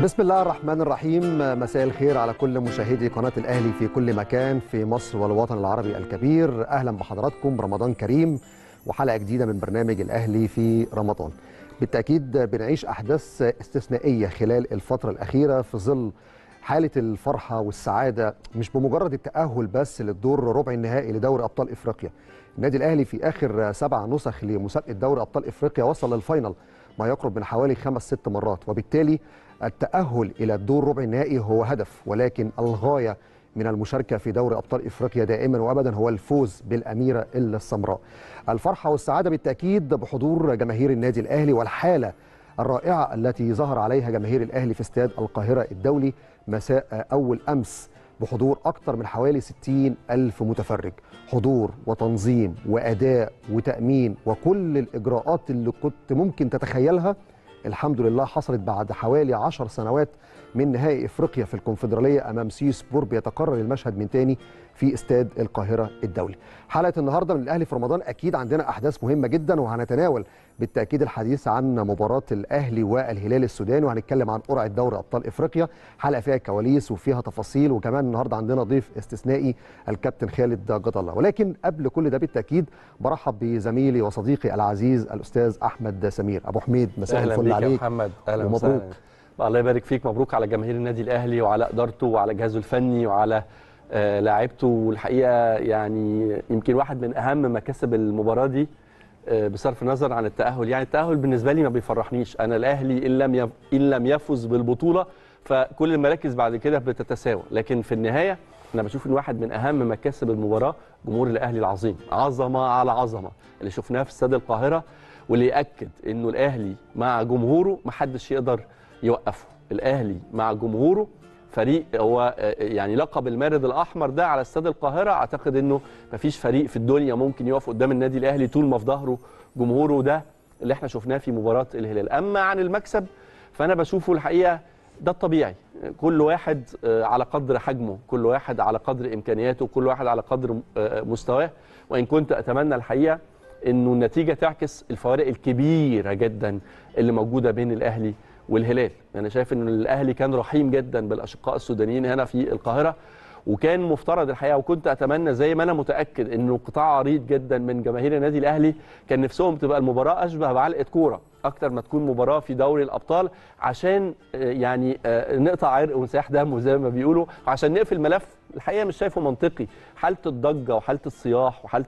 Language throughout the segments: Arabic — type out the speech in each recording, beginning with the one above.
بسم الله الرحمن الرحيم. مساء الخير على كل مشاهدي قناة الأهلي في كل مكان في مصر والوطن العربي الكبير. أهلا بحضراتكم، رمضان كريم وحلقة جديدة من برنامج الأهلي في رمضان. بالتأكيد بنعيش أحداث استثنائية خلال الفترة الأخيرة في ظل حالة الفرحة والسعادة، مش بمجرد التأهل بس للدور ربع النهائي لدوري أبطال إفريقيا. النادي الأهلي في آخر 7 نسخ لمسابقة دوري أبطال إفريقيا وصل للفاينل ما يقرب من حوالي 5-6 مرات، وبالتالي التأهل إلى الدور ربع النهائي هو هدف، ولكن الغاية من المشاركة في دوري أبطال إفريقيا دائما وأبدا هو الفوز بالأميرة السمراء. الفرحة والسعادة بالتأكيد بحضور جماهير النادي الأهلي والحالة الرائعة التي ظهر عليها جماهير الأهلي في استاد القاهرة الدولي مساء أول أمس بحضور أكثر من حوالي 60 ألف متفرج. حضور وتنظيم وأداء وتأمين وكل الإجراءات اللي كنت ممكن تتخيلها الحمد لله حصلت بعد حوالي 10 سنوات من نهائي افريقيا في الكونفدراليه امام سي سبور. بيتكرر المشهد من تاني في استاد القاهره الدولي. حلقه النهارده من الاهلي في رمضان اكيد عندنا احداث مهمه جدا، وهنتناول بالتاكيد الحديث عن مباراه الاهلي والهلال السوداني، وهنتكلم عن قرعه دوري ابطال افريقيا. حلقه فيها كواليس وفيها تفاصيل، وكمان النهارده عندنا ضيف استثنائي الكابتن خالد جد الله. ولكن قبل كل ده بالتاكيد برحب بزميلي وصديقي العزيز الاستاذ احمد سمير. ابو حميد مساء الفل عليك. يا محمد، اهلا ومبروك. الله يبارك فيك. مبروك على جماهير النادي الاهلي وعلى ادارته وعلى جهازه الفني وعلى لاعيبته. والحقيقه يعني يمكن واحد من اهم مكاسب المباراه دي بصرف النظر عن التاهل. يعني التاهل بالنسبه لي ما بيفرحنيش، انا الاهلي ان لم يفز بالبطوله فكل المراكز بعد كده بتتساوى، لكن في النهايه انا بشوف ان واحد من اهم مكاسب المباراه جمهور الاهلي العظيم، عظمه على عظمه اللي شفناها في استاد القاهره، واللي ياكد انه الاهلي مع جمهوره ما حدش يقدر يوقفه. الاهلي مع جمهوره فريق هو يعني لقب المارد الاحمر ده على استاد القاهره، اعتقد انه ما فيش فريق في الدنيا ممكن يقف قدام النادي الاهلي طول ما في ظهره جمهوره. ده اللي احنا شفناه في مباراه الهلال. اما عن المكسب فانا بشوفه الحقيقه ده الطبيعي، كل واحد على قدر حجمه، كل واحد على قدر امكانياته، كل واحد على قدر مستواه. وان كنت اتمنى الحقيقه انه النتيجه تعكس الفوارق الكبيره جدا اللي موجوده بين الاهلي والهلال. انا شايف ان الاهلي كان رحيم جدا بالاشقاء السودانيين هنا في القاهره، وكان مفترض الحقيقه، وكنت اتمنى زي ما انا متاكد انه قطاع عريض جدا من جماهير النادي الاهلي كان نفسهم تبقى المباراه اشبه بعلقه كوره اكتر ما تكون مباراه في دوري الابطال، عشان يعني نقطع عرق ونسيح دم زي ما بيقولوا، عشان نقفل ملف الحقيقه مش شايفه منطقي. حاله الضجه وحاله الصياح وحاله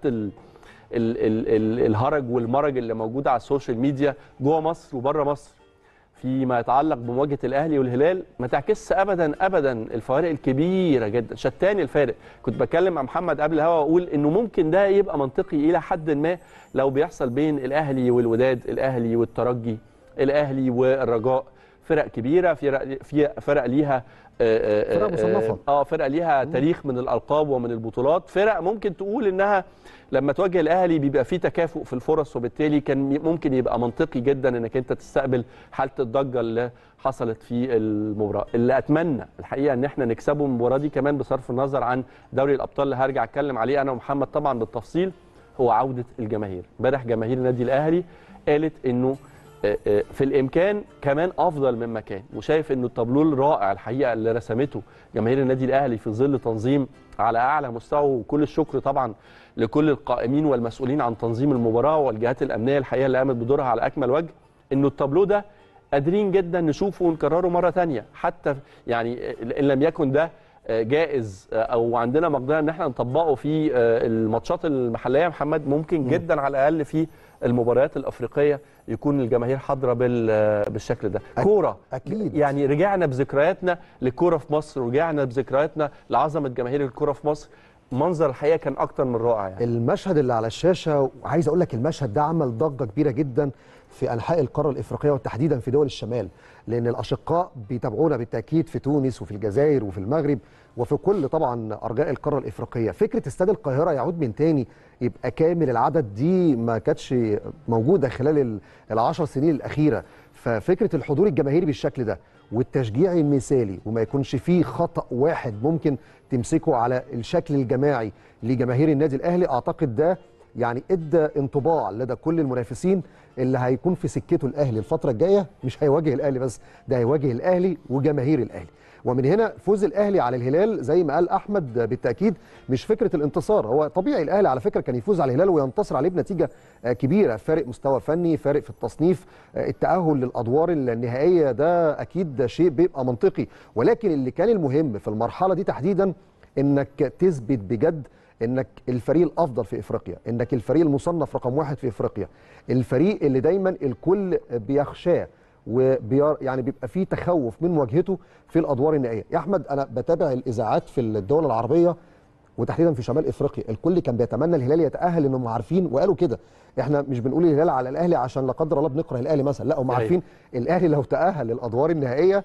الهرج والمرج اللي موجوده على السوشيال ميديا جوه مصر وبره مصر فيما يتعلق بمواجهه الاهلي والهلال ما تعكسش ابدا الفوارق الكبيره جدا. شتان الفارق. كنت بتكلم مع محمد قبل الهوا واقول انه ممكن ده يبقى منطقي الى حد ما لو بيحصل بين الاهلي والوداد، الاهلي والترجي، الاهلي والرجاء، فرق كبيره، فرق ليها فرق مصنفه، فرق ليها تاريخ من الالقاب ومن البطولات، فرق ممكن تقول انها لما تواجه الاهلي بيبقى في تكافؤ في الفرص، وبالتالي كان ممكن يبقى منطقي جدا انك انت تستقبل حاله الضجه اللي حصلت في المباراه. اللي اتمنى الحقيقه ان احنا نكسبه المباراه دي كمان بصرف النظر عن دوري الابطال اللي هرجع اتكلم عليه انا ومحمد طبعا بالتفصيل، هو عوده الجماهير. امبارح جماهير النادي الاهلي قالت انه في الامكان كمان افضل مما كان، وشايف انه التابلو الرائع الحقيقه اللي رسمته جماهير النادي الاهلي في ظل تنظيم على اعلى مستوى. وكل الشكر طبعا لكل القائمين والمسؤولين عن تنظيم المباراه والجهات الامنيه الحقيقه اللي قامت بدورها على اكمل وجه، انه التابلو ده قادرين جدا نشوفه ونكرره مره ثانيه، حتى يعني ان لم يكن ده جائز او عندنا مقدره ان احنا نطبقه في الماتشات المحليه يا محمد، ممكن جدا على الاقل في المباريات الافريقيه يكون الجماهير حاضره بالشكل ده. كوره اكيد، يعني رجعنا بذكرياتنا للكوره في مصر، ورجعنا بذكرياتنا لعظمه جماهير الكوره في مصر. منظر الحقيقه كان اكتر من رائع. يعني المشهد اللي على الشاشه، وعايز اقول لك المشهد ده عمل ضجه كبيره جدا في انحاء القاره الافريقيه وتحديدا في دول الشمال، لان الاشقاء بيتابعونا بالتاكيد في تونس وفي الجزائر وفي المغرب وفي كل طبعا ارجاء القاره الافريقيه. فكره استاد القاهره يعود من تاني يبقى كامل العدد دي ما كانتش موجوده خلال ال10 سنين الاخيره. ففكره الحضور الجماهيري بالشكل ده والتشجيع المثالي، وما يكونش فيه خطأ واحد ممكن تمسكه على الشكل الجماعي لجماهير النادي الاهلي، اعتقد ده يعني ادى انطباع لدى كل المنافسين اللي هيكون في سكته الاهلي الفتره الجايه مش هيواجه الاهلي بس، ده هيواجه الاهلي وجماهير الاهلي. ومن هنا فوز الاهلي على الهلال زي ما قال احمد بالتاكيد مش فكره الانتصار، هو طبيعي الاهلي على فكره كان يفوز على الهلال وينتصر عليه بنتيجه كبيره، فارق مستوى فني، فارق في التصنيف، التاهل للادوار النهائيه ده اكيد شيء بيبقى منطقي، ولكن اللي كان المهم في المرحله دي تحديدا انك تثبت بجد انك الفريق الافضل في افريقيا، انك الفريق المصنف رقم 1 في افريقيا، الفريق اللي دايما الكل بيخشاه يعني بيبقى فيه تخوف من مواجهته في الادوار النهائيه. يا احمد انا بتابع الاذاعات في الدول العربيه وتحديدا في شمال افريقيا، الكل كان بيتمنى الهلال يتاهل، لانهم عارفين وقالوا كده احنا مش بنقول الهلال على الاهلي عشان لا قدر الله بنكره الاهلي مثلا، لا هم عارفين الاهلي لو تاهل للادوار النهائيه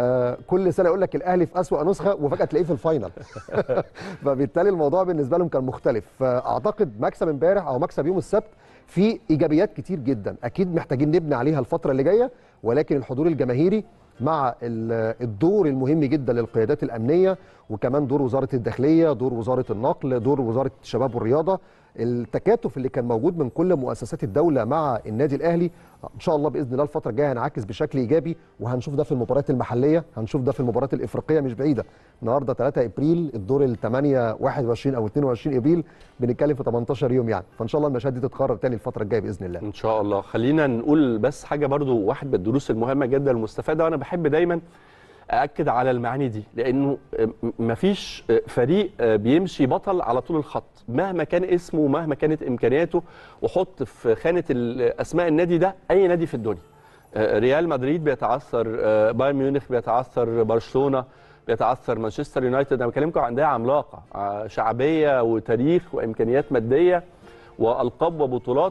كل سنه يقول لك الاهلي في اسوأ نسخه وفجاه تلاقيه في الفاينل. فبالتالي الموضوع بالنسبه لهم كان مختلف. فاعتقد مكسب امبارح او مكسب يوم السبت في ايجابيات كتير جدا اكيد محتاجين نبني عليها الفتره اللي جايه، ولكن الحضور الجماهيري مع الدور المهم جدا للقيادات الامنيه، وكمان دور وزاره الداخليه، دور وزاره النقل، دور وزاره الشباب والرياضه، التكاتف اللي كان موجود من كل مؤسسات الدوله مع النادي الاهلي ان شاء الله باذن الله الفتره الجايه هينعكس بشكل ايجابي، وهنشوف ده في المباريات المحليه، هنشوف ده في المباريات الافريقيه مش بعيده. النهارده 3 ابريل، الدور الثمانيه 21 او 22 ابريل، بنتكلم في 18 يوم يعني، فان شاء الله المشاهد دي تتكرر تاني الفتره الجايه باذن الله ان شاء الله. خلينا نقول بس حاجه برضو، واحد من الدروس المهمه جدا المستفاده، وانا بحب دايما أأكد على المعاني دي، لأنه مفيش فريق بيمشي بطل على طول الخط مهما كان اسمه ومهما كانت إمكانياته، وحط في خانة أسماء النادي ده أي نادي في الدنيا. ريال مدريد بيتعثر، بايرن ميونخ بيتعثر، برشلونة بيتعثر، مانشستر يونايتد، أنا بكلمكم عن أندية عملاقة شعبية وتاريخ وإمكانيات مادية وألقاب وبطولات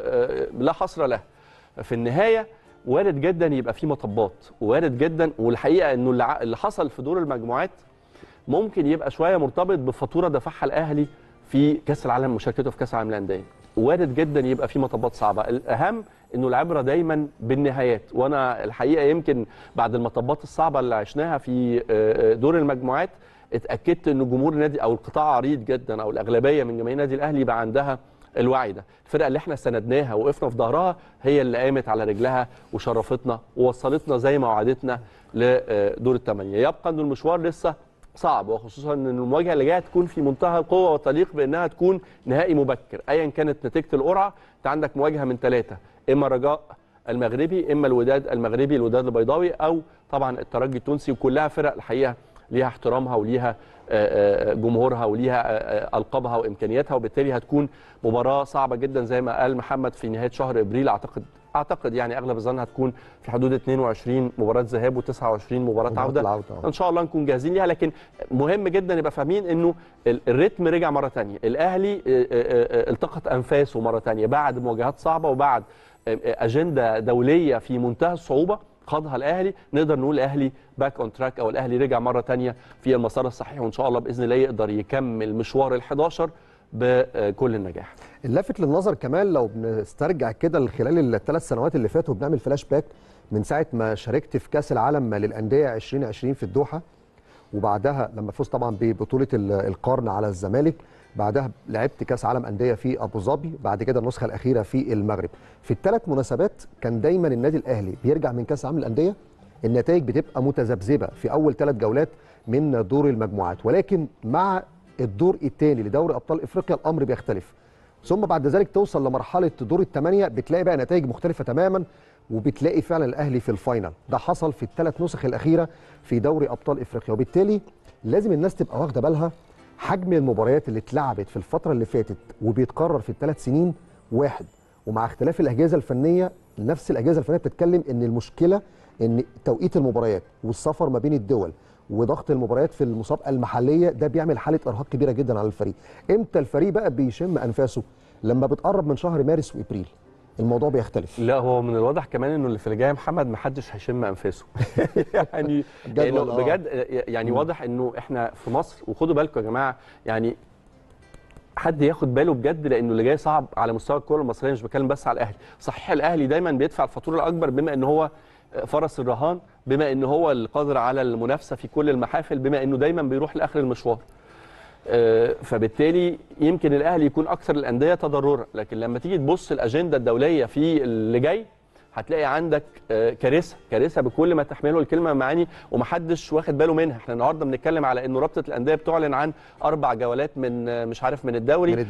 لا حصر لها. في النهاية وارد جدا يبقى في مطبات، وارد جدا، والحقيقه انه اللي حصل في دور المجموعات ممكن يبقى شويه مرتبط بفاتوره دفعها الاهلي في كاس العالم، مشاركته في كاس العالم للانديه. وارد جدا يبقى في مطبات صعبه، الاهم انه العبره دايما بالنهايات. وانا الحقيقه يمكن بعد المطبات الصعبه اللي عشناها في دور المجموعات اتاكدت ان جمهور النادي او القطاع عريض جدا او الاغلبيه من جماهير النادي الاهلي بقى عندها الوعي ده. الفرقه اللي احنا سندناها ووقفنا في ظهرها هي اللي قامت على رجلها وشرفتنا ووصلتنا زي ما وعدتنا لدور الثمانيه. يبقى ان المشوار لسه صعب، وخصوصا ان المواجهه اللي جايه تكون في منتهى القوه وتليق بانها تكون نهائي مبكر ايا كانت نتيجه القرعه. انت عندك مواجهه من ثلاثه، اما رجاء المغربي، اما الوداد المغربي الوداد البيضاوي، او طبعا الترجي التونسي، وكلها فرق الحقيقه ليها احترامها وليها جمهورها وليها القابها وامكانياتها، وبالتالي هتكون مباراه صعبه جدا زي ما قال محمد في نهايه شهر ابريل. اعتقد يعني اغلب الظن هتكون في حدود 22 مباراه ذهاب و29 مباراه عوده. ان شاء الله نكون جاهزين ليها، لكن مهم جدا نبقى فاهمين انه الريتم رجع مره ثانيه، الاهلي التقط انفاسه مره ثانيه بعد مواجهات صعبه وبعد اجنده دوليه في منتهى الصعوبه خاضها الاهلي. نقدر نقول الاهلي باك اون تراك، او الاهلي رجع مره ثانيه في المسار الصحيح، وان شاء الله باذن الله يقدر يكمل مشوار ال11 بكل النجاح. اللافت للنظر كمان لو بنسترجع كده خلال الثلاث سنوات اللي فاتوا وبنعمل فلاش باك من ساعه ما شاركت في كاس العالم للانديه 2020 في الدوحه، وبعدها لما فزت طبعا ببطوله القرن على الزمالك، بعدها لعبت كاس عالم انديه في ابو ظبي، بعد كده النسخه الاخيره في المغرب. في الثلاث مناسبات كان دايما النادي الاهلي بيرجع من كاس العالم للانديه النتائج بتبقى متذبذبه في اول 3 جولات من دور المجموعات، ولكن مع الدور الثاني لدوري ابطال افريقيا الامر بيختلف، ثم بعد ذلك توصل لمرحله دور الثمانيه بتلاقي بقى نتائج مختلفه تماما، وبتلاقي فعلا الاهلي في الفاينل. ده حصل في الثلاث نسخ الاخيره في دوري ابطال افريقيا، وبالتالي لازم الناس تبقى واخده بالها حجم المباريات اللي اتلعبت في الفتره اللي فاتت وبيتكرر في الثلاث سنين واحد، ومع اختلاف الاجهزه الفنيه نفس الاجهزه الفنيه بتتكلم ان المشكله ان توقيت المباريات والسفر ما بين الدول وضغط المباريات في المسابقه المحليه ده بيعمل حاله ارهاق كبيره جدا على الفريق. امتى الفريق بقى بيشم انفاسه؟ لما بتقرب من شهر مارس وابريل الموضوع بيختلف. لا هو من الواضح كمان انه اللي في الجاي محمد ما حدش هيشم انفاسه. يعني بجد يعني واضح انه احنا في مصر، وخدوا بالكم يا جماعه يعني حد ياخد باله بجد، لانه اللي جاي صعب على مستوى الكره المصريه، مش بتكلم بس على الاهلي. صحيح الاهلي دايما بيدفع الفاتوره الاكبر بما ان هو فرس الرهان، بما انه هو القادر على المنافسه في كل المحافل، بما انه دايما بيروح لاخر المشوار. فبالتالي يمكن الاهلي يكون اكثر الانديه تضررا، لكن لما تيجي تبص الاجنده الدوليه في اللي جاي هتلاقي عندك كارثه بكل ما تحمله الكلمه معاني ومحدش واخد باله منها. احنا النهارده بنتكلم على انه رابطه الانديه بتعلن عن 4 جولات من مش عارف من الدوري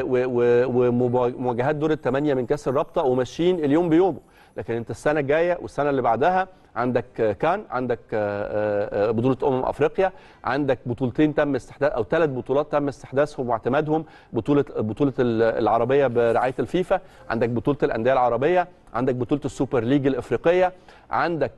ومواجهات دور الثمانيه من كاس الرابطه وماشيين اليوم بيومه. لكن انت السنه الجايه والسنه اللي بعدها عندك كان، عندك بطوله افريقيا، عندك بطولتين تم استحداث او 3 بطولات تم استحداثهم واعتمادهم، بطوله العربيه برعايه الفيفا، عندك بطوله الانديه العربيه، عندك بطوله السوبر ليج الافريقيه، عندك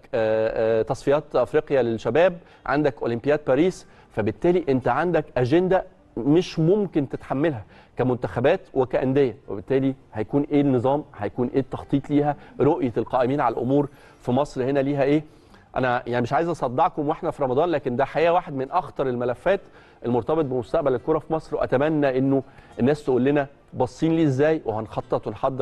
تصفيات افريقيا للشباب، عندك اولمبياد باريس. فبالتالي انت عندك اجنده مش ممكن تتحملها كمنتخبات وكأندية، وبالتالي هيكون ايه النظام، هيكون ايه التخطيط ليها، رؤية القائمين على الأمور في مصر هنا ليها ايه. أنا يعني مش عايز أصدعكم واحنا في رمضان، لكن ده حقيقة واحد من أخطر الملفات المرتبط بمستقبل الكرة في مصر، وأتمنى إنه الناس تقول لنا باصين ليه ازاي، وهنخطط ونحضر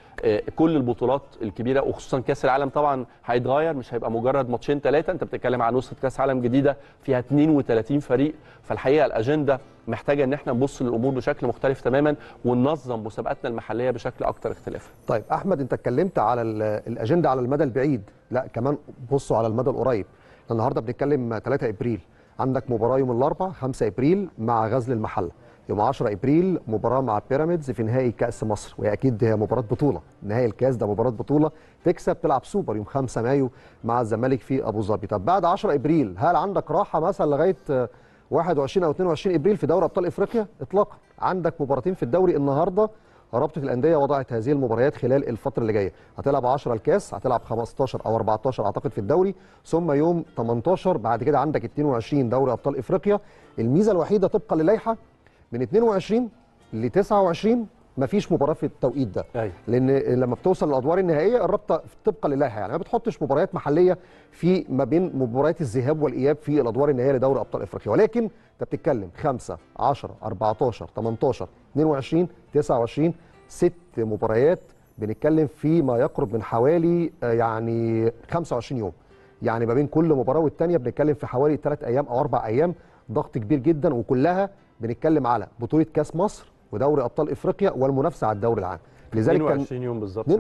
لكل البطولات الكبيره، وخصوصا كاس العالم طبعا هيتغير، مش هيبقى مجرد ماتشين 3، انت بتتكلم عن نسخه كاس عالم جديده فيها 32 فريق. فالحقيقه الاجنده محتاجه ان احنا نبص للامور بشكل مختلف تماما، وننظم مسابقاتنا المحليه بشكل اكثر اختلافا. طيب احمد، انت اتكلمت على الاجنده على المدى البعيد، لا كمان بصوا على المدى القريب. النهارده بنتكلم 3 ابريل، عندك مباراه يوم الاربعاء 5 ابريل مع غزل المحله، يوم 10 ابريل مباراه مع بيراميدز في نهائي كاس مصر، وهي اكيد هي مباراه بطوله، نهائي الكاس ده مباراه بطوله، تكسب تلعب سوبر يوم 5 مايو مع الزمالك في ابو ظبي. طب بعد 10 ابريل هل عندك راحه مثلا لغايه 21 او 22 ابريل في دوري ابطال افريقيا؟ اطلاقا. عندك مباراتين في الدوري النهارده، رابطه الانديه وضعت هذه المباريات خلال الفتره اللي جايه، هتلعب 10 الكاس، هتلعب 15 او 14 اعتقد في الدوري، ثم يوم 18 بعد كده عندك 22 دوري ابطال افريقيا. الميزه الوحيده طبقا للائحه من 22 ل 29 مفيش مباراه في التوقيت ده. لان لما بتوصل للادوار النهائيه الرابطه طبقا للائحه يعني ما بتحطش مباريات محليه في ما بين مباريات الذهاب والاياب في الادوار النهائيه لدوري ابطال افريقيا، ولكن انت بتتكلم 5 10 14 18 22 29 6 مباريات، بنتكلم في ما يقرب من حوالي يعني 25 يوم، يعني ما بين كل مباراه والثانيه بنتكلم في حوالي 3 ايام او 4 ايام، ضغط كبير جدا، وكلها بنتكلم على بطوله كاس مصر ودوري ابطال افريقيا والمنافسه على الدوري العام. لذلك 22 يوم بالظبط.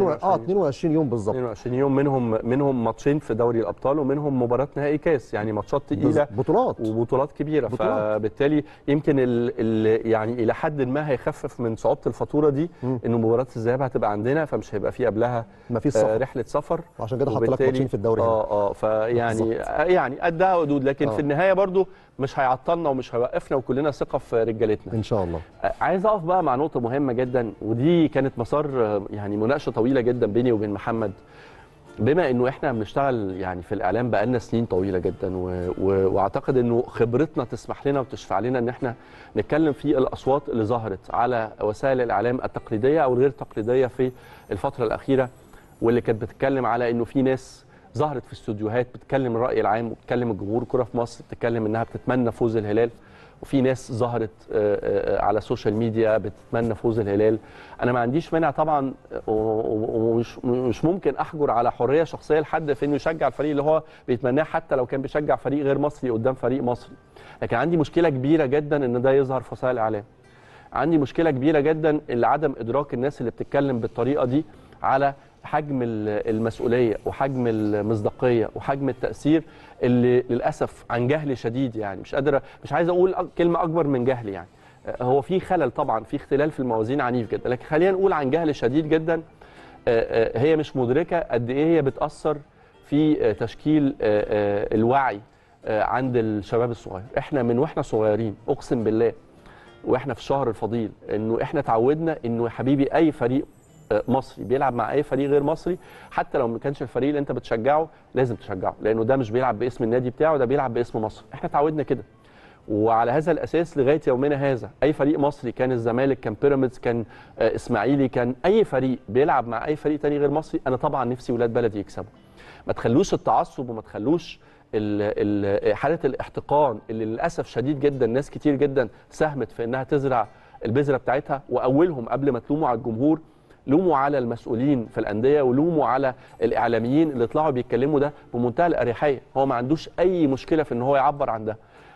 22 يوم بالظبط. 22 يوم منهم ماتشين في دوري الابطال، ومنهم مباراه نهائي كاس، يعني ماتشات تقيله، بطولات وبطولات كبيره. فبالتالي يمكن يعني الى حد ما هيخفف من صعوبه الفاتوره دي انه مباراه الذهاب هتبقى عندنا، فمش هيبقى في قبلها رحله سفر، وعشان كده حط لك ماتشين في الدوري هنا. فيعني يعني قدها ودود، لكن في النهايه برضو مش هيعطلنا ومش هيوقفنا، وكلنا ثقه في رجالتنا ان شاء الله. عايز اقف بقى مع نقطه مهمه جدا، ودي كانت مسار يعني مناقشه طويله جدا بيني وبين محمد، بما انه احنا بنشتغل يعني في الاعلام بقالنا سنين طويله جدا، واعتقد انه خبرتنا تسمح لنا وتشفع لنا ان احنا نتكلم في الاصوات اللي ظهرت على وسائل الاعلام التقليديه او الغير تقليديه في الفتره الاخيره، واللي كانت بتتكلم على انه في ناس ظهرت في استوديوهات بتتكلم الراي العام وبتتكلم الجمهور الكره في مصر، بتتكلم انها بتتمنى فوز الهلال، وفي ناس ظهرت على السوشيال ميديا بتتمنى فوز الهلال. انا ما عنديش مانع طبعا، ومش ممكن احجر على حريه شخصيه لحد في انه يشجع الفريق اللي هو بيتمناه، حتى لو كان بيشجع فريق غير مصري قدام فريق مصري. لكن عندي مشكله كبيره جدا ان ده يظهر في وسائل الاعلام. عندي مشكله كبيره جدا لعدم ادراك الناس اللي بتتكلم بالطريقه دي على حجم المسؤوليه وحجم المصداقيه وحجم التاثير اللي للاسف عن جهل شديد، يعني مش عايز اقول كلمه اكبر من جهل، يعني هو في خلل طبعا، في اختلال في الموازين عنيف جدا، لكن خلينا نقول عن جهل شديد جدا. هي مش مدركه قد ايه هي بتاثر في تشكيل الوعي عند الشباب الصغير. احنا من واحنا صغيرين اقسم بالله واحنا في الشهر الفضيل انه احنا اتعودنا انه يا حبيبي اي فريق مصري بيلعب مع اي فريق غير مصري، حتى لو ما كانش الفريق اللي انت بتشجعه لازم تشجعه، لانه ده مش بيلعب باسم النادي بتاعه، ده بيلعب باسم مصر. احنا اتعودنا كده، وعلى هذا الاساس لغايه يومنا هذا اي فريق مصري، كان الزمالك، كان بيراميدز، كان اسماعيلي، كان اي فريق بيلعب مع اي فريق تاني غير مصري، انا طبعا نفسي ولاد بلدي يكسبوا. ما تخلوش التعصب وما تخلوش حاله الاحتقان اللي للاسف شديد جدا ناس كتير جدا ساهمت في انها تزرع البذره بتاعتها، واولهم قبل ما تلوموا على الجمهور لوموا على المسؤولين في الانديه، ولوموا على الاعلاميين اللي طلعوا بيتكلموا ده بمنتهى الاريحيه. هو ما عندوش اي مشكله في ان هو يعبر عن ده،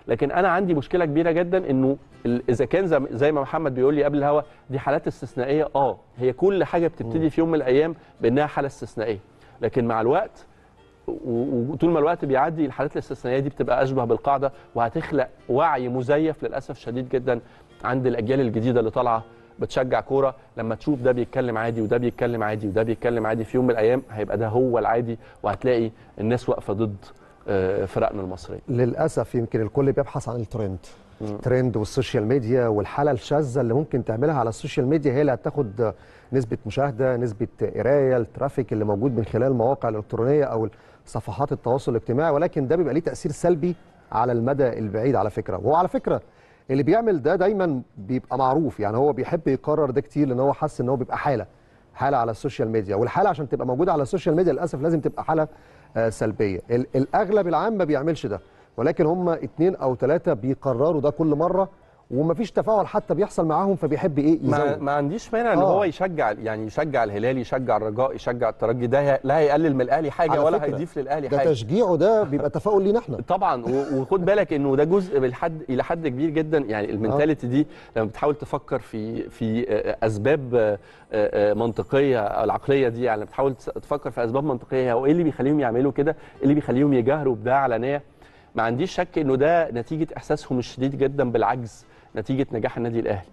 لكن انا عندي مشكله كبيره جدا انه اذا كان زي ما محمد بيقول لي قبل الهوا دي حالات استثنائيه، هي كل حاجه بتبتدي في يوم من الايام بانها حاله استثنائيه، لكن مع الوقت وطول ما الوقت بيعدي الحالات الاستثنائيه دي بتبقى اشبه بالقاعده، وهتخلق وعي مزيف للاسف شديد جدا عند الاجيال الجديده اللي طالعه بتشجع كوره، لما تشوف ده بيتكلم عادي وده بيتكلم عادي وده بيتكلم عادي، في يوم من الايام هيبقى ده هو العادي، وهتلاقي الناس واقفه ضد فرقنا المصريه. للاسف يمكن الكل بيبحث عن الترند والسوشيال ميديا، والحاله الشاذه اللي ممكن تعملها على السوشيال ميديا هي اللي هتاخد نسبه مشاهده، نسبه قرايه، الترافيك اللي موجود من خلال المواقع الالكترونيه او صفحات التواصل الاجتماعي، ولكن ده بيبقى ليه تاثير سلبي على المدى البعيد على فكره. وهو على فكره اللي بيعمل ده دايما بيبقى معروف، يعني هو بيحب يكرر ده كتير لان هو حاسس ان هو بيبقى حاله على السوشيال ميديا، والحاله عشان تبقى موجوده على السوشيال ميديا للاسف لازم تبقى حاله سلبيه. الاغلب العام ما بيعملش ده، ولكن هم 2 أو 3 بيقرروا ده كل مره ومفيش تفاعل حتى بيحصل معاهم، فبيحب ايه يزود. ما عنديش مانع ان هو يشجع، يعني يشجع الهلال، يشجع الرجاء، يشجع الترجي، ده لا هيقلل من الاهلي حاجه ولا هيضيف للاهلي حاجه. ده تشجيعه ده بيبقى تفاؤل لينا احنا طبعا. وخد بالك انه ده جزء الى حد كبير جدا، يعني المينتاليتي دي لما بتحاول تفكر في اسباب منطقيه، العقليه دي يعني بتحاول تفكر في اسباب منطقيه، هو ايه اللي بيخليهم يعملوا كده، ايه اللي بيخليهم يجاهروا بده علانيه. ما عنديش شك انه ده نتيجه احساسهم الشديد جدا بالعجز نتيجه نجاح النادي الاهلي.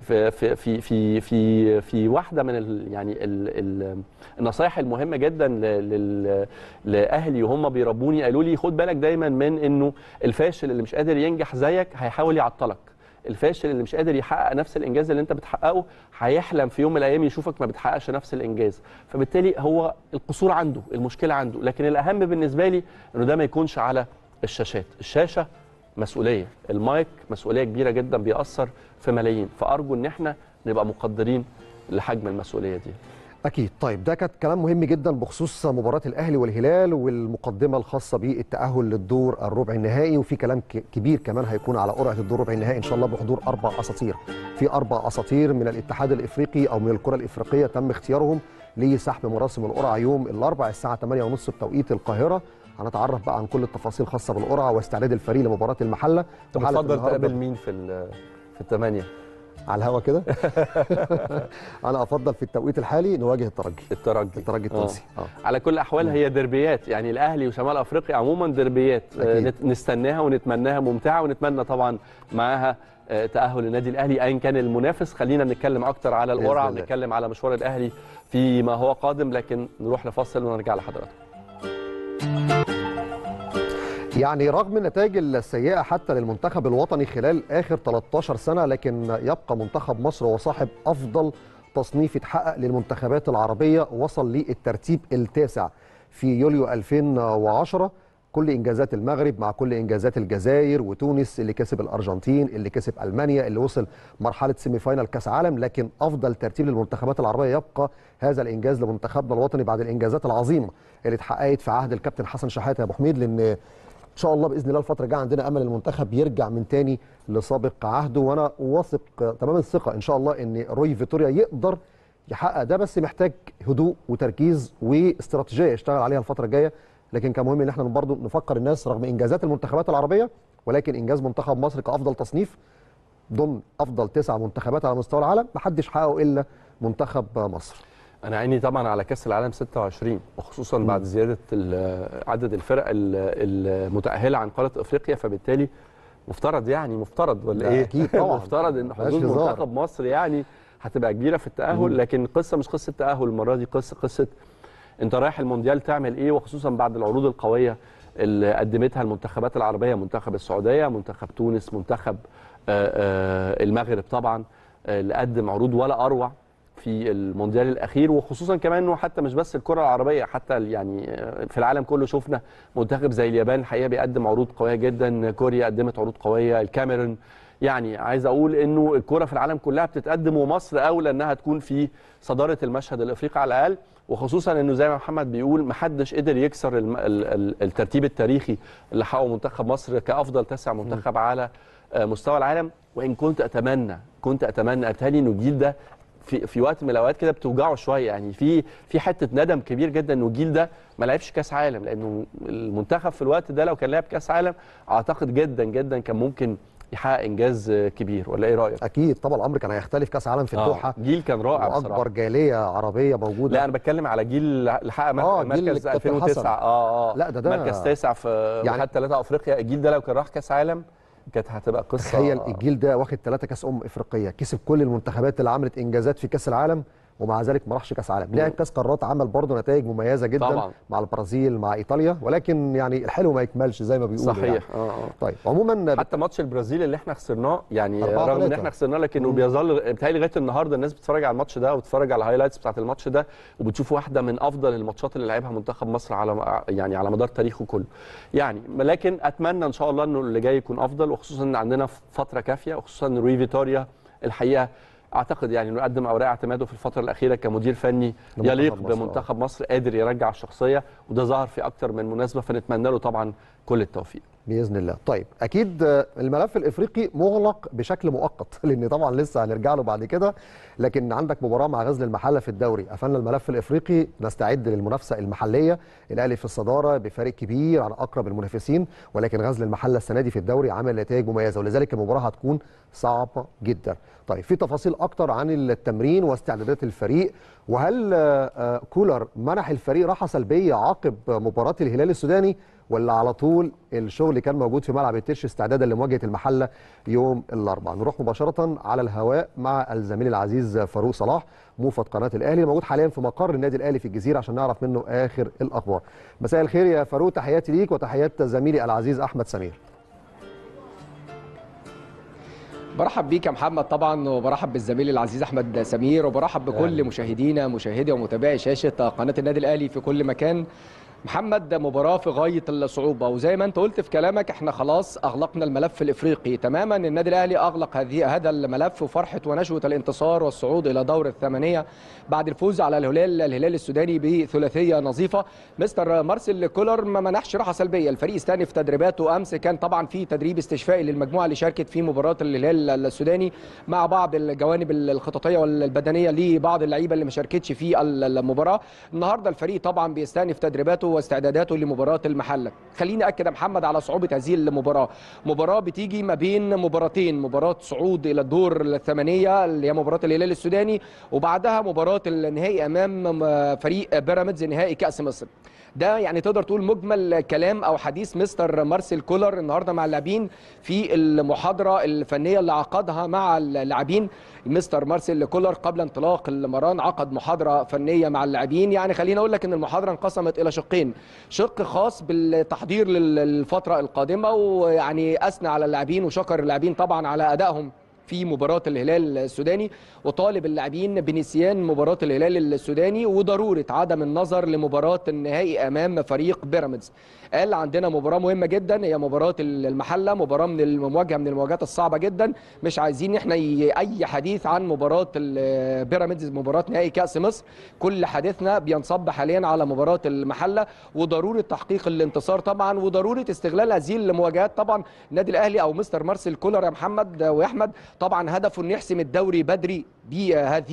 في واحده من النصائح المهمه جدا لاهلي وهم بيربوني، قالوا لي خد بالك دايما من انه الفاشل اللي مش قادر ينجح زيك هيحاول يعطلك، الفاشل اللي مش قادر يحقق نفس الانجاز اللي انت بتحققه هيحلم في يوم من الايام يشوفك ما بتحققش نفس الانجاز، فبالتالي هو القصور عنده، المشكله عنده. لكن الاهم بالنسبه لي انه ده ما يكونش على الشاشات. الشاشه مسؤوليه، المايك مسؤوليه كبيره جدا، بيأثر في ملايين، فارجو ان احنا نبقى مقدرين لحجم المسؤوليه دي. اكيد. طيب ده كان كلام مهم جدا بخصوص مباراه الاهلي والهلال والمقدمه الخاصه بالتاهل للدور الربع النهائي، وفي كلام كبير كمان هيكون على قرعه الدور الربع النهائي ان شاء الله بحضور 4 اساطير. في 4 اساطير من الاتحاد الافريقي او من الكره الافريقيه تم اختيارهم لسحب مراسم القرعه يوم الاربعاء الساعه 8:30 بتوقيت القاهره. هنتعرف بقى عن كل التفاصيل الخاصه بالقرعه واستعداد الفريق لمباراه المحله. تفضل تقابل مين في الثمانيه على الهوا كده؟ انا افضل في التوقيت الحالي نواجه الترجي التونسي. على كل الاحوال هي دربيات، يعني الاهلي وشمال افريقيا عموما دربيات نستناها ونتمناها ممتعه، ونتمنى طبعا معاها تاهل النادي الاهلي ايا كان المنافس. خلينا نتكلم اكتر على القرعه ونتكلم على مشوار الاهلي فيما هو قادم، لكن نروح لفاصل ونرجع لحضراتكم. يعني رغم النتائج السيئة حتى للمنتخب الوطني خلال آخر 13 سنة، لكن يبقى منتخب مصر هو صاحب أفضل تصنيف اتحقق للمنتخبات العربية، وصل للترتيب التاسع في يوليو 2010. كل إنجازات المغرب مع كل إنجازات الجزائر وتونس، اللي كسب الأرجنتين، اللي كسب ألمانيا، اللي وصل مرحلة سيمي فاينال كأس عالم، لكن أفضل ترتيب للمنتخبات العربية يبقى هذا الإنجاز لمنتخبنا الوطني بعد الإنجازات العظيمة اللي اتحققت في عهد الكابتن حسن شحاتة يا أبو حميد. لأن ان شاء الله باذن الله الفتره الجايه عندنا امل المنتخب يرجع من تاني لسابق عهده، وانا واثق تمام الثقه ان شاء الله ان روي فيتوريا يقدر يحقق ده، بس محتاج هدوء وتركيز واستراتيجيه يشتغل عليها الفتره الجايه. لكن كان مهم ان احنا برضه نفكر الناس رغم انجازات المنتخبات العربيه، ولكن انجاز منتخب مصر كافضل تصنيف ضمن افضل 9 منتخبات على مستوى العالم محدش حققه الا منتخب مصر. أنا عيني طبعا على كأس العالم 26، وخصوصا بعد زيادة عدد الفرق المتأهلة عن قارة أفريقيا، فبالتالي مفترض ولا إيه؟ أكيد طبعا مفترض إن حظوظ منتخب مصر يعني هتبقى كبيرة في التأهل. لكن القصة مش قصة تأهل المرة دي، قصة أنت رايح المونديال تعمل إيه، وخصوصا بعد العروض القوية اللي قدمتها المنتخبات العربية، منتخب السعودية، منتخب تونس، منتخب المغرب طبعا اللي قدم عروض ولا أروع في المونديال الاخير. وخصوصا كمان انه حتى مش بس الكره العربيه، حتى يعني في العالم كله شفنا منتخب زي اليابان الحقيقه بيقدم عروض قويه جدا، كوريا قدمت عروض قويه، الكاميرون. يعني عايز اقول انه الكره في العالم كلها بتتقدم، ومصر اولى انها تكون في صداره المشهد الافريقي على الاقل، وخصوصا انه زي ما محمد بيقول محدش قدر يكسر الترتيب التاريخي اللي حققه منتخب مصر كافضل 9 منتخب على مستوى العالم. وان كنت اتمنى اتهيألي انه الجيل ده في وقت من الاوقات كده بتوجعه شويه، يعني في حته ندم كبير جدا انه الجيل ده ما لعبش كاس عالم، لانه المنتخب في الوقت ده لو كان لعب كاس عالم اعتقد جدا جدا كان ممكن يحقق انجاز كبير. ولا ايه رايك؟ اكيد طبعا الامر كان هيختلف. كاس عالم في الدوحه، جيل كان رائع بصراحه، واكبر جاليه عربيه موجوده. لا انا بتكلم على جيل اللي حقق مركز 2009. لا ده مركز 9 في يعني خد 3 افريقيا. الجيل ده لو كان راح كاس عالم كانت هتبقى قصه. تخيل الجيل ده واخد 3 كاس افريقيه، كسب كل المنتخبات اللي عملت انجازات في كاس العالم، ومع ذلك ما راحش كاس عالم. لعب كاس قارات، عمل برضه نتائج مميزه جدا طبعا مع البرازيل مع ايطاليا، ولكن يعني الحلو ما يكملش زي ما بيقولوا. صحيح يعني. طيب عموما حتى ماتش البرازيل اللي احنا خسرناه، يعني رغم ان احنا خسرناه لكنه بيظل بيتهيألي لغايه النهارده الناس بتتفرج على الماتش ده وبتتفرج على الهايلايتس بتاعت الماتش ده، وبتشوف واحده من افضل الماتشات اللي لعبها منتخب مصر على مدار تاريخه كله. يعني لكن اتمنى ان شاء الله انه اللي جاي يكون افضل، وخصوصا ان عندنا فتره كافيه، وخصوصا ان روي فيتوريا الحقيقه اعتقد يعني انه قدم اوراق اعتماده في الفتره الاخيره كمدير فني يليق بمنتخب مصر، قادر يرجع الشخصيه، وده ظهر في اكتر من مناسبه، فنتمنى له طبعا كل التوفيق باذن الله. طيب اكيد الملف الافريقي مغلق بشكل مؤقت لان طبعا لسه هنرجع له بعد كده، لكن عندك مباراه مع غزل المحله في الدوري. قفلنا الملف الافريقي، نستعد للمنافسه المحليه. الاهلي في الصداره بفارق كبير عن اقرب المنافسين، ولكن غزل المحله السنه دي في الدوري عمل نتائج مميزه، ولذلك المباراه هتكون صعبه جدا. طيب في تفاصيل اكتر عن التمرين واستعدادات الفريق، وهل كولر منح الفريق راحه سلبيه عقب مباراه الهلال السوداني، ولا على طول الشغل كان موجود في ملعب التتش استعدادا لمواجهه المحله يوم الاربعاء؟ نروح مباشره على الهواء مع الزميل العزيز فاروق صلاح موفد قناه الاهلي، موجود حاليا في مقر النادي الاهلي في الجزيره عشان نعرف منه اخر الاخبار. مساء الخير يا فاروق، تحياتي ليك وتحيات زميلي العزيز احمد سمير. برحب بيك يا محمد طبعا، وبرحب بالزميل العزيز احمد سمير، وبرحب بكل مشاهدي ومتابعي شاشه قناه النادي الاهلي في كل مكان. محمد، مباراة في غاية الصعوبة، وزي ما انت قلت في كلامك احنا خلاص اغلقنا الملف الافريقي تماما. النادي الاهلي اغلق هذا الملف، وفرحة ونشوة الانتصار والصعود الى دور الثمانية بعد الفوز على الهلال السوداني بثلاثية نظيفة. مستر مارسيل كولر ما منحش راحة سلبية، الفريق استأنف تدريباته امس. كان طبعا في تدريب استشفائي للمجموعة اللي شاركت في مباراة الهلال السوداني، مع بعض الجوانب الخططية والبدنية لبعض اللعيبة اللي ما شاركتش في المباراة. النهارده الفريق طبعا بيستأنف تدريباته واستعداداته لمباراه المحله. خليني اكد يا محمد على صعوبه هذه المباراه. مباراه بتيجي ما بين مباراتين، مباراه صعود الى الدور الثمانيه اللي هي مباراه الهلال السوداني، وبعدها مباراه النهائي امام فريق بيراميدز نهائي كاس مصر. ده يعني تقدر تقول مجمل كلام او حديث مستر مارسيل كولر النهارده مع اللاعبين في المحاضره الفنيه اللي عقدها مع اللاعبين. مستر مارسيل كولر قبل انطلاق المران عقد محاضره فنيه مع اللاعبين. يعني خليني اقول لك ان المحاضره انقسمت الى شقين، شق خاص بالتحضير للفتره القادمه، ويعني اثنى على اللاعبين وشكر اللاعبين طبعا على ادائهم في مباراة الهلال السوداني، وطالب اللاعبين بنسيان مباراة الهلال السوداني وضرورة عدم النظر لمباراة النهائي أمام فريق بيراميدز. قال عندنا مباراة مهمة جدا هي مباراة المحلة، مباراة من المواجهات الصعبة جدا، مش عايزين احنا أي حديث عن مباراة بيراميدز مباراة نهائي كأس مصر. كل حديثنا بينصب حاليا على مباراة المحلة، وضرورة تحقيق الانتصار طبعا، وضرورة استغلال هذه المواجهات. طبعا النادي الأهلي أو مستر مارسيل كولر يا محمد وأحمد طبعا هدفه انه يحسم الدوري بدري هذا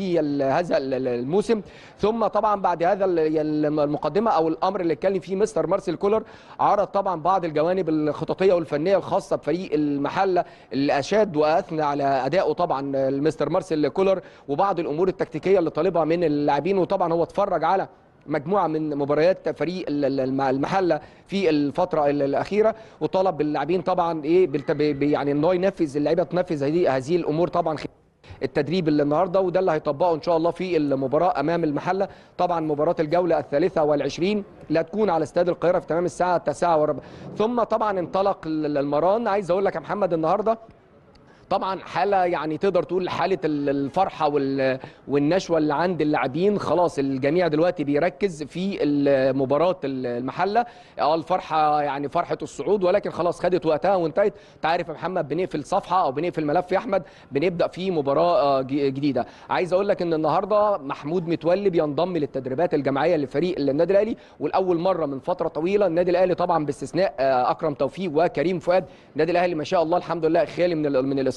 الموسم. ثم طبعا بعد هذا المقدمه او الامر اللي اتكلم فيه مستر مارسيل كولر، عرض طبعا بعض الجوانب الخططيه والفنيه الخاصه بفريق المحله اللي اشاد واثنى على ادائه طبعا المستر مارسيل كولر، وبعض الامور التكتيكيه اللي طالبها من اللاعبين. وطبعا هو اتفرج على مجموعه من مباريات فريق المحله في الفتره الاخيره، وطلب باللاعبين طبعا يعني ان هو ينفذ اللعيبه تنفذ هذه الامور طبعا التدريب اللي النهارده، وده اللي هيطبقه ان شاء الله في المباراه امام المحله. طبعا مباراه الجوله 23 اللي هتكون على استاد القاهره في تمام الساعه 9:15. ثم طبعا انطلق المران. عايز اقول لك يا محمد النهارده طبعا حاله يعني تقدر تقول حاله الفرحه والنشوه اللي عند اللاعبين. خلاص الجميع دلوقتي بيركز في مباراه المحله. الفرحه يعني فرحه الصعود، ولكن خلاص خدت وقتها وانتهت. انت عارف يا محمد بنقفل صفحه او بنقفل ملف يا احمد، بنبدا في مباراه جديده. عايز اقول لك ان النهارده محمود متولي بينضم للتدريبات الجماعيه لفريق النادي الاهلي، والاول مره من فتره طويله. النادي الاهلي طبعا باستثناء اكرم توفيق وكريم فؤاد، النادي الاهلي ما شاء الله الحمد لله خالي من الاصابات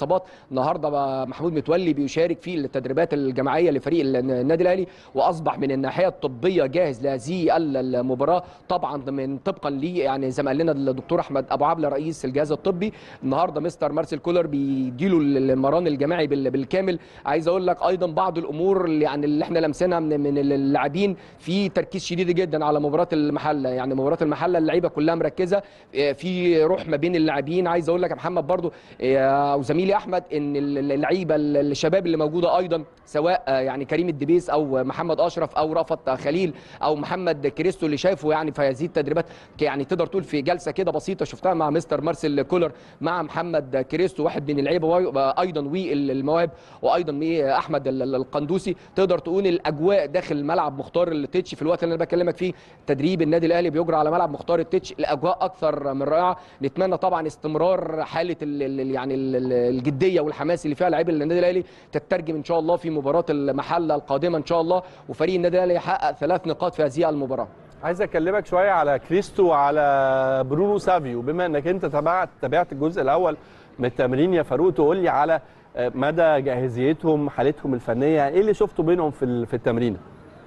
الاصابات. النهارده محمود متولي بيشارك في التدريبات الجماعيه لفريق النادي الاهلي، واصبح من الناحيه الطبيه جاهز لهذه المباراه، طبعا من طبقا لي يعني زي ما قال لنا الدكتور احمد ابو عبله رئيس الجهاز الطبي. النهارده مستر مارسيل كولر بيديله المران الجماعي بالكامل. عايز اقول لك ايضا بعض الامور اللي احنا لمسناها من اللاعبين، في تركيز شديد جدا على مباراه المحله. يعني مباراه المحله اللعيبه كلها مركزه، في روح ما بين اللاعبين. عايز اقول لك يا محمد برضو وزميلي احمد ان اللعيبه الشباب اللي موجوده ايضا، سواء يعني كريم الدبيس او محمد اشرف او رأفت خليل او محمد كريستو اللي شايفه يعني في هذه التدريبات، يعني تقدر تقول في جلسه كده بسيطه شفتها مع مستر مارسيل كولر مع محمد كريستو واحد من اللعيبه ايضا والمواهب، وايضا احمد القندوسي. تقدر تقول الاجواء داخل ملعب مختار التتش في الوقت اللي انا بكلمك فيه تدريب النادي الاهلي بيجرى على ملعب مختار التتش، الاجواء اكثر من رائعه. نتمنى طبعا استمرار حاله يعني الجديه والحماس اللي فيها لاعبي النادي الاهلي تترجم ان شاء الله في مباراه المحله القادمه ان شاء الله، وفريق النادي الاهلي يحقق 3 نقاط في هذه المباراه. عايز اكلمك شويه على كريستو وعلى برونو سافيو، بما انك انت تابعت الجزء الاول من التمرين يا فاروق، تقول لي على مدى جاهزيتهم، حالتهم الفنيه، ايه اللي شفته بينهم في التمرين؟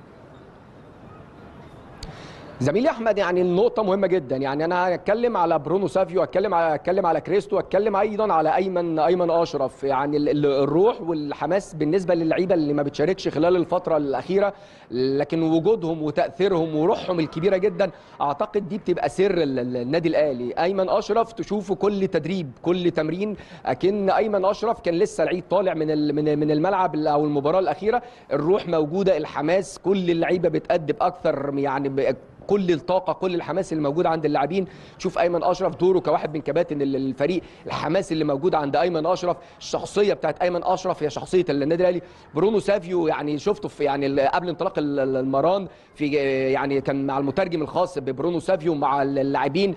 زميلي احمد يعني النقطه مهمه جدا. يعني انا هتكلم على برونو سافيو، هتكلم على كريستو، هتكلم ايضا على ايمن اشرف. يعني الروح والحماس بالنسبه للعيبه اللي ما بتشاركش خلال الفتره الاخيره، لكن وجودهم وتاثيرهم وروحهم الكبيره جدا اعتقد دي بتبقى سر النادي الاهلي. ايمن اشرف تشوفه كل تدريب كل تمرين، اكن ايمن اشرف كان لسه لعيب طالع من الملعب او المباراه الاخيره. الروح موجوده، الحماس، كل اللعيبه بتأدي باكثر يعني كل الطاقه كل الحماس اللي موجود عند اللاعبين. شوف ايمن اشرف دوره كواحد من كباتن الفريق، الحماس اللي موجود عند ايمن اشرف، الشخصيه بتاعت ايمن اشرف هي شخصيه النادي الاهلي. برونو سافيو يعني شفته في يعني قبل انطلاق المران في يعني كان مع المترجم الخاص ببرونو سافيو مع اللاعبين.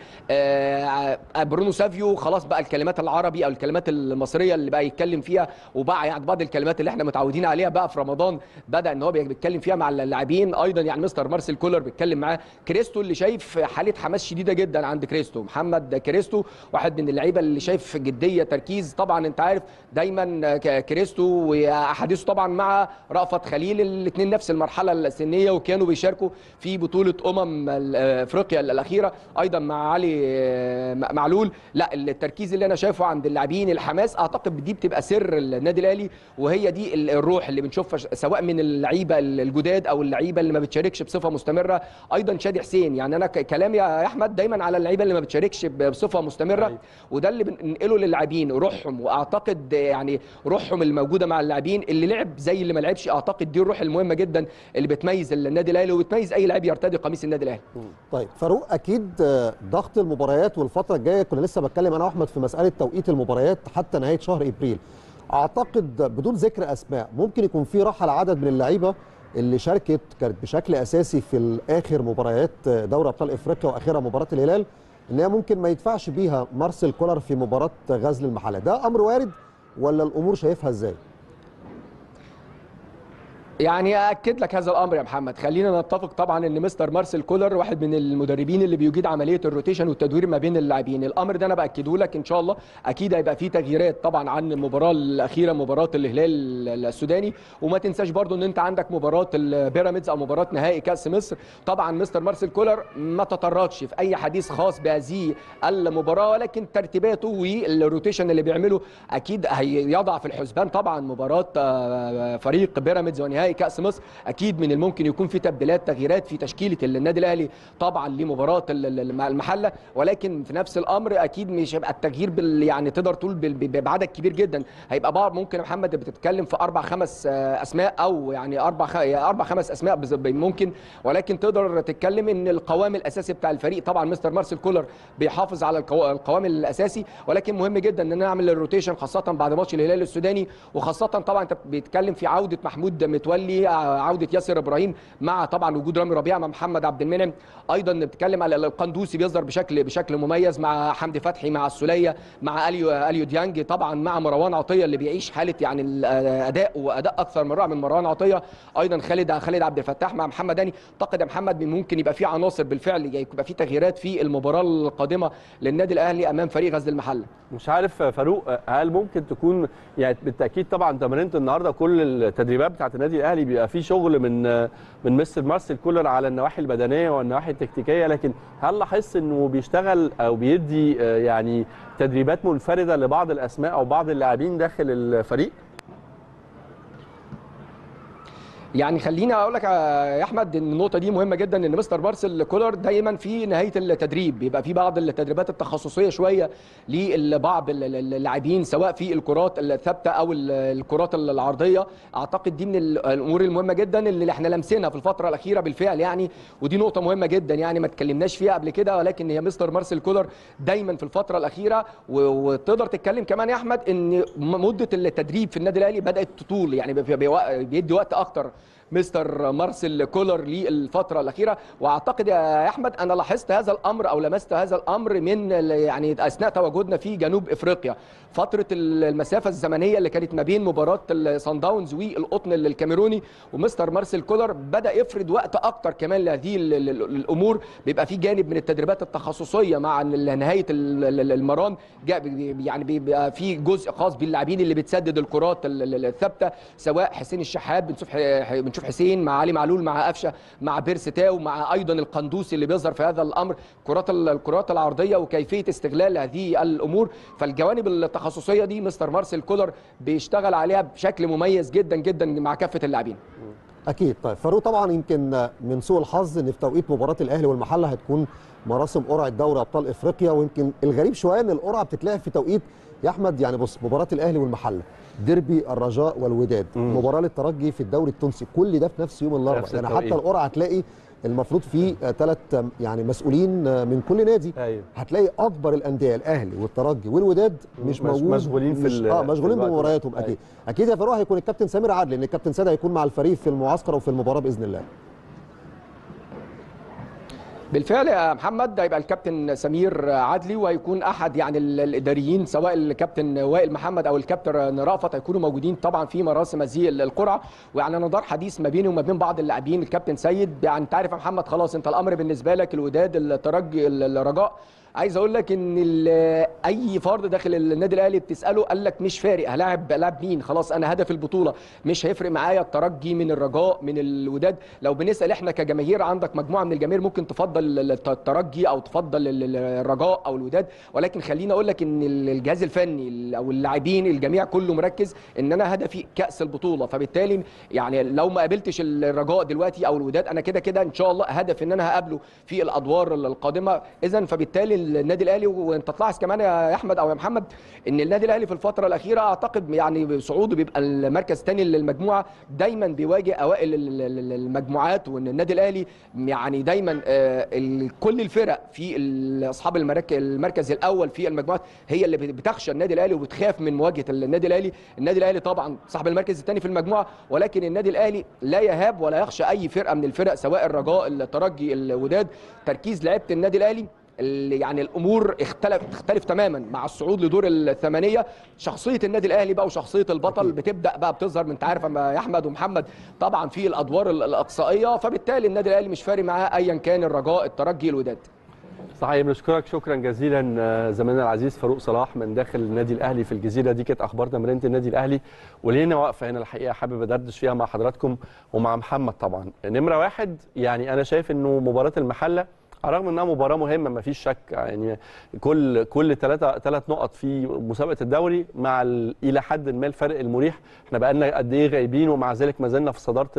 برونو سافيو خلاص بقى الكلمات العربي او الكلمات المصريه اللي بقى يتكلم فيها، وبقى يعني بعض الكلمات اللي احنا متعودين عليها بقى في رمضان بدا ان هو بيتكلم فيها مع اللاعبين. ايضا يعني مستر مارسيل كولر بيتكلم معاه. كريستو اللي شايف حاله حماس شديده جدا عند كريستو، محمد كريستو واحد من اللعيبه اللي شايف جديه تركيز. طبعا انت عارف دايما كريستو واحاديثه طبعا مع رأفت خليل، الاثنين نفس المرحله السنيه وكانوا بيشاركوا في بطوله افريقيا الاخيره، ايضا مع علي معلول. لا التركيز اللي انا شايفه عند اللاعبين، الحماس، اعتقد دي بتبقى سر النادي الاهلي، وهي دي الروح اللي بنشوفها سواء من اللعيبه الجداد او اللعيبه اللي ما بتشاركش بصفه مستمره. ايضا شادي حسين، يعني انا كلامي يا احمد دايما على اللعيبه اللي ما بتشاركش بصفه مستمره، وده اللي بننقله للاعبين روحهم. واعتقد يعني روحهم الموجوده مع اللاعبين، اللي لعب زي اللي ما لعبش، اعتقد دي الروح المهمه جدا اللي بتميز النادي الاهلي وبتميز اي لاعب يرتدي قميص النادي الاهلي. طيب فاروق، اكيد ضغط المباريات والفتره الجايه، كنا لسه بتكلم انا واحمد في مساله توقيت المباريات حتى نهايه شهر ابريل. اعتقد بدون ذكر اسماء ممكن يكون في راحه لعدد من اللعيبه اللي شاركت كانت بشكل اساسي في اخر مباريات دوري ابطال افريقيا واخرها مباراه الهلال، ان هي ممكن ما يدفعش بيها مارسيل كولر في مباراه غزل المحله. ده امر وارد ولا الامور شايفها ازاي؟ يعني اكد لك هذا الامر يا محمد. خلينا نتفق طبعا ان مستر مارسيل كولر واحد من المدربين اللي بيجيد عمليه الروتيشن والتدوير ما بين اللاعبين. الامر ده انا باكده لك ان شاء الله. اكيد هيبقى فيه تغييرات طبعا عن المباراه الاخيره مباراه الهلال السوداني، وما تنساش برضو ان انت عندك مباراه البيراميدز او مباراه نهائي كاس مصر. طبعا مستر مارسيل كولر ما تطرقش في اي حديث خاص بهذه المباراه، ولكن ترتيباته والروتيشن اللي بيعمله اكيد هيضع في الحسبان طبعا مباراه فريق بيراميدز ونهائي كاس مصر. اكيد من الممكن يكون في تبديلات تغييرات في تشكيله النادي الاهلي طبعا لمباراه المحله، ولكن في نفس الامر اكيد مش هيبقى التغيير يعني تقدر تقول بعدد كبير جدا. هيبقى بعض ممكن يا محمد بتتكلم في 4-5 اسماء، او يعني 4-5 اسماء ممكن، ولكن تقدر تتكلم ان القوام الاساسي بتاع الفريق طبعا مستر مارسيل كولر بيحافظ على القوام الاساسي، ولكن مهم جدا ان نعمل الروتيشن خاصه بعد ماتش الهلال السوداني، وخاصه طبعا انت بتتكلم في عوده محمود متولي متولي، عوده ياسر ابراهيم مع طبعا وجود رامي ربيعه مع محمد عبد المنعم. ايضا بتتكلم على القندوسي بيظهر بشكل مميز مع حمدي فتحي مع السوليه مع اليو ديانج، طبعا مع مروان عطيه اللي بيعيش حاله يعني الاداء واداء اكثر من رائع من مروان عطيه. ايضا خالد عبد الفتاح مع محمد هاني. اعتقد يا محمد ممكن يبقى في عناصر بالفعل يبقى في تغييرات في المباراه القادمه للنادي الاهلي امام فريق غزل المحله. مش عارف فاروق، هل ممكن تكون يعني بالتاكيد طبعا تمرينه النهارده كل التدريبات بتاعه النادي الاهلي بيبقى في شغل من مستر مارسيل كولر على النواحي البدنيه والنواحي التكتيكيه، لكن هل لاحظت انه بيشتغل او بيدي يعني تدريبات منفرده لبعض الاسماء او بعض اللاعبين داخل الفريق؟ يعني خليني اقول لك يا احمد ان النقطه دي مهمه جدا، ان مستر مارسيل كولر دايما في نهايه التدريب بيبقى في بعض التدريبات التخصصيه شويه لبعض اللاعبين سواء في الكرات الثابته او الكرات العرضيه. اعتقد دي من الامور المهمه جدا اللي احنا لمسناها في الفتره الاخيره بالفعل يعني، ودي نقطه مهمه جدا يعني ما اتكلمناش فيها قبل كده، ولكن هي مستر مارسيل كولر دايما في الفتره الاخيره. وتقدر تتكلم كمان يا احمد ان مده التدريب في النادي الاهلي بدات تطول، يعني بيدي وقت اكتر مستر مارسيل كولر للفتره الاخيره. واعتقد يا احمد انا لاحظت هذا الامر او لمست هذا الامر من يعني اثناء تواجدنا في جنوب افريقيا، فتره المسافه الزمنيه اللي كانت ما بين مباراه الصن داونز والقطن الكاميروني، ومستر مارسيل كولر بدا يفرض وقت اكتر كمان لهذه الامور. بيبقى في جانب من التدريبات التخصصيه مع نهايه المران، يعني بيبقى في جزء خاص باللاعبين اللي بتسدد الكرات الثابته، سواء حسين الشحات بنشوف حسين مع علي معلول مع قفشه مع بيرسي تاو مع ايضا القندوسي اللي بيظهر في هذا الامر، الكرات العرضيه وكيفيه استغلال هذه الامور. فالجوانب التخصصيه دي مستر مارسيل كولر بيشتغل عليها بشكل مميز جدا جدا مع كافه اللاعبين. اكيد. طيب فاروق، طبعا يمكن من سوء الحظ ان في توقيت مباراه الاهلي والمحله هتكون مراسم قرعه دوري ابطال افريقيا، ويمكن الغريب شويه ان القرعه بتتلعب في توقيت يا احمد، يعني بص، مباراه الاهلي والمحله، ديربي الرجاء والوداد، مباراه للترجي في الدوري التونسي، كل ده في نفس يوم الاربعاء. يعني حتى القرعه هتلاقي المفروض في 3 يعني مسؤولين من كل نادي. أيوه. هتلاقي اكبر الانديه الاهلي والترجي والوداد مش موجود، مشغولين مشغولين بمبارياتهم. أيوه. اكيد يا فاروق هيكون الكابتن سمير عدلي، لان الكابتن سيد هيكون مع الفريق في المعسكر وفي المباراه باذن الله. بالفعل يا محمد هيبقى الكابتن سمير عدلي، وهيكون احد يعني الاداريين سواء الكابتن وائل محمد او الكابتن رأفت هيكونوا موجودين طبعا في مراسم هذه القرعه. ويعني انا دار حديث ما بيني وما بين بعض اللاعبين الكابتن سيد، يعني انت عارف يا محمد خلاص انت الامر بالنسبه لك الوداد الترجي الرجاء. عايز اقول لك ان اي فرد داخل النادي الاهلي بتساله قال لك مش فارق هلاعب مين، خلاص انا هدف البطوله، مش هيفرق معايا الترجي من الرجاء من الوداد. لو بنسال احنا كجماهير، عندك مجموعه من الجماهير ممكن تفضل الترجي او تفضل الرجاء او الوداد، ولكن خليني اقول لك ان الجهاز الفني او اللاعبين الجميع كله مركز ان انا هدفي كاس البطوله. فبالتالي يعني لو ما قابلتش الرجاء دلوقتي او الوداد، انا كده كده ان شاء الله هدف ان انا هقابله في الادوار القادمه. اذا فبالتالي النادي الاهلي، وانت تلاحظ كمان يا احمد او يا محمد ان النادي الاهلي في الفتره الاخيره اعتقد يعني صعوده بيبقى المركز الثاني للمجموعه، دايما بيواجه اوائل المجموعات. وان النادي الاهلي يعني دايما كل الفرق في اصحاب المركز الاول في المجموعات هي اللي بتخشى النادي الاهلي وبتخاف من مواجهه النادي الاهلي. النادي الاهلي طبعا صاحب المركز الثاني في المجموعه، ولكن النادي الاهلي لا يهاب ولا يخشى اي فرقه من الفرق سواء الرجاء الترجي الوداد. تركيز لعيبه النادي الاهلي يعني الامور اختلف تماما مع الصعود لدور الثمانيه. شخصيه النادي الاهلي بقى وشخصيه البطل بتبدا بقى بتظهر، من انت عارف يا احمد ومحمد طبعا في الادوار الاقصائيه. فبالتالي النادي الاهلي مش فارق معاه ايا كان الرجاء الترجي الوداد. صحيح. بنشكرك شكرا جزيلا زميلنا العزيز فاروق صلاح من داخل النادي الاهلي في الجزيره. دي كانت اخبار تمرينه النادي الاهلي، ولينا واقفه هنا الحقيقه حابب ادردش فيها مع حضراتكم ومع محمد. طبعا نمره واحد، يعني انا شايف انه مباراه المحله رغم انها مباراه مهمه ما فيش شك، يعني كل 3 نقط في مسابقه الدوري مع الى حد ما الفرق المريح. احنا بقالنا قد ايه غايبين ومع ذلك ما زلنا في صداره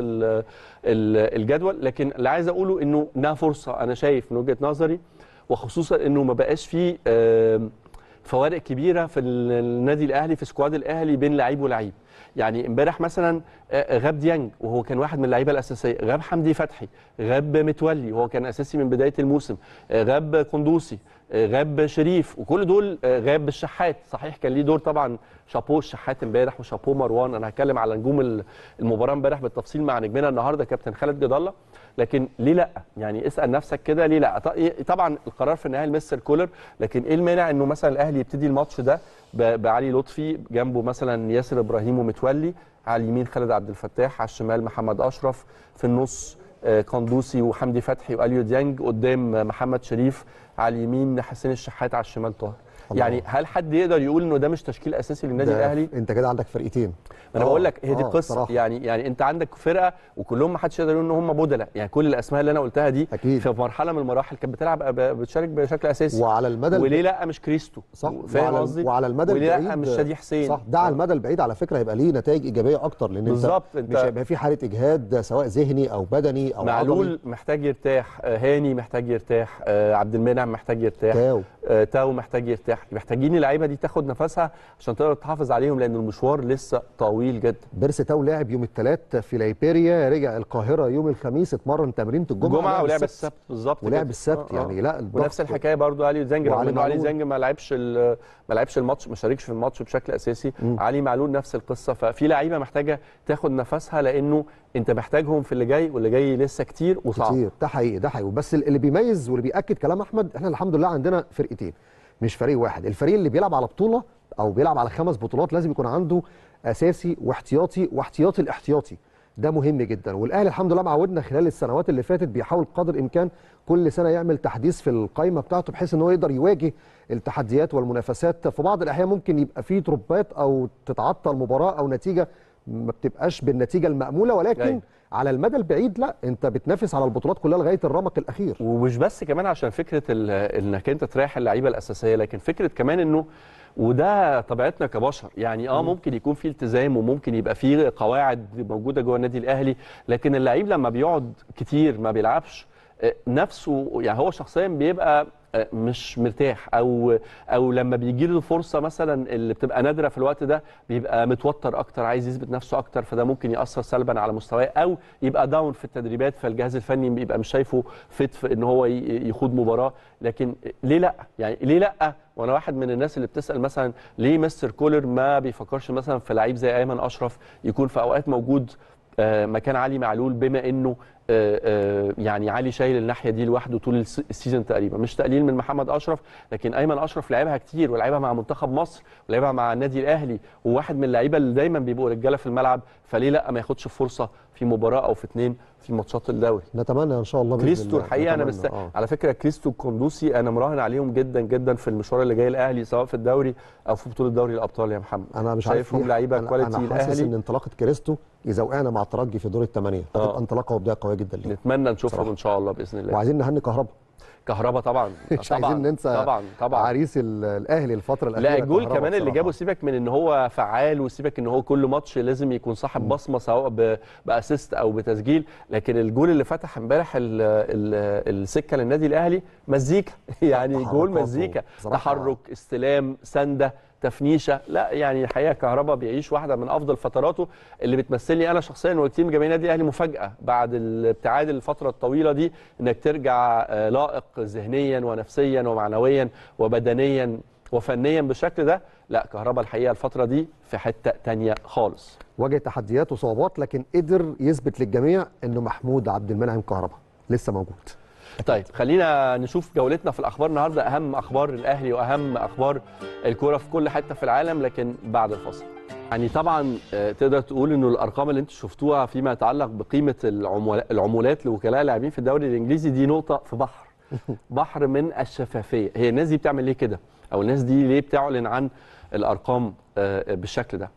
الجدول. لكن اللي عايز اقوله انها فرصه، انا شايف من وجهه نظري، وخصوصا انه ما بقاش فيه فوارق كبيره في النادي الاهلي في سكواد الاهلي بين لعيب ولعيب. يعني امبارح مثلا غاب ديانج وهو كان واحد من اللعيبه الاساسيه، غاب حمدي فتحي، غاب متولي وهو كان اساسي من بدايه الموسم، غاب قندوسي، غاب شريف، وكل دول غاب الشحات. صحيح كان ليه دور طبعا، شابوه الشحات امبارح وشابوه مروان. انا هتكلم على نجوم المباراه امبارح بالتفصيل مع نجمنا النهارده كابتن خالد جد الله، لكن ليه لا؟ يعني اسال نفسك كده ليه لا؟ طبعا القرار في النهايه لمستر كولر، لكن ايه المانع انه مثلا الاهلي يبتدي الماتش ده بعلي لطفي، جنبه مثلا ياسر ابراهيم ومتولي، على اليمين خالد عبد الفتاح، على الشمال محمد اشرف، في النص قندوسي وحمدي فتحي واليو ديانج، قدام محمد شريف، على اليمين حسين الشحات، على الشمال طاهر. يعني هل حد يقدر يقول انه ده مش تشكيل اساسي للنادي الاهلي؟ انت كده عندك فرقتين. انا بقول لك هي دي القصه. يعني انت عندك فرقه وكلهم ما حدش يقدر يقول ان هم بدلاء، يعني كل الاسماء اللي انا قلتها دي أكيد. في مرحله من المراحل كانت بتلعب بتشارك بشكل اساسي. وعلى المدى وليه لا مش كريستو؟ صح. فاهم قصدي؟ وعلى المدى وليه البعيد لا مش شادي حسين؟ صح. ده على المدى البعيد على فكره هيبقى ليه نتائج ايجابيه اكتر، لان بالظبط مش هيبقى في حاله اجهاد سواء ذهني او بدني او معلول عضلي. محتاج يرتاح، هاني محتاج يرتاح، عبد المنعم محتاج يرتاح، تاو محتاج يرتاح. محتاجين اللعيبه دي تاخد نفسها عشان تقدر تحافظ عليهم، لان المشوار لسه طويل جدا. بيرسي تاو لعب يوم الثلاث في ليبيريا، رجع القاهره يوم الخميس، اتمرن تمرينه الجمعه ولعب السبت بالظبط، ولعب السبت. يعني لا ونفس الحكايه برضو علي زنج، رغم انه علي زنج ما لعبش الماتش، ما شاركش في الماتش بشكل اساسي. علي معلول نفس القصه. ففي لعيبه محتاجه تاخد نفسها، لانه انت محتاجهم في اللي جاي، واللي جاي لسه كتير وصعب كتير. ده حقيقي ده حقيقي. بس اللي بيميز واللي بياكد كلام احمد، احنا الحمد لله عندنا فرقتين مش فريق واحد. الفريق اللي بيلعب على بطوله او بيلعب على 5 بطولات لازم يكون عنده اساسي واحتياطي، واحتياطي الاحتياطي ده مهم جدا. والاهلي الحمد لله معودنا خلال السنوات اللي فاتت بيحاول قدر الامكان كل سنه يعمل تحديث في القائمه بتاعته، بحيث ان هو يقدر يواجه التحديات والمنافسات. في بعض الاحيان ممكن يبقى فيه تروبات او تتعطل مباراه او نتيجه ما بتبقاش بالنتيجه الماموله، ولكن على المدى البعيد لا، انت بتنافس على البطولات كلها لغايه الرمق الاخير. ومش بس كمان عشان فكره انك انت تريح اللعيبه الاساسيه، لكن فكره كمان انه وده طبيعتنا كبشر. يعني ممكن يكون في التزام وممكن يبقى في قواعد موجوده جوه النادي الاهلي، لكن اللعيب لما بيقعد كتير ما بيلعبش نفسه، يعني هو شخصيا بيبقى مش مرتاح، او لما بيجي له الفرصه مثلا اللي بتبقى نادره في الوقت ده بيبقى متوتر اكتر، عايز يثبت نفسه اكتر، فده ممكن ياثر سلبا على مستواه، او يبقى داون في التدريبات، فالجهاز الفني بيبقى مش شايفه فت في ان هو يخوض مباراه. لكن ليه لا؟ يعني ليه لا؟ وانا واحد من الناس اللي بتسال مثلا ليه مستر كولر ما بيفكرش مثلا في لعيب زي ايمن اشرف يكون في اوقات موجود مكان علي معلول، بما انه يعني علي شايل الناحيه دي لوحده طول السيزون تقريبا. مش تقليل من محمد اشرف، لكن ايمن اشرف لعبها كتير، ولعبها مع منتخب مصر، ولعبها مع النادي الاهلي، وواحد من اللعيبه اللي دايما بيبقوا رجاله في الملعب، فليه لا ما ياخدش فرصه في مباراه او في 2 في ماتشات الدوري؟ نتمنى ان شاء الله. كريستو الحقيقه انا على فكره كريستو القندوسي انا مراهن عليهم جدا جدا في المشوار اللي جاي الاهلي، سواء في الدوري او في بطوله دوري الابطال. يا محمد انا مش شايفهم لعيبه كواليتي انا حاسس الاهلي. ان انطلاقه كريستو اذا وقعنا مع الترجي في دور الثمانيه هتبقى انطلاقه وبدايه قويه جدا ليه. نتمنى نشوفهم ان شاء الله باذن الله. وعايزين نهني كهربا طبعا مش عايزين ننسى طبعا عريس الاهلي الفتره الاخيره. لا الجول كمان اللي جابه، سيبك من ان هو فعال وسيبك ان هو كل ماتش لازم يكون صاحب بصمه سواء باسيست او بتسجيل، لكن الجول اللي فتح امبارح السكه للنادي الاهلي مزيكا يعني جول مزيكا، تحرك، استلام، سنده، تفنيشه. لا يعني الحقيقه كهربا بيعيش واحده من افضل فتراته اللي بتمثلني انا شخصيا وكتير من جماهير النادي الاهلي مفاجاه بعد الابتعاد الفتره الطويله دي، انك ترجع لائق ذهنيا ونفسيا ومعنويا وبدنيا وفنيا بالشكل ده. لا كهربا الحقيقه الفتره دي في حته ثانيه خالص. واجه تحديات وصعوبات لكن قدر يثبت للجميع انه محمود عبد المنعم كهربا لسه موجود. طيب خلينا نشوف جولتنا في الاخبار النهارده، اهم اخبار الاهلي واهم اخبار الكوره في كل حته في العالم، لكن بعد الفاصل. يعني طبعا تقدر تقول انه الارقام اللي انتم شفتوها فيما يتعلق بقيمه العمولات لوكلاء اللاعبين في الدوري الانجليزي دي نقطه في بحر من الشفافيه. هي الناس دي بتعمل ليه كده؟ او الناس دي ليه بتعلن عن الارقام بالشكل ده؟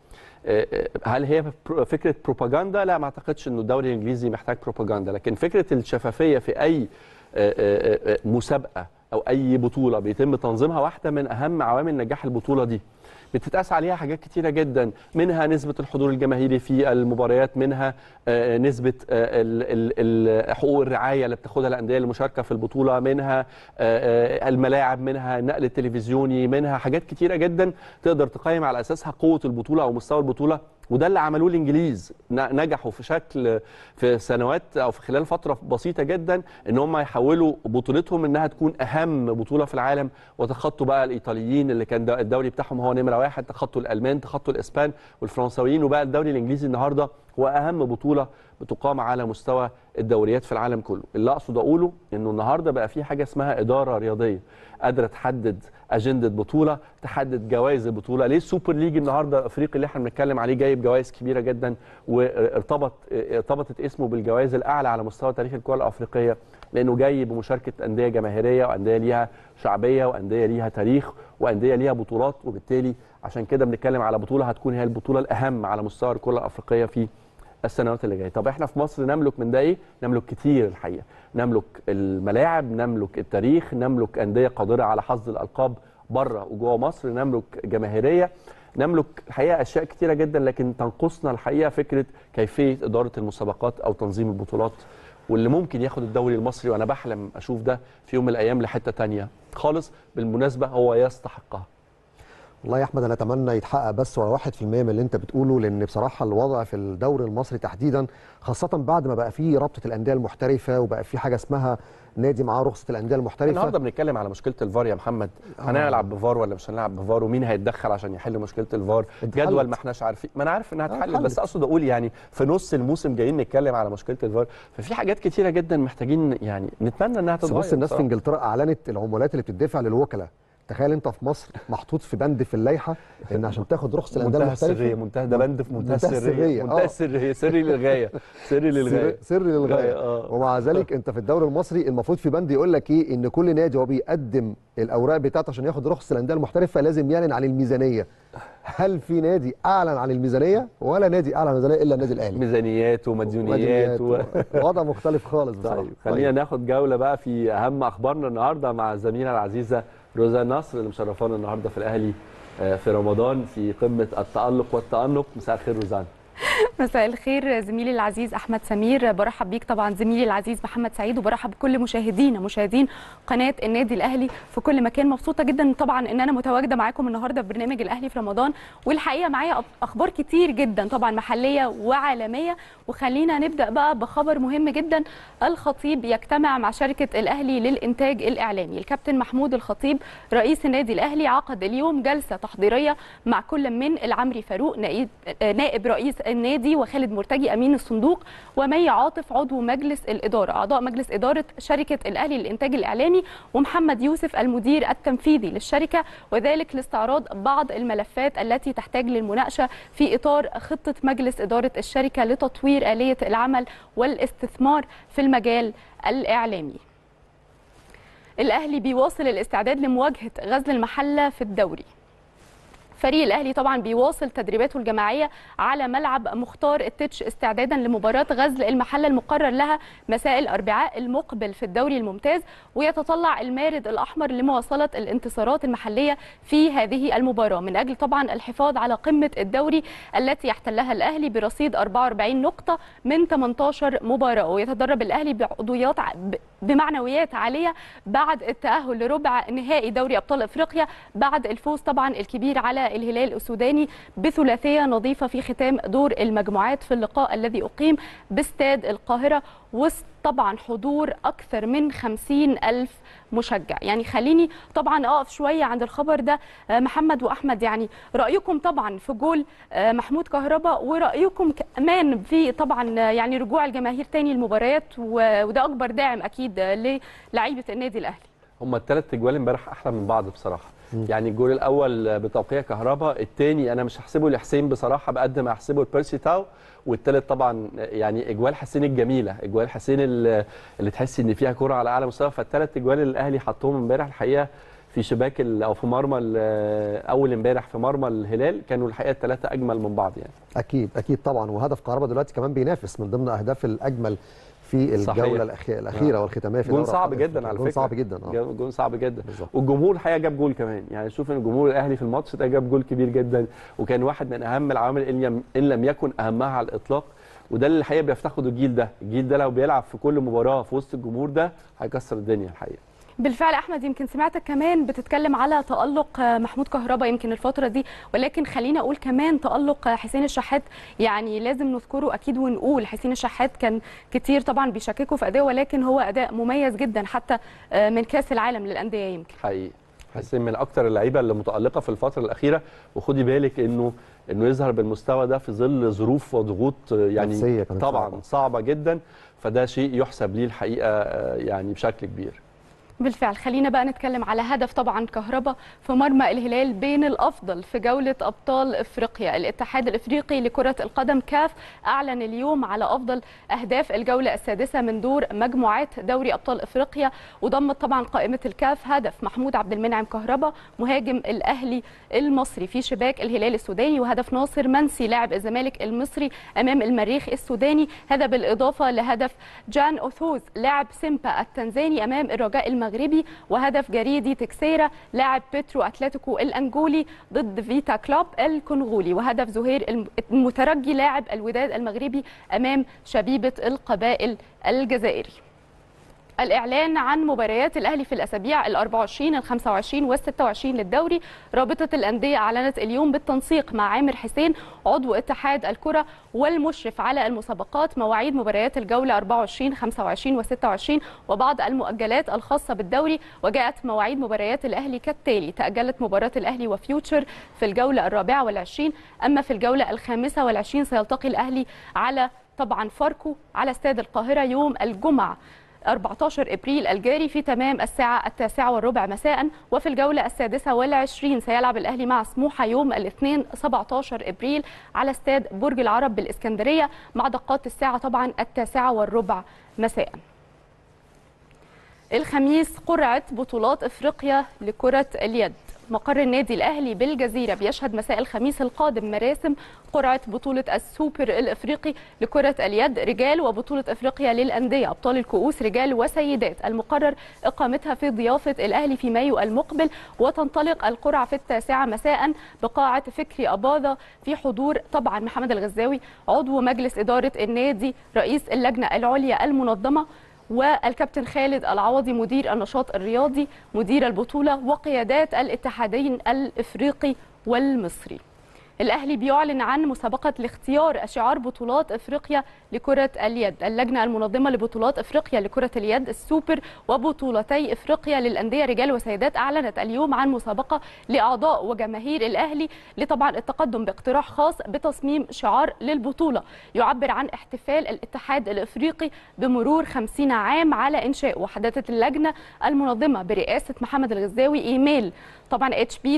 هل هي فكره بروباغندا؟ لا ما اعتقدش انه الدوري الانجليزي محتاج بروباغندا، لكن فكره الشفافيه في اي مسابقه او اي بطوله بيتم تنظيمها واحده من اهم عوامل نجاح البطوله دي. بتتقاس عليها حاجات كتيره جدا، منها نسبه الحضور الجماهيري في المباريات، منها نسبه حقوق الرعايه اللي بتاخدها الانديه المشاركه في البطوله، منها الملاعب، منها النقل التلفزيوني، منها حاجات كتيره جدا تقدر تقيم على اساسها قوه البطوله او مستوى البطوله وده اللي عملوه الانجليز، نجحوا في سنوات او في خلال فتره بسيطه جدا ان هم يحولوا بطولتهم انها تكون اهم بطوله في العالم، وتخطوا بقى الايطاليين اللي كان الدوري بتاعهم هو نمره 1، تخطوا الالمان، تخطوا الاسبان والفرنساويين، وبقى الدوري الانجليزي النهارده هو اهم بطوله بتقام على مستوى الدوريات في العالم كله. اللي اقصد اقوله انه النهارده بقى في حاجه اسمها اداره رياضيه قادره تحدد اجنده بطوله، تحدد جوائز البطوله. ليه السوبر ليج النهارده الافريقي اللي احنا بنتكلم عليه جايب جوائز كبيره جدا وارتبطت اسمه بالجوائز الاعلى على مستوى تاريخ الكره الافريقيه؟ لانه جاي بمشاركه انديه جماهيريه وانديه ليها شعبيه وانديه ليها تاريخ وانديه ليها بطولات، وبالتالي عشان كده بنتكلم على بطوله هتكون هي البطوله الاهم على مستوى الكره الافريقيه في السنوات اللي جايه. طب احنا في مصر نملك من ده ايه؟ نملك كتير الحقيقه، نملك الملاعب، نملك التاريخ، نملك انديه قادره على حصد الالقاب بره وجوه مصر، نملك جماهيريه، نملك الحقيقه اشياء كتيره جدا، لكن تنقصنا الحقيقه فكره كيفيه اداره المسابقات او تنظيم البطولات، واللي ممكن ياخد الدوري المصري، وانا بحلم اشوف ده في يوم من الايام لحته ثانيه خالص بالمناسبه هو يستحقها. والله يا احمد انا اتمنى يتحقق بس ولا 1% من اللي انت بتقوله، لان بصراحه الوضع في الدوري المصري تحديدا خاصه بعد ما بقى فيه رابطه الانديه المحترفه وبقى في حاجه اسمها نادي معاه رخصه الانديه المحترفه. النهارده بنتكلم على مشكله الفار يا محمد، هنلعب بفار ولا مش هنلعب بفار، ومين هيتدخل عشان يحل مشكله الفار؟ جدول ما احناش عارفين، ما انا عارف انها هتحل، بس اقصد اقول يعني في نص الموسم جايين نتكلم على مشكله الفار، ففي حاجات كتيره جدا محتاجين يعني نتمنى انها تتغير. بص الناس في انجلترا اعلنت العمولات اللي بتدفع للوكلاء، تخيل انت في مصر محطوط في بند في اللائحه ان عشان تاخد رخصه الانديه المحترفه منتهى ده بند في منتهى السريه، منتهى السريه، سري للغايه، سري للغايه، سري للغايه. ومع ذلك انت في الدوري المصري المفروض في بند يقول لك ايه، ان كل نادي وهو بيقدم الاوراق بتاعته عشان ياخد رخصه الانديه المحترفه لازم يعلن عن الميزانيه. هل في نادي اعلن عن الميزانيه؟ ولا نادي اعلن عن الميزانيه الا النادي الاهلي. ميزانيات ومديونيات وضع مختلف خالص بصراحه. طيب خلينا ناخد جوله بقى في اهم اخبارنا النهارده مع الزميله العزيزه روزان نصر اللي مشرفانا النهارده في الاهلي في رمضان في قمه التالق والتأنق. مساء الخير روزان. مساء الخير زميلي العزيز احمد سمير، برحب بيك طبعا زميلي العزيز محمد سعيد، وبرحب بكل مشاهدين قناه النادي الاهلي في كل مكان. مبسوطه جدا طبعا ان انا متواجده معاكم النهارده في برنامج الاهلي في رمضان، والحقيقه معايا اخبار كتير جدا طبعا محليه وعالميه. وخلينا نبدا بقى بخبر مهم جدا. الخطيب يجتمع مع شركه الاهلي للانتاج الاعلامي. الكابتن محمود الخطيب رئيس النادي الاهلي عقد اليوم جلسه تحضيريه مع كل من العمري فاروق نائب رئيس النادي، وخالد مرتجي امين الصندوق، ومي عاطف عضو مجلس الاداره، اعضاء مجلس اداره شركه الاهلي للانتاج الاعلامي، ومحمد يوسف المدير التنفيذي للشركه، وذلك لاستعراض بعض الملفات التي تحتاج للمناقشه في اطار خطه مجلس اداره الشركه لتطوير آلية العمل والاستثمار في المجال الاعلامي. الاهلي بيواصل الاستعداد لمواجهه غزل المحله في الدوري. فريق الاهلي طبعا بيواصل تدريباته الجماعيه على ملعب مختار التتش استعدادا لمباراه غزل المحله المقرر لها مساء الاربعاء المقبل في الدوري الممتاز، ويتطلع المارد الاحمر لمواصله الانتصارات المحليه في هذه المباراه من اجل طبعا الحفاظ على قمه الدوري التي يحتلها الاهلي برصيد 44 نقطه من 18 مباراه. ويتدرب الاهلي بمعنويات عاليه بعد التاهل لربع نهائي دوري ابطال افريقيا بعد الفوز طبعا الكبير على الهلال السوداني بثلاثيه نظيفه في ختام دور المجموعات في اللقاء الذي اقيم باستاد القاهره وسط طبعا حضور اكثر من 50,000 مشجع. يعني خليني طبعا اقف شويه عند الخبر ده محمد واحمد، يعني رايكم طبعا في جول محمود كهربا، ورايكم كمان في طبعا يعني رجوع الجماهير تاني المباريات، وده اكبر داعم اكيد للاعيبه النادي الاهلي. هم الثلاث اجوال امبارح احلى من بعض بصراحه. يعني الجول الاول بتوقيع كهربا، الثاني انا مش هحسبه لحسين بصراحه بقد ما هحسبه لبيرسي تاو، والثالث طبعا يعني اجوال حسين الجميله، اجوال حسين اللي تحسي ان فيها كره على اعلى مستوى. فالثلاث اجوال اللي الاهلي حطهم امبارح الحقيقه في شباك او في مرمى اول امبارح في مرمى الهلال كانوا الحقيقه الثلاثه اجمل من بعض يعني. اكيد طبعا، وهدف كهربا دلوقتي كمان بينافس من ضمن اهداف الاجمل في الجوله الاخيره والختاميه في جون صعب جدا على فكره، جون صعب جدا جون صعب جدا بالزبط. والجمهور الحقيقه جاب جول كمان، يعني شوف ان الجمهور الاهلي في الماتش ده جاب جول كبير جدا، وكان واحد من اهم العوامل ان لم يكن اهمها على الاطلاق. وده اللي الحقيقه بيفتقده الجيل ده لو بيلعب في كل مباراه في وسط الجمهور ده هيكسر الدنيا الحقيقه. بالفعل احمد، يمكن سمعتك كمان بتتكلم على تألق محمود كهربا يمكن الفتره دي، ولكن خليني اقول كمان تألق حسين الشحات. يعني لازم نذكره اكيد ونقول حسين الشحات كان كتير طبعا بيشككوا في اداء، ولكن هو اداء مميز جدا حتى من كاس العالم للانديه. يمكن حقيقي حسين من اكتر اللعيبه اللي متألقه في الفتره الاخيره، وخدي بالك انه يظهر بالمستوى ده في ظل ظروف وضغوط يعني طبعا صعبه جدا، فده شيء يحسب ليه الحقيقه يعني بشكل كبير. بالفعل خلينا بقى نتكلم على هدف طبعا كهربا في مرمى الهلال بين الافضل في جوله ابطال افريقيا. الاتحاد الافريقي لكره القدم كاف اعلن اليوم على افضل اهداف الجوله السادسه من دور مجموعات دوري ابطال افريقيا، وضمت طبعا قائمه الكاف هدف محمود عبد المنعم كهربا مهاجم الاهلي المصري في شباك الهلال السوداني، وهدف ناصر منسي لاعب الزمالك المصري امام المريخ السوداني، هذا بالاضافه لهدف جان اوثوز لاعب سيمبا التنزاني امام الرجاء المغربي، وهدف جريدي تكسيرا لاعب بيترو اتلتيكو الانجولي ضد فيتا كلوب الكونغولي، وهدف زهير المترجي لاعب الوداد المغربي امام شبيبه القبائل الجزائري. الإعلان عن مباريات الأهلي في الأسابيع ال24 ال25 وال26 للدوري. رابطة الأندية أعلنت اليوم بالتنسيق مع عامر حسين عضو اتحاد الكرة والمشرف على المسابقات مواعيد مباريات الجولة 24 25 و26 وبعض المؤجلات الخاصة بالدوري. وجاءت مواعيد مباريات الأهلي كالتالي: تأجلت مباراة الأهلي وفيوتشر في الجولة 24، أما في الجولة 25 سيلتقي الأهلي على طبعا فاركو على استاد القاهرة يوم الجمعة 14 ابريل الجاري في تمام الساعه 9:15 مساء. وفي الجوله 26 سيلعب الاهلي مع سموحه يوم الاثنين 17 ابريل على استاد برج العرب بالاسكندريه مع دقات الساعه طبعا 9:15 مساء. الخميس قرعه بطولات افريقيا لكره اليد. مقر النادي الأهلي بالجزيرة بيشهد مساء الخميس القادم مراسم قرعة بطولة السوبر الإفريقي لكرة اليد رجال وبطولة إفريقيا للأندية أبطال الكؤوس رجال وسيدات، المقرر إقامتها في ضيافة الأهلي في مايو المقبل، وتنطلق القرعة في 9 مساء بقاعة فكري أباظة في حضور طبعا محمد الغزاوي عضو مجلس إدارة النادي رئيس اللجنة العليا المنظمة، والكابتن خالد العوضي مدير النشاط الرياضي مدير البطولة، وقيادات الاتحادين الإفريقي والمصري. الأهلي بيعلن عن مسابقة لاختيار شعار بطولات إفريقيا لكرة اليد. اللجنة المنظمة لبطولات إفريقيا لكرة اليد السوبر وبطولتي إفريقيا للأندية رجال وسيدات أعلنت اليوم عن مسابقة لأعضاء وجماهير الأهلي لطبعا التقدم باقتراح خاص بتصميم شعار للبطولة يعبر عن احتفال الاتحاد الإفريقي بمرور 50 عام على إنشاء. وحدثت اللجنة المنظمة برئاسة محمد الغزاوي إيميل طبعا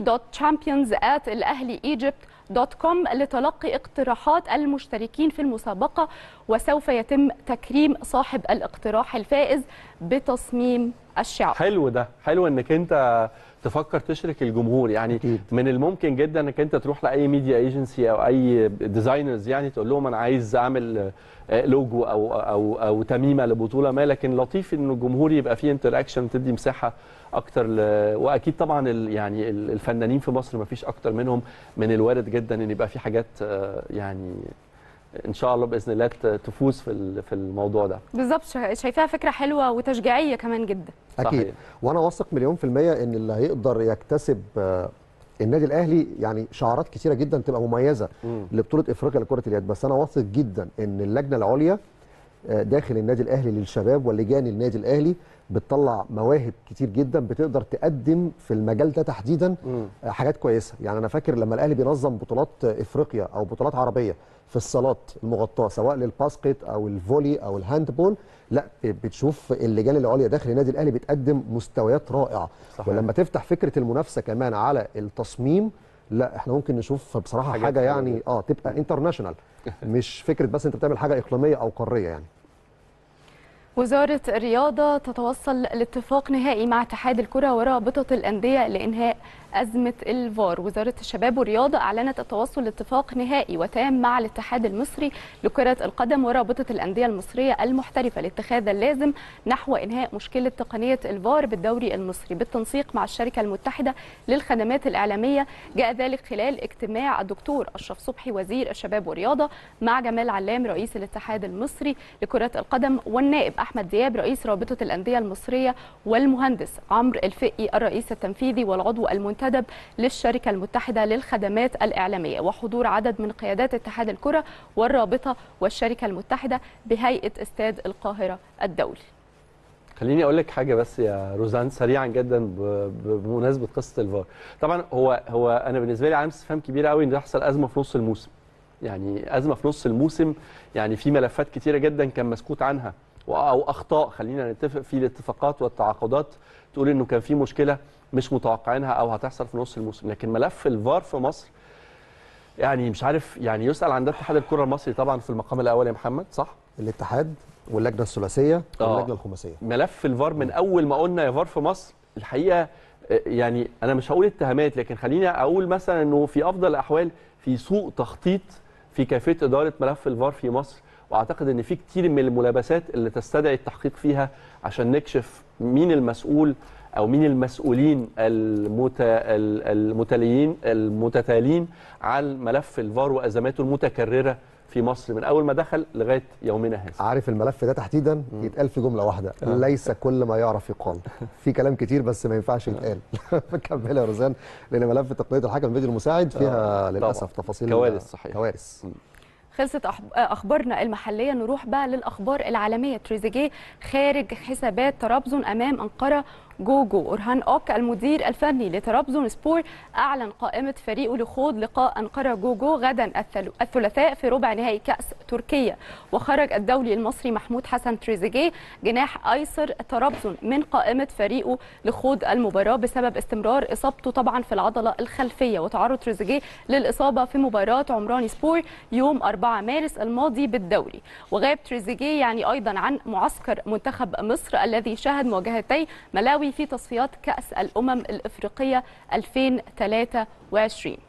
hp.champions@الأهلي-egypt.com لتلقي اقتراحات المشتركين في المسابقة، وسوف يتم تكريم صاحب الاقتراح الفائز بتصميم الشعار. حلو ده، حلو انك انت تفكر تشرك الجمهور. يعني أكيد. من الممكن جدا انك انت تروح لاي ميديا ايجنسي او اي ديزاينرز يعني تقول لهم انا عايز اعمل لوجو او تميمه لبطوله ما، لكن لطيف ان الجمهور يبقى فيه انتراكشن تدي مساحه اكتر واكيد طبعا يعني الفنانين في مصر ما فيش اكتر منهم، من الوارد جدا ان يبقى في حاجات يعني ان شاء الله باذن الله تفوز في الموضوع ده. بالظبط، شايفاها فكره حلوه وتشجيعيه كمان جدا. اكيد صحيح. وانا واثق مليون في الميه ان اللي هيقدر يكتسب النادي الاهلي يعني شعارات كتيره جدا تبقى مميزه لبطوله افريقيا لكره اليد، بس انا واثق جدا ان اللجنه العليا داخل النادي الاهلي للشباب واللجان النادي الاهلي بتطلع مواهب كتير جدا بتقدر تقدم في المجال ده تحديدا حاجات كويسه. يعني انا فاكر لما الاهلي بينظم بطولات افريقيا او بطولات عربيه في الصالات المغطاه سواء للباسكت او الفولي او الهاندبول، لا بتشوف اللجان العليا داخل النادي الاهلي بتقدم مستويات رائعه. صحيح. ولما تفتح فكره المنافسه كمان على التصميم، لا احنا ممكن نشوف بصراحه حاجه يعني تبقى انترناشونال مش فكره بس انت بتعمل حاجه اقليميه او قاريه. يعني وزارة الرياضة تتوصل لاتفاق نهائي مع اتحاد الكرة ورابطة الأندية لإنهاء أزمة الفار. وزارة الشباب والرياضة أعلنت التوصل لاتفاق نهائي وتام مع الاتحاد المصري لكرة القدم ورابطة الأندية المصرية المحترفة لاتخاذ اللازم نحو إنهاء مشكلة تقنية الفار بالدوري المصري بالتنسيق مع الشركة المتحدة للخدمات الإعلامية. جاء ذلك خلال اجتماع الدكتور أشرف صبحي وزير الشباب والرياضة مع جمال علام رئيس الاتحاد المصري لكرة القدم والنائب احمد دياب رئيس رابطه الانديه المصريه، والمهندس عمرو الفقي الرئيس التنفيذي والعضو المنتدب للشركه المتحده للخدمات الاعلاميه، وحضور عدد من قيادات اتحاد الكره والرابطه والشركه المتحده بهيئه استاد القاهره الدولي. خليني اقول لك حاجه بس يا روزان سريعا جدا بمناسبه قصه الفار. طبعا هو انا بالنسبه لي علامه استفهام كبيره قوي ان تحصل ازمه في نص الموسم. يعني ازمه في نص الموسم، يعني في ملفات كتيره جدا كان مسكوت عنها او اخطاء، خلينا نتفق في الاتفاقات والتعاقدات تقول انه كان في مشكله مش متوقعينها او هتحصل في نص الموسم، لكن ملف الفار في مصر يعني مش عارف، يعني يسال عن ده اتحاد الكره المصري طبعا في المقام الاول يا محمد، صح؟ الاتحاد واللجنه الثلاثيه واللجنه الخماسيه. ملف الفار من اول ما قلنا يا فار في مصر الحقيقه، يعني انا مش هقول اتهامات، لكن خليني اقول مثلا انه في افضل الاحوال في سوء تخطيط في كيفيه اداره ملف الفار في مصر، واعتقد ان في كتير من الملابسات اللي تستدعي التحقيق فيها عشان نكشف مين المسؤول او مين المسؤولين المتتاليين عن ملف الفار وازماته المتكرره في مصر من اول ما دخل لغايه يومنا هذا. عارف الملف ده تحديدا يتقال في جمله واحده، ليس كل ما يعرف يقال. في كلام كتير بس ما ينفعش يتقال. كمل يا روزان، لان ملف تقنيه الحكم الفيديو المساعد فيها للاسف تفاصيل كوارث صحيح. كوارث. خلصت اخبارنا المحليه، نروح بقى للاخبار العالميه. تريزيجيه خارج حسابات طرابزون امام انقره جوجو. أورهان أوك المدير الفني لطرابزون سبور أعلن قائمة فريقه لخوض لقاء أنقرة جوجو غدا الثلاثاء في ربع نهائي كأس تركيا. وخرج الدولي المصري محمود حسن تريزيجيه جناح أيسر طرابزون من قائمة فريقه لخوض المباراة بسبب استمرار إصابته طبعا في العضلة الخلفية، وتعرض تريزيجيه للإصابة في مباراة عمراني سبور يوم 4 مارس الماضي بالدوري. وغاب تريزيجيه يعني أيضا عن معسكر منتخب مصر الذي شهد مواجهتي ملاوي في تصفيات كأس الأمم الإفريقية 2023.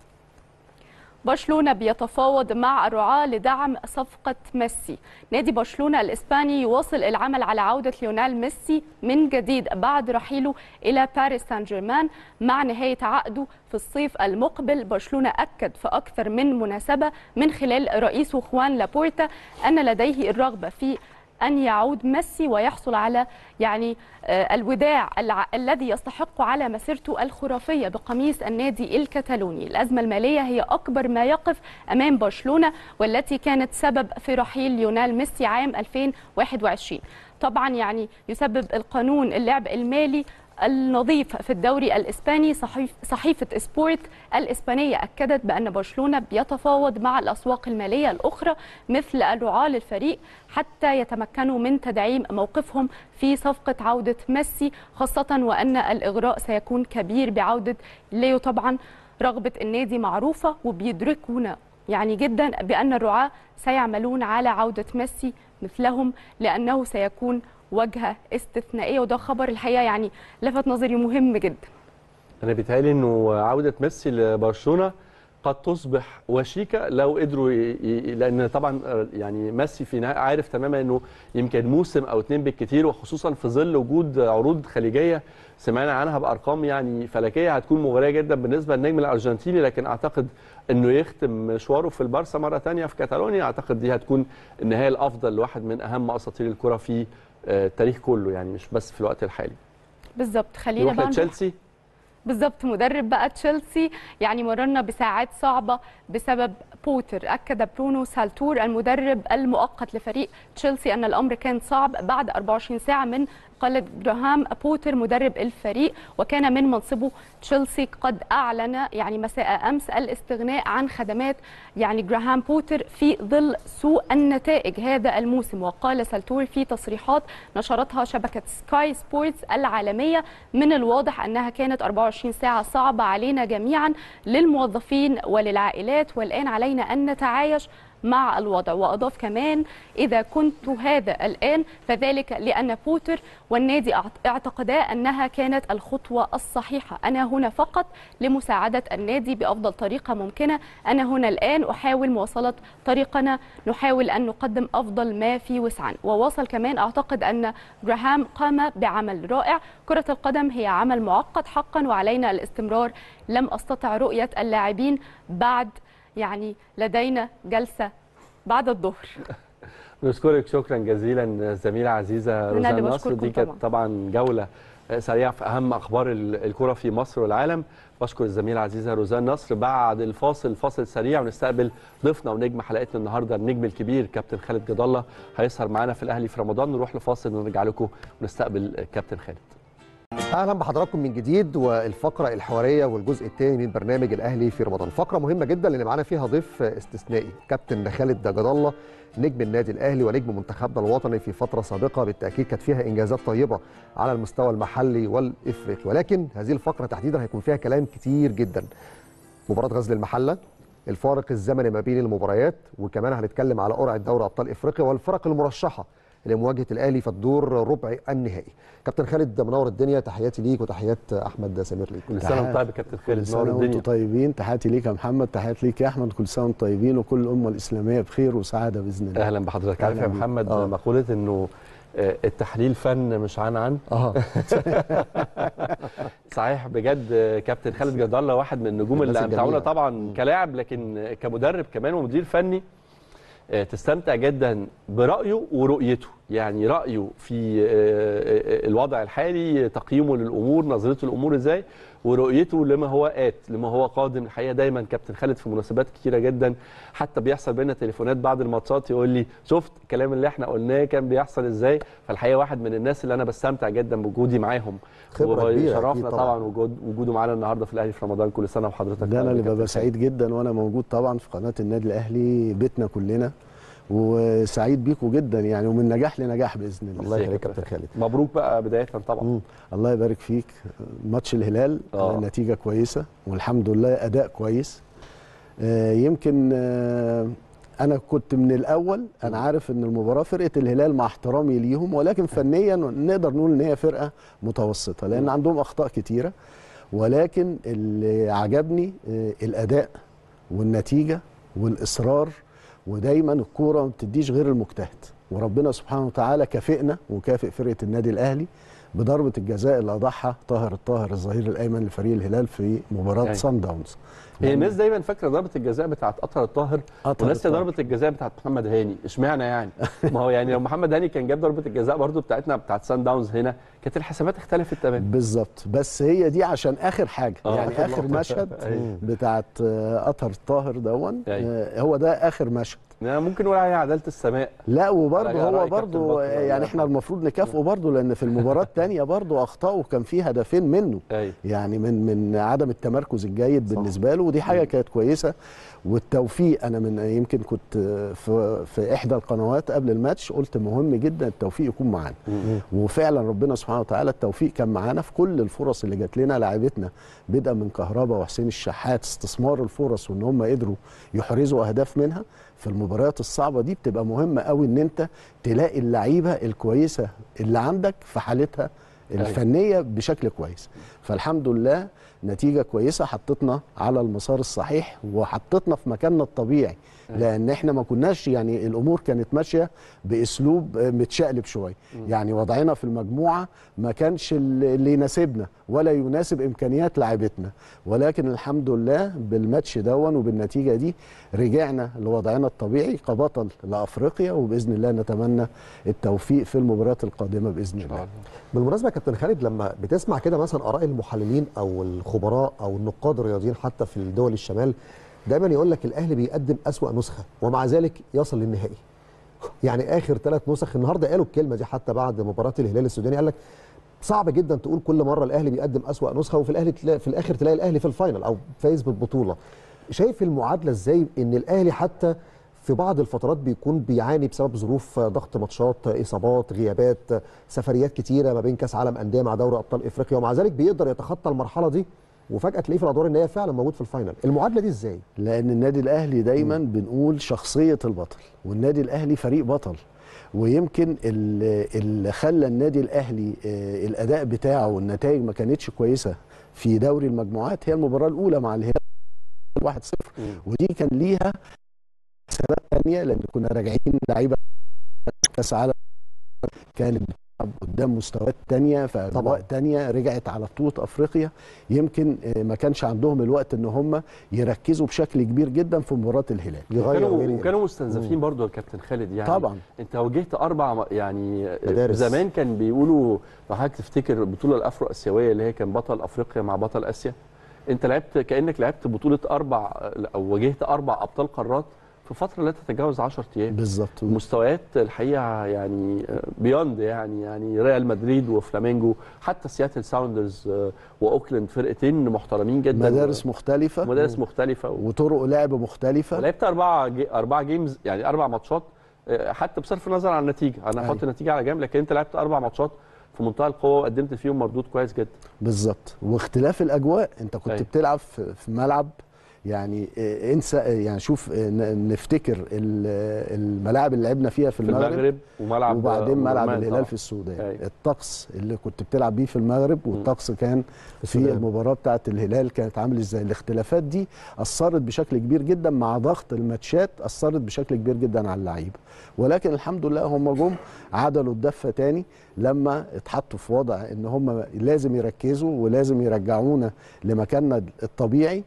برشلونة بيتفاوض مع الرعاة لدعم صفقة ميسي. نادي برشلونة الإسباني يواصل العمل على عودة ليونيل ميسي من جديد بعد رحيله إلى باريس سان جيرمان مع نهاية عقده في الصيف المقبل. برشلونة أكد في أكثر من مناسبة من خلال رئيسه خوان لابورتا أن لديه الرغبة في أن يعود ميسي ويحصل على يعني الوداع الذي يستحق على مسيرته الخرافية بقميص النادي الكتالوني. الأزمة المالية هي أكبر ما يقف أمام برشلونة، والتي كانت سبب في رحيل ليونيل ميسي عام 2021. طبعا يعني يسبب القانون اللعب المالي النظيف في الدوري الإسباني. صحيفة سبورت الإسبانية أكدت بأن برشلونة بيتفاوض مع الأسواق المالية الأخرى مثل الرعاة للفريق حتى يتمكنوا من تدعيم موقفهم في صفقة عودة ميسي، خاصة وأن الإغراء سيكون كبير بعودة ليو. طبعا رغبة النادي معروفة، وبيدركون يعني جدا بأن الرعاة سيعملون على عودة ميسي مثلهم، لأنه سيكون وجهة استثنائية. وده خبر الحقيقة يعني لفت نظري مهم جدا. أنا بيتهيألي إنه عودة ميسي لبرشلونة قد تصبح وشيكة لو قدروا لأن طبعا يعني ميسي في عارف تماما إنه يمكن موسم أو 2 بالكثير، وخصوصا في ظل وجود عروض خليجية سمعنا عنها بأرقام يعني فلكية هتكون مغرية جدا بالنسبة للنجم الأرجنتيني. لكن أعتقد إنه يختم مشواره في البارسا مرة ثانية في كاتالونيا، أعتقد دي هتكون النهاية الأفضل لواحد من أهم أساطير الكرة في التاريخ كله، يعني مش بس في الوقت الحالي. بالظبط. خلينا بقى تشيلسي. بالظبط. مدرب بقى تشيلسي يعني مررنا بساعات صعبة بسبب بوتر. أكد برونو سالتور المدرب المؤقت لفريق تشيلسي أن الأمر كان صعب بعد 24 ساعة من قال جراهام بوتر مدرب الفريق، وكان من منصبه تشيلسي قد أعلن يعني مساء أمس الاستغناء عن خدمات يعني جراهام بوتر في ظل سوء النتائج هذا الموسم. وقال سالتور في تصريحات نشرتها شبكة سكاي سبورتس العالمية: من الواضح أنها كانت 24 ساعة صعبة علينا جميعا للموظفين وللعائلات، والآن علينا أن نتعايش مع الوضع. وأضاف كمان: إذا كنت هذا الآن فذلك لأن بوتر والنادي اعتقدا أنها كانت الخطوة الصحيحة. أنا هنا فقط لمساعدة النادي بأفضل طريقة ممكنة. أنا هنا الآن أحاول مواصلة طريقنا، نحاول أن نقدم أفضل ما في وسعنا. وواصل كمان: أعتقد أن جراهام قام بعمل رائع. كرة القدم هي عمل معقد حقا وعلينا الاستمرار. لم أستطع رؤية اللاعبين بعد يعني لدينا جلسة بعد الظهر. نشكرك شكرا جزيلا زميله عزيزه روزان نصر. دي كانت طبعا جوله سريعه في اهم اخبار الكره في مصر والعالم. بشكر الزميله العزيزه روزان نصر. بعد الفاصل فاصل سريع ونستقبل ضيفنا ونجم حلقتنا النهارده النجم الكبير كابتن خالد جد الله هيسهر معانا في الاهلي في رمضان. نروح لفاصل ونرجع لكم ونستقبل كابتن خالد. اهلا بحضراتكم من جديد والفقره الحواريه والجزء الثاني من برنامج الاهلي في رمضان. فقره مهمه جدا اللي معانا فيها ضيف استثنائي كابتن خالد جد الله نجم النادي الاهلي ونجم منتخبنا الوطني في فتره سابقه بالتاكيد كانت فيها انجازات طيبه على المستوى المحلي والافريقي، ولكن هذه الفقره تحديدا هيكون فيها كلام كتير جدا. مباراه غزل المحله، الفارق الزمني ما بين المباريات، وكمان هنتكلم على قرعه دوري ابطال افريقيا والفرق المرشحه لمواجهه الاهلي في الدور ربع النهائي. كابتن خالد منور الدنيا، تحياتي ليك وتحيات احمد سمير ليك. كل سنه وانت طيب يا كابتن خالد، منور الدنيا. وانتم طيبين، تحياتي ليك يا محمد، تحياتي ليك يا احمد، كل سنه وانتم طيبين وكل الامه الاسلاميه بخير وسعاده باذن الله. اهلا بحضرتك. عارف يا محمد مقوله انه التحليل فن مش عن صحيح بجد. كابتن خالد جد الله واحد من النجوم اللي امتعونا طبعا كلاعب، لكن كمدرب كمان ومدير فني تستمتع جدا برأيه ورؤيته. يعني رأيه في الوضع الحالي، تقييمه للأمور، نظرته للأمور ازاي، ورؤيته لما هو لما هو قادم. الحقيقه دايما كابتن خالد في مناسبات كتيره جدا حتى بيحصل بينا تليفونات بعد الماتشات يقول لي شفت الكلام اللي احنا قلناه كان بيحصل ازاي. فالحقيقه واحد من الناس اللي انا بستمتع جدا بوجودي معاهم، وشرفنا طبعا وجوده معانا النهارده في الاهلي في رمضان. كل سنه وحضرتك ده انا اللي ببقى سعيد جدا وانا موجود طبعا في قناه النادي الاهلي، بيتنا كلنا، وسعيد بيكم جدا يعني، ومن نجاح لنجاح باذن الله. الله يخليك كابتن خالد. مبروك بقى بدايه طبعا. الله يبارك فيك. ماتش الهلال نتيجه كويسه والحمد لله اداء كويس. يمكن انا كنت من الاول انا عارف ان المباراه فرقه الهلال مع احترامي ليهم، ولكن فنيا نقدر نقول ان هي فرقه متوسطه لان عندهم اخطاء كتيره، ولكن اللي عجبني الاداء والنتيجه والاصرار، ودايما الكوره ما بتديش غير المجتهد، وربنا سبحانه وتعالى كافئنا وكافئ فرقه النادي الاهلي بضربه الجزاء اللي اضحى طاهر الطاهر الظهير الايمن لفريق الهلال في مباراه سان داونز. هي الناس دايما فاكره ضربه الجزاء بتاعت اطهر الطاهر وناس ضربه الجزاء بتاعت محمد هاني. اشمعنى يعني؟ ما هو يعني لو محمد هاني كان جاب ضربه الجزاء برضو بتاعتنا بتاعت سان داونز هنا كانت الحسابات اختلفت تماما. بالظبط، بس هي دي عشان اخر حاجه يعني اخر مشهد بتاعت اطهر الطاهر دون هو ده اخر مشهد. ممكن نقول عليها عداله السماء. لا وبرضه هو برضه يعني احنا المفروض نكافئه برضه، لان في المباراه الثانيه برضه اخطاءه كان فيه هدفين منه يعني من عدم التمركز الجيد بالنسبه له، ودي حاجه كانت كويسه. والتوفيق انا من يمكن كنت في احدى القنوات قبل الماتش قلت مهم جدا التوفيق يكون معانا، وفعلا ربنا سبحانه وتعالى التوفيق كان معانا في كل الفرص اللي جات لنا. لاعبتنا بدءا من كهربا وحسين الشحات استثمار الفرص وان هم قدروا يحرزوا اهداف منها. في المباريات الصعبه دي بتبقى مهمه قوي ان انت تلاقي اللعيبه الكويسه اللي عندك في حالتها الفنيه بشكل كويس. فالحمد لله نتيجه كويسه حطتنا على المسار الصحيح وحطتنا في مكاننا الطبيعي، لان احنا ما كناش يعني الامور كانت ماشيه باسلوب متشقلب شويه، يعني وضعنا في المجموعه ما كانش اللي يناسبنا ولا يناسب امكانيات لاعبتنا، ولكن الحمد لله بالماتش دون وبالنتيجه دي رجعنا لوضعنا الطبيعي كبطل لافريقيا، وباذن الله نتمنى التوفيق في المباريات القادمه باذن الله. بالمناسبه يا كابتن خالد، لما بتسمع كده مثلا اراء المحللين او الخبراء او النقاد الرياضيين حتى في دول الشمال، دايما يقول لك الاهلي بيقدم اسوأ نسخه ومع ذلك يصل للنهائي. يعني اخر 3 نسخ، النهارده قالوا الكلمه دي حتى بعد مباراه الهلال السوداني، قال لك صعب جدا تقول كل مره الاهلي بيقدم اسوأ نسخه وفي الاهلي في الاخر تلاقي الاهلي في الفاينل او فايز بالبطوله. شايف المعادله ازاي ان الاهلي حتى في بعض الفترات بيكون بيعاني بسبب ظروف ضغط ماتشات، اصابات، غيابات، سفريات كتيره ما بين كاس عالم انديه مع دوري ابطال افريقيا، ومع ذلك بيقدر يتخطى المرحله دي وفجاه تلاقيه في الادوار النهائيه فعلا موجود في الفاينل. المعادله دي ازاي؟ لان النادي الاهلي دايما بنقول شخصيه البطل، والنادي الاهلي فريق بطل، ويمكن اللي خلى النادي الاهلي الاداء بتاعه والنتائج ما كانتش كويسه في دوري المجموعات هي المباراه الاولى مع الهلال 1-0، ودي كان ليها سبب ثانيه لان كنا راجعين لعيبه كاس عالم كانت قدام مستويات تانية في أجواء تانية، رجعت على بطولة أفريقيا. يمكن ما كانش عندهم الوقت ان هم يركزوا بشكل كبير جدا في مباراة الهلال. وكانوا مستنزفين برضو يا كابتن خالد. يعني طبعا انت واجهت 4 يعني مدارس. زمان كان بيقولوا لو حضرتك تفتكر البطولة الافرو اسيوية اللي هي كان بطل افريقيا مع بطل اسيا، انت لعبت كأنك لعبت بطولة 4 او واجهت 4 ابطال قارات في فترة لا تتجاوز 10 ايام بالظبط. مستويات الحقيقة يعني بيوند يعني ريال مدريد وفلامينجو، حتى سياتل ساوندرز واوكلاند، فرقتين محترمين جدا، مدارس مختلفة وطرق لعب مختلفة. ولعبت 4 جيمز يعني 4 ماتشات، حتى بصرف النظر عن النتيجة، انا هحط النتيجة على جنب، لكن انت لعبت 4 ماتشات في منتهى القوة وقدمت فيهم مردود كويس جدا. بالظبط. واختلاف الاجواء، انت كنت بتلعب في ملعب يعني انسى يعني شوف نفتكر الملاعب اللي لعبنا فيها في المغرب وملعب وبعدين ملعب الهلال في السودان. الطقس اللي كنت بتلعب بيه في المغرب والطقس كان في المباراه بتاعه الهلال كانت عامل ازاي. الاختلافات دي اثرت بشكل كبير جدا مع ضغط الماتشات، اثرت بشكل كبير جدا على اللعيبه، ولكن الحمد لله هم جم عدلوا الدفه تاني لما اتحطوا في وضع ان هم لازم يركزوا ولازم يرجعونا لمكاننا الطبيعي.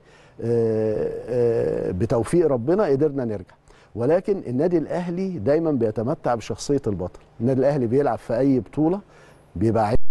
بتوفيق ربنا قدرنا نرجع. ولكن النادي الاهلي دايما بيتمتع بشخصيه البطل. النادي الاهلي بيلعب في اي بطوله بيبقى عايز،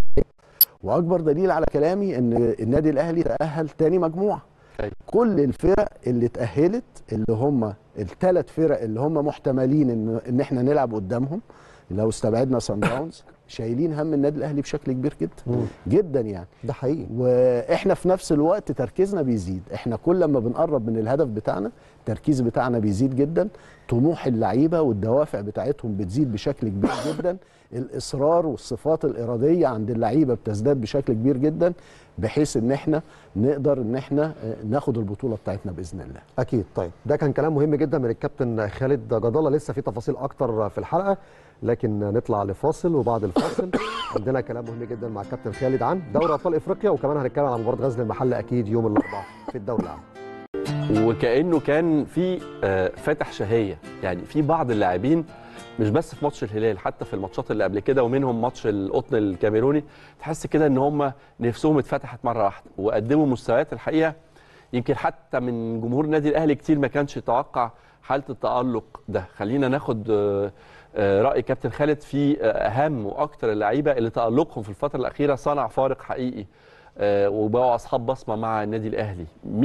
واكبر دليل على كلامي ان النادي الاهلي تاهل تاني مجموعه. كل الفرق اللي اتاهلت اللي هم ال3 فرق اللي هم محتملين ان احنا نلعب قدامهم، لو استبعدنا صن داونز، شايلين هم النادي الاهلي بشكل كبير جدا جدا يعني. ده حقيقي. واحنا في نفس الوقت تركيزنا بيزيد، احنا كل ما بنقرب من الهدف بتاعنا التركيز بتاعنا بيزيد جدا، طموح اللعيبه والدوافع بتاعتهم بتزيد بشكل كبير جدا، الاصرار والصفات الاراديه عند اللعيبه بتزداد بشكل كبير جدا، بحيث ان احنا نقدر ان احنا ناخد البطوله بتاعتنا باذن الله. اكيد. طيب ده كان كلام مهم جدا من الكابتن خالد جد الله، لسه في تفاصيل اكتر في الحلقه، لكن نطلع لفاصل وبعد الفاصل عندنا كلام مهم جدا مع الكابتن خالد عن دوري ابطال افريقيا، وكمان هنتكلم عن مباراه غزل المحله اكيد يوم الاربعاء في الدوري العام. وكانه كان في فاتح شهيه، يعني في بعض اللاعبين مش بس في ماتش الهلال، حتى في الماتشات اللي قبل كده ومنهم ماتش القطن الكاميروني، تحس كده ان هم نفسهم اتفتحت مره واحده وقدموا مستويات الحقيقه يمكن حتى من جمهور النادي الاهلي كتير ما كانش يتوقع حاله التالق ده. خلينا ناخد راي كابتن خالد في اهم واكثر اللعيبه اللي تالقهم في الفتره الاخيره صنع فارق حقيقي وبقوا اصحاب بصمه مع النادي الاهلي.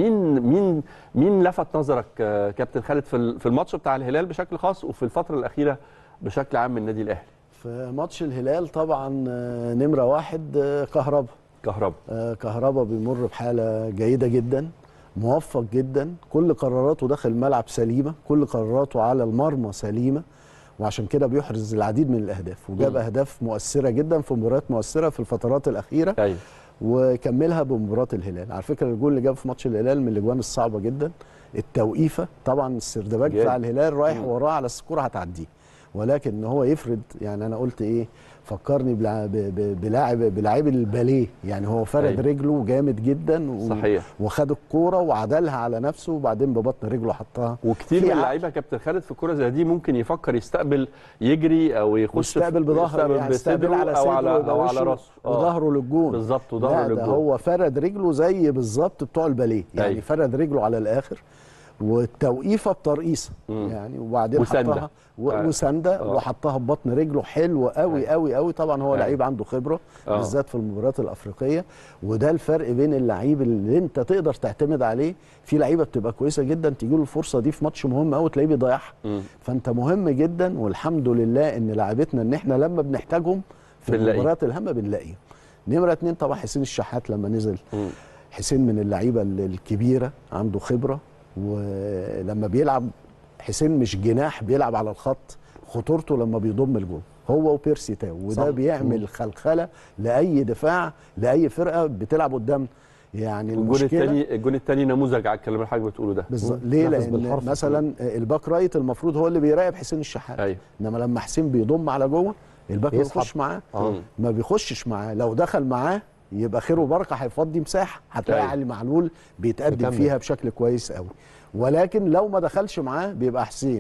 مين لفت نظرك كابتن خالد في الماتش بتاع الهلال بشكل خاص وفي الفتره الاخيره بشكل عام من النادي الاهلي؟ في ماتش الهلال طبعا نمره 1 كهربا بيمر بحاله جيده جدا، موفق جدا، كل قراراته داخل الملعب سليمه، كل قراراته على المرمى سليمه، وعشان كده بيحرز العديد من الاهداف وجاب اهداف مؤثره جدا في مباريات مؤثره في الفترات الاخيره. أيوة. وكملها بمباراه الهلال. على فكره الجول اللي جابه في ماتش الهلال من الاجوان الصعبه جدا، التوقيفه طبعا السردباك بتاع الهلال رايح وراه على السكور هتعديه، ولكن ان هو يفرد، يعني انا قلت ايه، فكرني بلاعب الباليه، يعني هو فرد أيوة. رجله جامد جدا صحيح. وخد الكوره وعدلها على نفسه وبعدين ببطن رجله حطها. وكتير من اللعيبه كابتن خالد في الكوره زي دي ممكن يفكر يستقبل يجري او يخش يستقبل بظهره، يعني يستقبل على صدره او على راسه وظهره للجون بالظبط، وظهره للجون. هو فرد رجله زي بالظبط بتوع الباليه، يعني أيوة. فرد رجله على الاخر والتوقيفه بترقيصه يعني، وبعدين حطها وسنده وحطها ببطن رجله حلو قوي قوي قوي. طبعا هو لعيب عنده خبره بالذات في المباريات الافريقيه، وده الفرق بين اللعيب اللي انت تقدر تعتمد عليه. في لعيبه بتبقى كويسه جدا تيجي له الفرصه دي في ماتش مهم قوي تلاقيه بيضيعها، فانت مهم جدا، والحمد لله ان لعيبتنا ان احنا لما بنحتاجهم في المباريات الهامه بنلاقيهم. نمره 2 طبعا حسين الشحات لما نزل، حسين من اللعيبه الكبيره عنده خبره، ولما بيلعب حسين مش جناح بيلعب على الخط، خطورته لما بيضم الجول هو وبيرسي تاو، وده بيعمل خلخله لاي دفاع لاي فرقه بتلعب قدام. يعني الجون الثاني نموذج على الكلام اللي حضرتك بتقوله ده. بالظبط. ليه؟ لان مثلا الباك رايت المفروض هو اللي بيراقب حسين الشحات. أيوة. انما لما حسين بيضم على جوه الباك بيخش معاه، ما بيخشش معاه، لو دخل معاه يبقى خير وبركه، هيفضي مساحه هتلاقي علي معلول بيتقدم فيها بشكل كويس قوي. ولكن لو ما دخلش معاه بيبقى حسين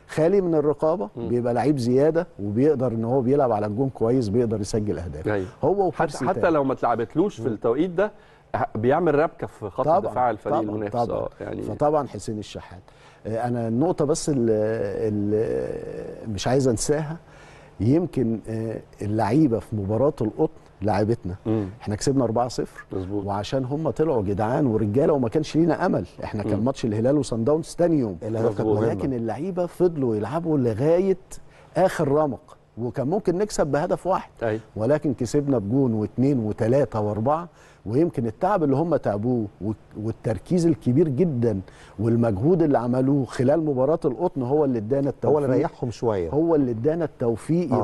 خالي من الرقابه بيبقى لعيب زياده وبيقدر ان هو بيلعب على الجون كويس، بيقدر يسجل اهداف. هو حتى لو ما اتلعبتلوش في التوقيت ده بيعمل ربكه في خط دفاع الفريق المنافس. يعني فطبعا حسين الشحات. انا النقطه بس اللي مش عايز انساها، يمكن اللعيبه في مباراه القطن لعبتنا. احنا كسبنا 4-0 وعشان هم طلعوا جدعان ورجاله وما كانش لينا امل. احنا كان ماتش الهلال وصن داونز ثاني يوم، ولكن اللعيبه فضلوا يلعبوا لغايه اخر رمق، وكان ممكن نكسب بهدف واحد. ولكن كسبنا بجون واثنين وثلاثه واربعه. ويمكن التعب اللي هم تعبوه والتركيز الكبير جدا والمجهود اللي عملوه خلال مباراه القطن هو اللي ادانا التوفيق، هو اللي ريحهم شويه، هو اللي ادانا التوفيق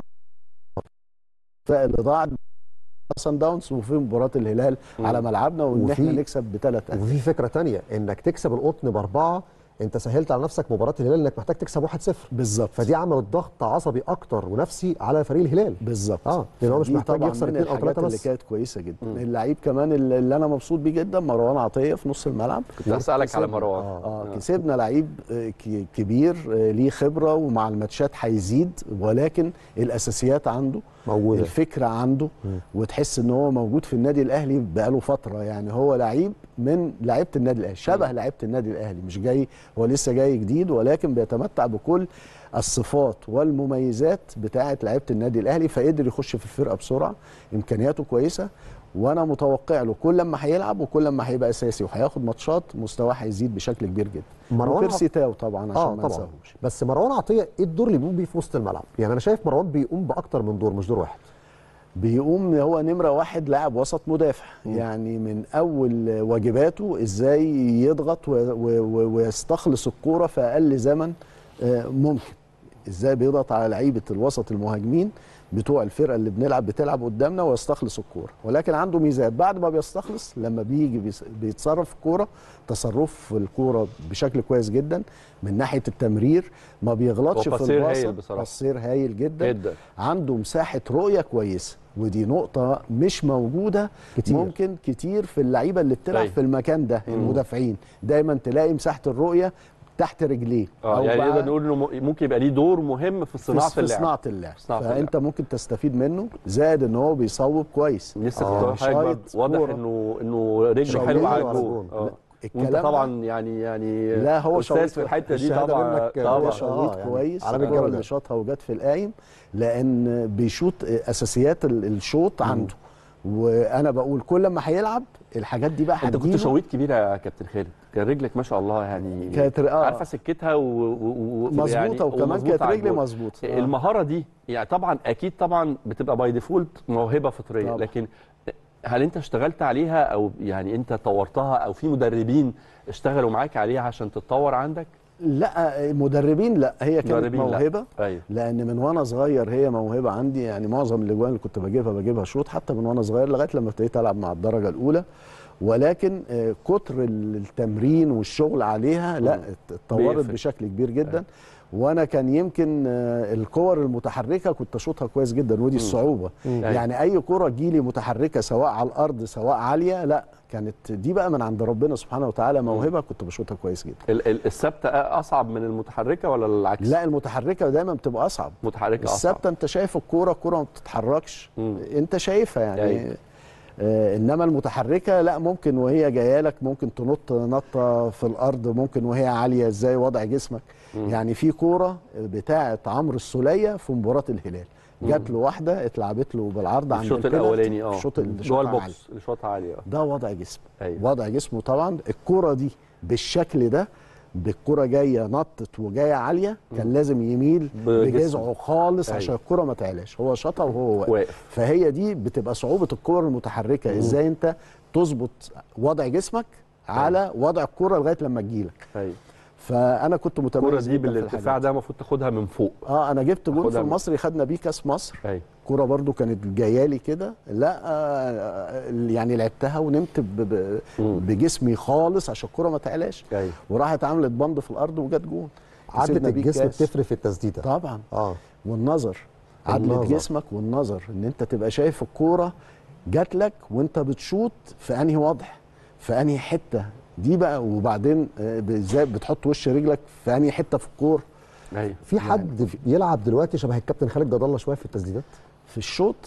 اللي ضاع صن داونز وفي مباراه الهلال على ملعبنا، وان احنا نكسب بثلاث اهداف. وفي فكره ثانيه، انك تكسب القطن ب4 انت سهلت على نفسك مباراه الهلال انك محتاج تكسب 1-0 بالظبط. فدي عملت ضغط عصبي اكتر ونفسي على فريق الهلال بالظبط. لان هو مش محتاج يخسر 2 أو 3 بس. اللي كانت كويسه جدا. اللعيب كمان اللي انا مبسوط بيه جدا مروان عطيه في نص الملعب. كنت اسالك على مروان. كسبنا لعيب كبير ليه خبره ومع الماتشات هيزيد، ولكن الاساسيات عنده موجوده، الفكره عنده وتحس ان هو موجود في النادي الاهلي بقاله فتره. يعني هو لعيب من لعيبه النادي الاهلي، شبه لعيبه النادي الاهلي، مش جاي هو لسه جاي جديد، ولكن بيتمتع بكل الصفات والمميزات بتاعه لعيبه النادي الاهلي، فقدر يخش في الفرقه بسرعه. امكانياته كويسه، وانا متوقع له كل ما هيلعب وكل ما هيبقى اساسي وهياخد ماتشات مستواه هيزيد بشكل كبير جدا. وبيرسي تاو طبعا عشان ما ننساهوش. بس مروان عطيه ايه الدور اللي بيقوم بيه في وسط الملعب؟ يعني انا شايف مروان بيقوم باكتر من دور، مش دور واحد. بيقوم هو نمره واحد لاعب وسط مدافع. يعني من اول واجباته ازاي يضغط ويستخلص الكوره في اقل زمن ممكن. ازاي بيضغط على لعيبه الوسط المهاجمين بتوع الفرقه اللي بتلعب قدامنا ويستخلص الكوره. ولكن عنده ميزات، بعد ما بيستخلص لما بيجي بيتصرف الكوره تصرف الكوره بشكل كويس جدا من ناحيه التمرير، ما بيغلطش في الباصه، بصير هايل جدا. عنده مساحه رؤيه كويسه، ودي نقطه مش موجوده كتير. ممكن كتير في اللعيبه اللي بتلعب في المكان ده. المدافعين دايما تلاقي مساحه الرؤيه تحت رجليه. يعني نقدر نقول انه ممكن يبقى ليه دور مهم في صناعه اللعب. في صناعه اللعب. فانت ممكن تستفيد منه، زائد ان هو بيصوب كويس. لسه كنت حاجه واضح انه رجله حلوه على الجون. وانت طبعا يعني لا هو استاذ في الحته دي طبعا. هو شويط كويس. الكره اللي شاطها وجت في القايم، لان بيشوط اساسيات الشوط عنده. وانا بقول كل ما هيلعب الحاجات دي بقى انت كنت شويت كبير يا كابتن خالد، كان رجلك ما شاء الله يعني كانت عارفه سكتها مظبوطه يعني وكمان كانت رجلي مظبوطه. المهاره دي يعني طبعا اكيد طبعا بتبقى باي ديفولت موهبه فطريه، لكن هل انت اشتغلت عليها او يعني انت طورتها او في مدربين اشتغلوا معاك عليها عشان تتطور عندك؟ لا مدربين لا، هي كانت موهبه. أيوه. لان من وانا صغير هي موهبه عندي. يعني معظم الاجوان اللي كنت بجيبها شوط حتى من وانا صغير لغايه لما ابتديت العب مع الدرجه الاولى. ولكن كتر التمرين والشغل عليها لا اتطورت بشكل كبير جدا. وانا كان يمكن الكور المتحركه كنت اشوطها كويس جدا، ودي الصعوبه. يعني اي كره تجيلي متحركه سواء على الارض سواء عاليه، لا كانت دي بقى من عند ربنا سبحانه وتعالى موهبه كنت بشوطها كويس جدا. الثابته اصعب من المتحركه ولا العكس؟ لا المتحركه دايما بتبقى اصعب. متحركه اصعب. الثابته انت شايف الكوره ما بتتحركش، انت شايفها يعني. انما المتحركه لا، ممكن وهي جايه لك ممكن تنط نطه في الارض، ممكن وهي عاليه ازاي وضع جسمك. يعني في كوره بتاعه عمرو السوليه في مباراه الهلال جات له واحده اتلعبت له بالعرض عند الشوط الاولاني الشوط جوه البوكس اللي شاطها عاليه. ده وضع جسم. وضع جسمه طبعا. الكوره دي بالشكل ده بالكرة جايه نطت وجايه عاليه كان لازم يميل بجذعه خالص عشان الكرة ما تعلاش. هو شاطها وهو واقف. فهي دي بتبقى صعوبه الكرة المتحركه. ازاي انت تظبط وضع جسمك على وضع الكرة لغايه لما تجيلك. فانا كنت متميز. الكرة دي بالارتفاع ده المفروض تاخدها من فوق. انا جبت جول في المصري خدنا بيه كاس مصر. كرة برضو كانت جايه لي كده، لا يعني لعبتها ونمت بجسمي خالص عشان الكرة ما تعلاش. وراحت عملت بند في الارض وجت جول. عدلة الجسم بتفرق في التسديده طبعا. والنظر، عدلة جسمك والنظر، ان انت تبقى شايف الكرة جات لك وانت بتشوط في انهي وضع في انهي حته دي بقى. وبعدين ازاي بتحط وش رجلك في انهي حته في الكوره. ايوه في حد يلعب دلوقتي شبه الكابتن خالد جد الله شويه في التسديدات في الشوط؟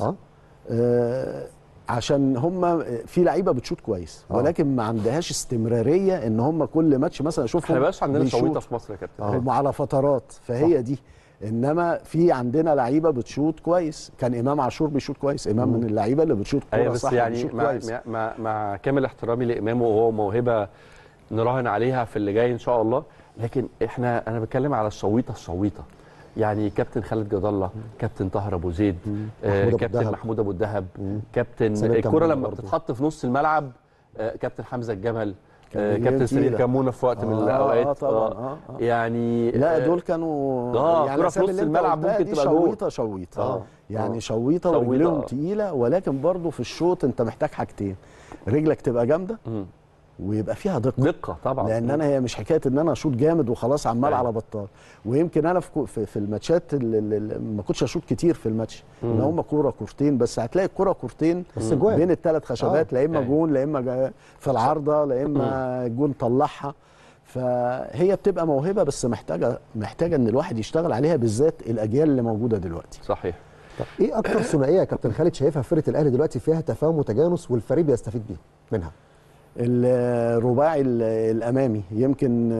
عشان هم في لعيبه بتشوط كويس ولكن ما عندهاش استمراريه ان هم كل ماتش مثلا اشوفهم. ما بقاش عندنا شويطه في مصر يا كابتن. هم على فترات، فهي دي. انما في عندنا لعيبه بتشوط كويس، كان امام عاشور بيشوط كويس، امام من اللعيبه اللي بتشوط كوره بس صح. يعني مع كامل احترامي لامام، وهو موهبه نراهن عليها في اللي جاي ان شاء الله، لكن انا بتكلم على الشويطه يعني كابتن خالد جد الله، كابتن طاهر ابو زيد، كابتن محمود ابو الدهب، كابتن الكره لما بتتحط في نص الملعب، كابتن حمزه الجمل، كابتن سمير كمونه في وقت من الاوقات. طبعا يعني لا دول كانوا يعني كره في نص الملعب ممكن تبقى جول. شويطه يعني شويطه ورجلهم تقيله، ولكن برضو في الشوط انت محتاج حاجتين: رجلك تبقى جامده ويبقى فيها دقه طبعا، لان هي مش حكايه ان انا اشوط جامد وخلاص عمال على بطال. ويمكن انا في الماتشات اللي ما كنتش اشوط كتير في الماتش، ان هم كوره كورتين بس، هتلاقي الكوره كورتين بس بين الثلاث خشبات، لا اما جون لا اما في العارضه لا اما جون طلعها. فهي بتبقى موهبه بس محتاجه ان الواحد يشتغل عليها، بالذات الاجيال اللي موجوده دلوقتي. صحيح. طب ايه اكتر ثنائيه يا كابتن خالد شايفها في فرقه الاهلي دلوقتي فيها تفاهم وتجانس والفريق بيستفيد بيه منها؟ الرباعي الامامي يمكن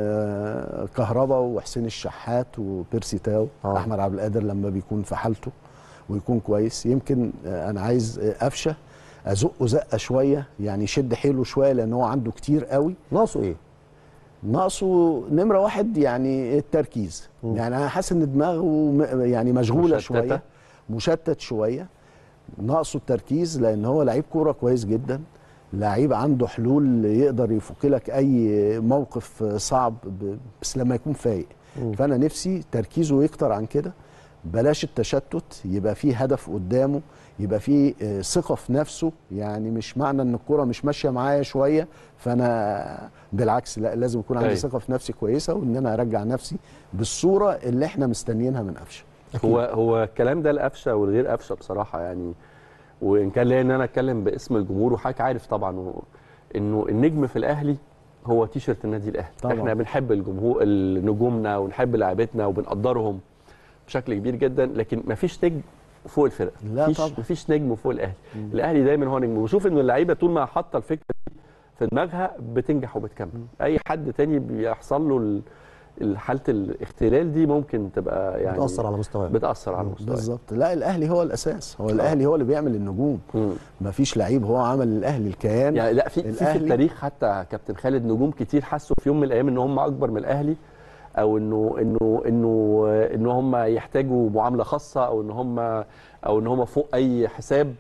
كهربا وحسين الشحات وبيرسي تاو. احمد عبد القادر لما بيكون في حالته ويكون كويس. يمكن انا عايز قفشه ازقه زقه شويه، يعني يشد حيله شويه لان هو عنده كتير قوي. ناقصه ايه؟ ناقصه نمره واحد يعني التركيز. يعني انا حاسس ان دماغه يعني مشغوله شويه، مشتت شويه. ناقصه التركيز لان هو لعيب كوره كويس جدا، لعيب عنده حلول يقدر يفك لك اي موقف صعب بس لما يكون فايق. فانا نفسي تركيزه يكتر عن كده، بلاش التشتت، يبقى فيه هدف قدامه، يبقى فيه ثقه في نفسه. يعني مش معنى ان الكره مش ماشيه معايا شويه فانا بالعكس، لا، لازم يكون عندي ثقه في نفسي كويسه، وان انا ارجع نفسي بالصوره اللي احنا مستنيينها من قفشه. هو الكلام ده لقفشه والغير قفشه بصراحه، يعني وان كان ليا ان انا اتكلم باسم الجمهور، وحضرتك عارف طبعا انه النجم في الاهلي هو تيشيرت النادي الاهلي طبعا. احنا بنحب الجمهور، نجومنا، ونحب لاعبتنا وبنقدرهم بشكل كبير جدا، لكن مفيش نجم فوق الفرقه. مفيش نجم فوق الاهلي. الاهلي دايما هو نجم، وشوف ان اللعيبه طول ما حاطه الفكره دي في دماغها بتنجح وبتكمل. اي حد تاني بيحصل له حاله الاختلال دي ممكن تبقى يعني بتاثر على مستواه. بالظبط. لا، الاهلي هو الاساس، هو الاهلي هو اللي بيعمل النجوم. مفيش لعيب هو عمل الاهلي الكيان. يعني لا، في التاريخ حتى كابتن خالد نجوم كتير حسوا في يوم من الايام ان هم اكبر من الاهلي، او انه هم يحتاجوا معامله خاصه، او ان هم فوق اي حساب،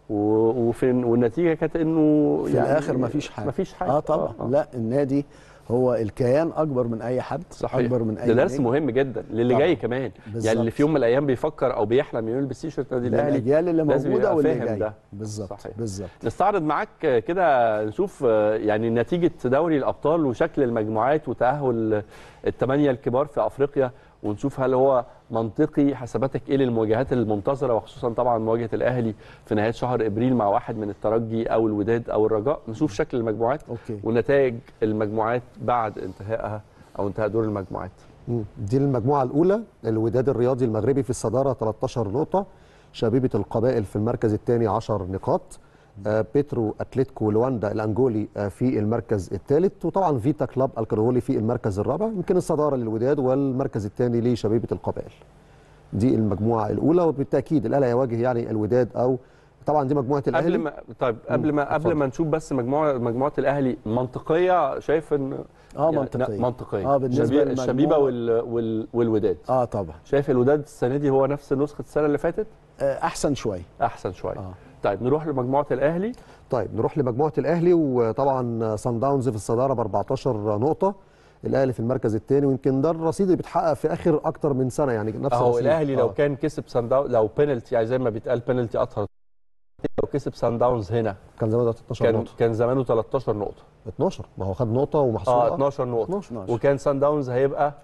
والنتيجه كانت انه في يعني الاخر مفيش حاجه. طبعا. لا، النادي هو الكيان اكبر من اي حد. صحيح. اكبر من اي ده درس مهم جدا للي جاي كمان. بالزبط. يعني اللي في يوم من الايام بيفكر او بيحلم يلبس تيشيرت النادي الاهلي، الاجيال اللي موجوده واللي جاي ده. بالظبط. نستعرض معاك كده نشوف يعني نتيجه دوري الابطال وشكل المجموعات وتاهل الثمانيه الكبار في افريقيا، ونشوف هل هو منطقي. حساباتك ايه للمواجهات المنتظره، وخصوصا طبعا مواجهه الاهلي في نهايه شهر ابريل مع واحد من الترجي او الوداد او الرجاء. نشوف شكل المجموعات ونتائج المجموعات بعد انتهائها او انتهاء دور المجموعات. دي المجموعه الاولى. الوداد الرياضي المغربي في الصداره 13 نقطه، شبيبه القبائل في المركز الثاني 10 نقاط، بيترو اتلتيكو لواندا الانجولي في المركز الثالث، وطبعا فيتا كلاب الكرهولي في المركز الرابع. يمكن الصداره للوداد والمركز الثاني لشبيبه القبائل. دي المجموعه الاولى، وبالتاكيد الاهلي هيواجه يعني الوداد، او طبعا دي مجموعه الاهلي. قبل ما نشوف بس مجموعه الاهلي منطقيه، شايف ان منطقيه بالنسبه للشبيبه والوداد. طبعا. شايف الوداد السنه دي هو نفس نسخه السنه اللي فاتت؟ احسن شويه. طيب نروح لمجموعه الاهلي. نروح لمجموعه الاهلي، وطبعا صن داونز في الصداره ب 14 نقطه، الاهلي في المركز الثاني، ويمكن ده الرصيد اللي بيتحقق في اخر اكتر من سنه، يعني نفس الرصيد. الاهلي لو كان كسب صن داونز، لو بينالتي يعني زي ما بيتقال بينالتي اطهر، لو كسب صن داونز هنا كان زمانه 13 نقطه، كان زمانه 13 نقطه 12، ما هو خد نقطه ومحسوب 12 نقطه 12. وكان صن داونز هيبقى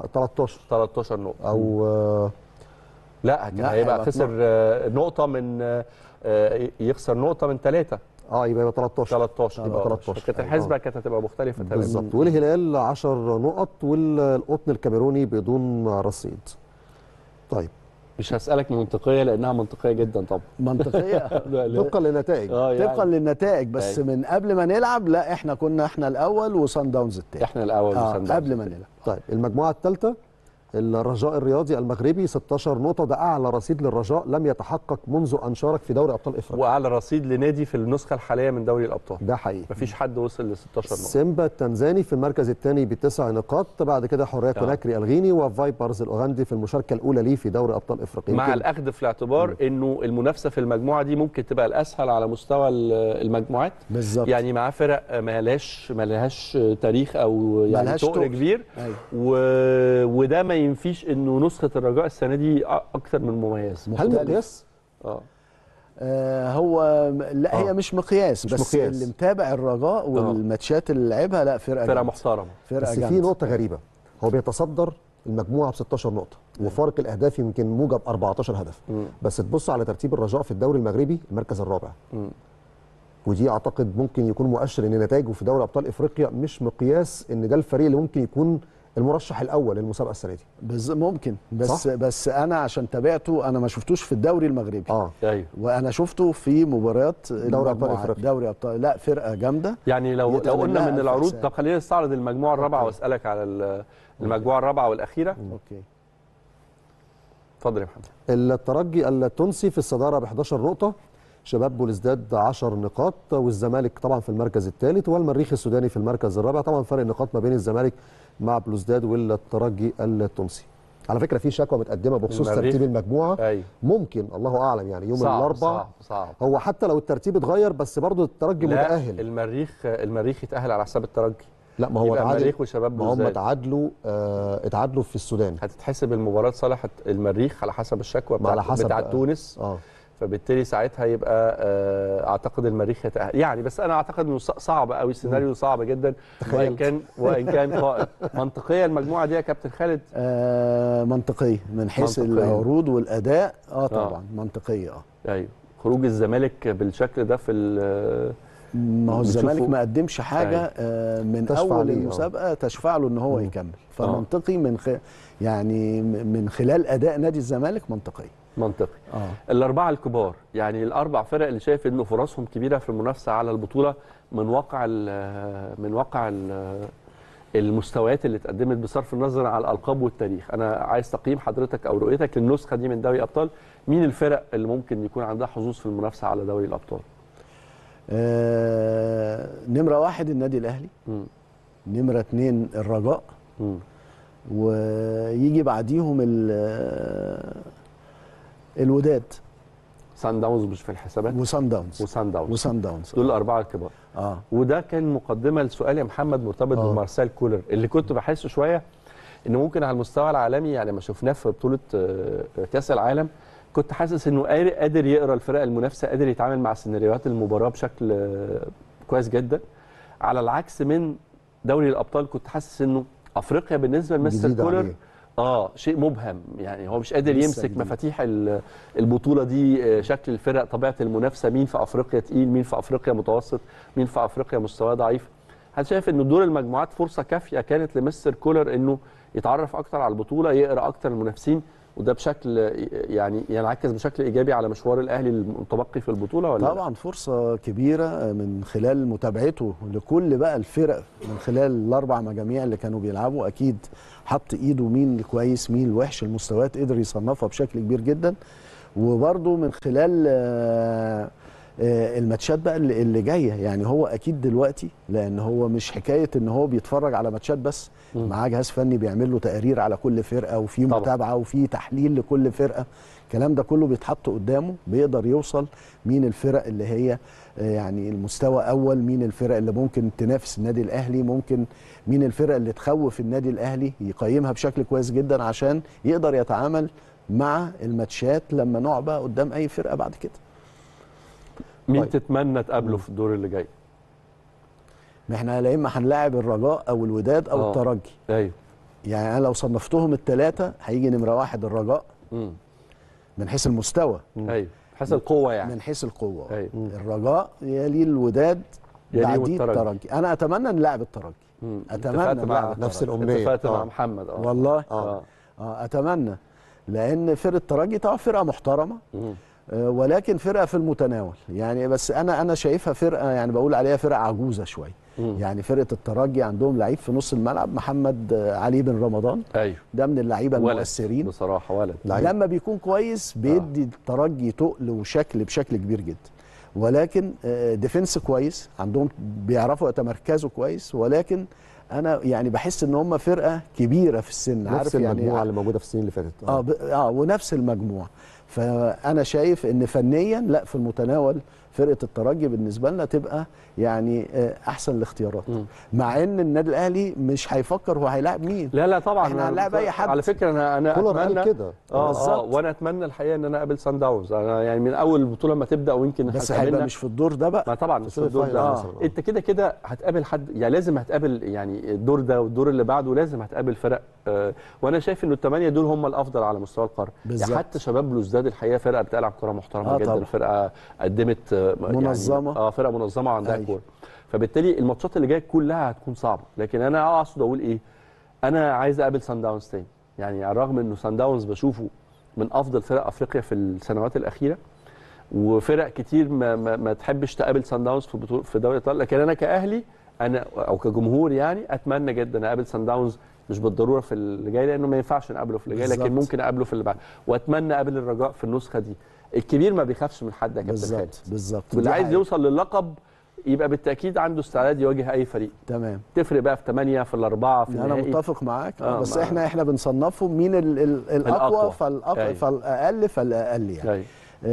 13 نقطه، او لا كان هيبقى خسر نقطه من يخسر نقطه من 3. يبقى 13 يبقى 13 كانت الحسبه كانت هتبقى مختلفه تماما بالظبط. والهلال 10 نقط والقطن الكاميروني بدون رصيد. طيب مش هسألك منطقية لأنها منطقية جدا طبعا. منطقية طبقا للنتائج. طبقا للنتائج بس من قبل ما نلعب لا احنا كنا الأول وصن داونز الثاني. احنا الأول وصن داونز قبل ما نلعب. طيب المجموعة الثالثة الرجاء الرياضي المغربي 16 نقطة، ده أعلى رصيد للرجاء لم يتحقق منذ أن شارك في دوري أبطال إفريقيا. وأعلى رصيد لنادي في النسخة الحالية من دوري الأبطال. ده حقيقي. مفيش حد وصل ل 16 نقطة. سيمبا التنزاني في المركز الثاني ب9 نقاط، بعد كده حرية كوناكري الغيني وفايبرز الأوغندي في المشاركة الأولى ليه في دوري أبطال إفريقيا. مع الأخذ في الاعتبار إنه المنافسة في المجموعة دي ممكن تبقى الأسهل على مستوى المجموعات. بالظبط. يعني معاه فرق ما لهاش تاريخ أو يعني تقل كبير. وده ما ينفيش إنه نسخة الرجاء السنة دي أكثر من مميز. هل مقياس؟ هو لا هي مش مقياس مش بس مقياس. اللي متابع الرجاء والماتشات اللي لعبها لا فرقة محترمة. بس في نقطة غريبة، هو بيتصدر المجموعة ب 16 نقطة وفارق الأهداف يمكن موجب 14 هدف. بس تبص على ترتيب الرجاء في الدوري المغربي المركز الرابع. ودي اعتقد ممكن يكون مؤشر ان نتائجه في دوري ابطال افريقيا مش مقياس ان ده الفريق اللي ممكن يكون المرشح الاول للمسابقه السنه دي. ممكن بس انا عشان تابعته انا ما شفتوش في الدوري المغربي. ايوه وانا شفته في مباريات دوري ابطال افريقيا. دوري ابطال لا فرقه جامده. يعني لو قلنا من العروض، طب خلينا نستعرض المجموعه الرابعه واسالك على المجموعه الرابعه والاخيره. اوكي اتفضل يا محمد. الترجي التونسي في الصداره ب 11 نقطه، شباب بوليسداد 10 نقاط، والزمالك طبعا في المركز الثالث، والمريخ السوداني في المركز الرابع. طبعا فرق نقاط ما بين الزمالك مع بلوزداد والترجي التونسي. على فكره في شكوى متقدمه بخصوص ترتيب المجموعه. ممكن الله اعلم يعني يوم الاربعاء صعب. هو حتى لو الترتيب اتغير بس برضه الترجي متاهل. المريخ يتاهل على حساب الترجي. لا ما هو المريخ وشباب بلوزداد ما هم اتعادلوا في السودان. هتتحسب المباراه صالح المريخ على حسب الشكوى بتاع تونس. فبالتالي ساعتها يبقى اعتقد المريخ يتأهل يعني. بس انا اعتقد انه صعب قوي، السيناريو صعب جدا وان كان قائم. منطقيه المجموعه دي يا كابتن خالد؟ منطقيه من حيث العروض والاداء. طبعا منطقيه. ايوه خروج الزمالك بالشكل ده في ما هو الزمالك ما قدمش حاجه من اول المسابقه تشفع له ان هو يكمل. فمنطقي يعني من خلال اداء نادي الزمالك منطقي. الاربعه الكبار يعني الاربع فرق اللي شايف انه فرصهم كبيره في المنافسه على البطوله من واقع المستويات اللي اتقدمت بصرف النظر عن الالقاب والتاريخ. انا عايز تقييم حضرتك او رؤيتك للنسخه دي من دوري الابطال. مين الفرق اللي ممكن يكون عندها حظوظ في المنافسه على دوري الابطال؟ نمره 1 النادي الاهلي. نمره 2 الرجاء. ويجي بعديهم الوداد. سان داونز مش في الحسابات. وسان داونز دول الاربعه الكبار. وده كان مقدمه لسؤال يا محمد مرتبط بمارسيل كولر اللي كنت بحسه شويه انه ممكن على المستوى العالمي يعني ما شفناه في بطوله كاس العالم. كنت حاسس انه قادر يقرا الفرق المنافسه، قادر يتعامل مع سيناريوهات المباراه بشكل كويس جدا. على العكس من دوري الابطال كنت حاسس انه افريقيا بالنسبه لمستر كولر شيء مبهم. يعني هو مش قادر يمسك مفاتيح البطوله دي، شكل الفرق، طبيعه المنافسه، مين في افريقيا تقيل، مين في افريقيا متوسط، مين في افريقيا مستواه ضعيف. هل شايف انه دور المجموعات فرصه كافيه كانت لمستر كولر انه يتعرف اكتر على البطوله، يقرا اكتر المنافسين، وده بشكل يعني ينعكس بشكل ايجابي على مشوار الاهلي المتبقي في البطوله ولا؟ طبعا فرصه كبيره من خلال متابعته لكل بقى الفرق من خلال الاربع مجاميع اللي كانوا بيلعبوا. اكيد حط ايده مين الكويس مين الوحش، المستويات قدر يصنفها بشكل كبير جدا. وبرده من خلال الماتشات بقى اللي جايه. يعني هو اكيد دلوقتي لان هو مش حكايه ان هو بيتفرج على ماتشات بس، معاه جهاز فني بيعمل له تقارير على كل فرقه وفي متابعه وفي تحليل لكل فرقه. الكلام ده كله بيتحط قدامه، بيقدر يوصل مين الفرق اللي هي يعني المستوى اول، مين الفرق اللي ممكن تنافس النادي الاهلي، ممكن مين الفرق اللي تخوف النادي الاهلي، يقيمها بشكل كويس جدا عشان يقدر يتعامل مع الماتشات لما نقع بقى قدام اي فرقه بعد كده. مين تتمنى تقابله في الدور اللي جاي؟ ما احنا لا اما هنلاعب الرجاء او الوداد او الترجي. ايوه يعني انا لو صنفتهم الثلاثه هيجي نمره 1 الرجاء من حيث المستوى. ايوه حيث القوه يعني، من حيث القوه. أيوة. الرجاء يلي الوداد، بعديه الترجي. انا اتمنى نلعب الترجي، اتمنى مع نفس الامنيه. اتفقت مع محمد والله اتمنى، لان فرقه الترجي طبعا فرقه محترمه، ولكن فرقه في المتناول يعني. بس انا شايفها فرقه يعني بقول عليها فرقه عجوزه شويه. يعني فرقه الترجي عندهم لعيب في نص الملعب، محمد علي بن رمضان. ايوه، ده من اللعيبه المؤثرين بصراحه، ولد لما بيكون كويس بيدي الترجي تقل وشكل بشكل كبير جدا. ولكن ديفنس كويس عندهم، بيعرفوا يتمركزوا كويس. ولكن انا يعني بحس ان هم فرقه كبيره في السن، نفس المجموعه يعني اللي موجوده في السنين اللي فاتت. ونفس المجموعه. فانا شايف ان فنيا لا، في المتناول فرقه الترجي بالنسبه لنا تبقى يعني احسن الاختيارات. مع ان النادي الاهلي مش هيفكر هو هيلاعب مين. لا طبعا احنا هنلاعب اي حد. على فكره انا اتمنى كده وانا اتمنى الحقيقه ان انا اقابل سان داونز. انا يعني من اول البطوله ما تبدا، ويمكن بس هيبقى مش في الدور ده بقى. ما طبعا مش في الدور ده. انت كده هتقابل حد، يعني لازم هتقابل يعني الدور ده والدور اللي بعده لازم هتقابل فرق. وانا شايف انه الثمانيه دول هم الافضل على مستوى القاره. يعني حتى شباب بلوزداد الحقيقه فرقه بتلعب كره محترمه جدا طبعا. فرقه قدمت منظمه يعني فرقه منظمه وعندها كوره. فبالتالي الماتشات اللي جايه كلها هتكون صعبه. لكن انا اقصد اقول ايه، انا عايز اقابل سان داونز تاني. يعني على الرغم انه سان داونز بشوفه من افضل فرق افريقيا في السنوات الاخيره، وفرق كتير ما تحبش تقابل سان داونز في دوري ايطاليا، لكن انا كاهلي انا او كجمهور يعني اتمنى جدا اقابل سان داونز، مش بالضروره في اللي جاي لانه ما ينفعش نقابله في اللي جاي، لكن ممكن اقابله في اللي بعد. واتمنى اقابل الرجاء في النسخه دي. الكبير ما بيخافش من حد يا كابتن خالد. بالظبط. واللي عايز يوصل للقب يبقى بالتاكيد عنده استعداد يواجه اي فريق. تمام. تفرق بقى في 8 في الاربعه في النهائي. انا متفق معاك. بس احنا بنصنفهم مين الاقوى فالاقل فالاقل يعني.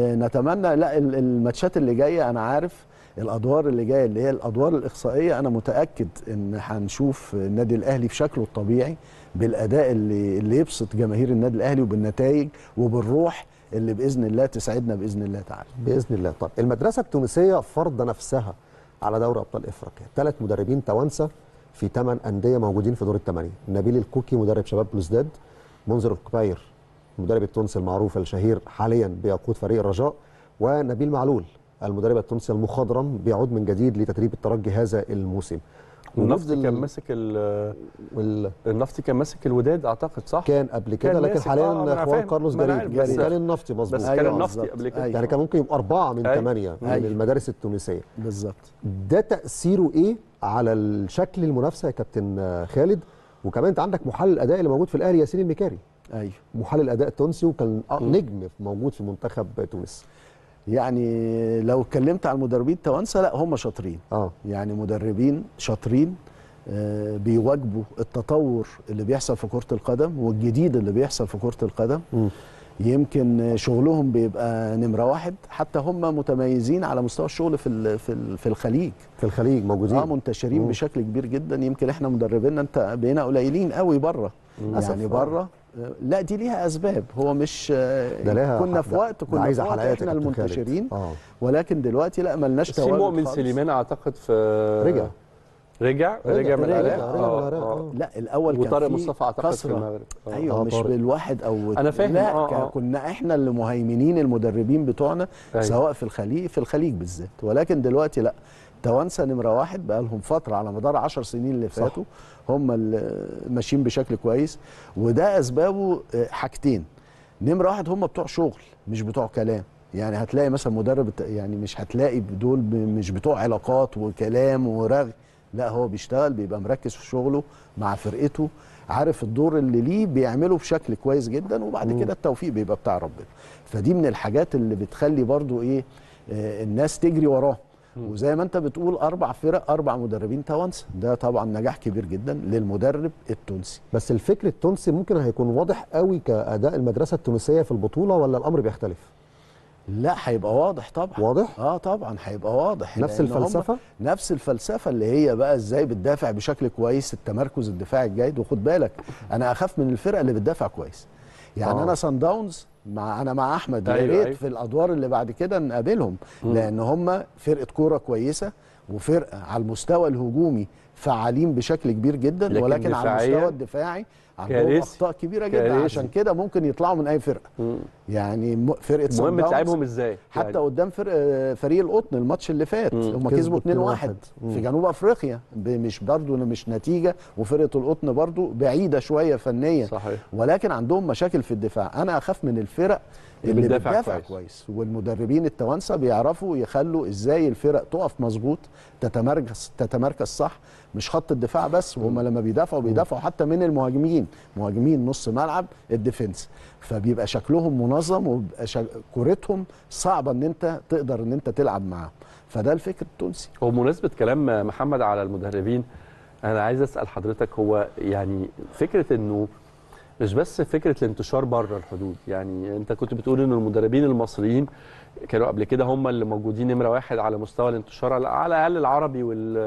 نتمنى لا الماتشات اللي جايه، انا عارف الادوار اللي جايه اللي هي الادوار الاقصائيه، انا متاكد ان هنشوف النادي الاهلي في شكله الطبيعي بالاداء اللي يبسط جماهير النادي الاهلي وبالنتائج وبالروح اللي باذن الله تسعدنا باذن الله تعالى. باذن الله. طب المدرسه التونسيه فرض نفسها على دوري ابطال افريقيا، 3 مدربين توانسه في 8 انديه موجودين في دور الثمانيه. نبيل الكوكي مدرب شباب بلوزداد، منذر القبير المدرب التونسي المعروف الشهير حاليا بيقود فريق الرجاء، ونبيل معلول المدرب التونسي المخضرم بيعود من جديد لتدريب الترجي هذا الموسم. النفطي كان ماسك النفطي كان ماسك الوداد اعتقد، صح؟ كان قبل كده، لكن حاليا اخوان كارلوس جريد كان النفطي مظبوط. بس كان النفطي قبل كده يعني كان ممكن يبقى 4 من 8 من المدارس التونسيه. بالظبط. ده تاثيره ايه على الشكل المنافسه يا كابتن خالد؟ وكمان انت عندك محلل الاداء اللي موجود في الاهلي ياسين المكاري. ايوه، محلل الاداء التونسي وكان نجم موجود في منتخب تونس. يعني لو اتكلمت عن المدربين التوانسه، لا هم شاطرين. يعني مدربين شاطرين بيواجبوا التطور اللي بيحصل في كرة القدم والجديد اللي بيحصل في كرة القدم. يمكن شغلهم بيبقى نمرة واحد، حتى هم متميزين على مستوى الشغل في الخليج. في الخليج موجودين منتشرين بشكل كبير جدا. يمكن احنا مدربينا انت بقينا قليلين قوي بره. يعني بره لا، دي ليها اسباب. هو مش كنا في وقت احنا المنتشرين، ولكن دلوقتي لا، ملناش تواجد. في مؤمن سليمان اعتقد في رجع من العراق. لا الاول كان وطارق مصطفى اعتقد في المغرب. ايوه، مش بالواحد او انا فاهم. لا كنا احنا اللي مهيمنين المدربين بتوعنا سواء في الخليج بالذات. ولكن دلوقتي لا، توانسه نمره واحد بقى لهم فتره على مدار 10 سنين اللي فاتوا هم اللي ماشيين بشكل كويس. وده اسبابه حاجتين. نمره واحد هم بتوع شغل مش بتوع كلام. يعني هتلاقي مثلا مدرب، يعني مش هتلاقي دول مش بتوع علاقات وكلام ورغي، لا هو بيشتغل، بيبقى مركز في شغله مع فرقته، عارف الدور اللي ليه بيعمله بشكل كويس جدا، وبعد كده التوفيق بيبقى بتاع ربنا. فدي من الحاجات اللي بتخلي برضو ايه الناس تجري وراه. وزي ما انت بتقول 4 فرق 4 مدربين توانسه، ده طبعا نجاح كبير جدا للمدرب التونسي. بس الفكر التونسي ممكن هيكون واضح قوي كاداء المدرسه التونسيه في البطوله، ولا الامر بيختلف؟ لا هيبقى واضح طبعا. واضح؟ طبعا هيبقى واضح. نفس الفلسفه؟ نفس الفلسفه اللي هي بقى ازاي بتدافع بشكل كويس، التمركز الدفاعي الجيد. وخد بالك انا اخاف من الفرقه اللي بتدافع كويس. يعني انا سان داونز مع احمد يا ريت في الادوار اللي بعد كده نقابلهم، لان هم فرقه كوره كويسه وفرقه على المستوى الهجومي فعالين بشكل كبير جدا، ولكن على المستوى الدفاعي عندهم اخطاء كبيرة جدا. عشان كده ممكن يطلعوا من اي فرقه. يعني فرقه المهم تلعبهم ازاي حتى يعني. قدام فريق القطن الماتش اللي فات هم كسبوا 2-1 في جنوب افريقيا، مش برضه مش نتيجه، وفرقه القطن برضه بعيده شويه فنيا صحيح. ولكن عندهم مشاكل في الدفاع. انا اخاف من الفرق اللي بتدافع كويس، والمدربين التوانسه بيعرفوا يخلوا ازاي الفرق تقف مظبوط، تتمركز صح، مش خط الدفاع بس، وهم لما بيدافعوا حتى من مهاجمين نص ملعب الديفنس، فبيبقى شكلهم منظم وبيبقى كورتهم صعبه ان انت تقدر ان انت تلعب معاهم. فده الفكر التونسي. هو بمناسبه كلام محمد على المدربين، انا عايز اسال حضرتك، هو يعني فكره انه مش بس فكره الانتشار بره الحدود، يعني انت كنت بتقول ان المدربين المصريين كانوا قبل كده هم اللي موجودين نمره واحد على مستوى الانتشار على الاقل العربي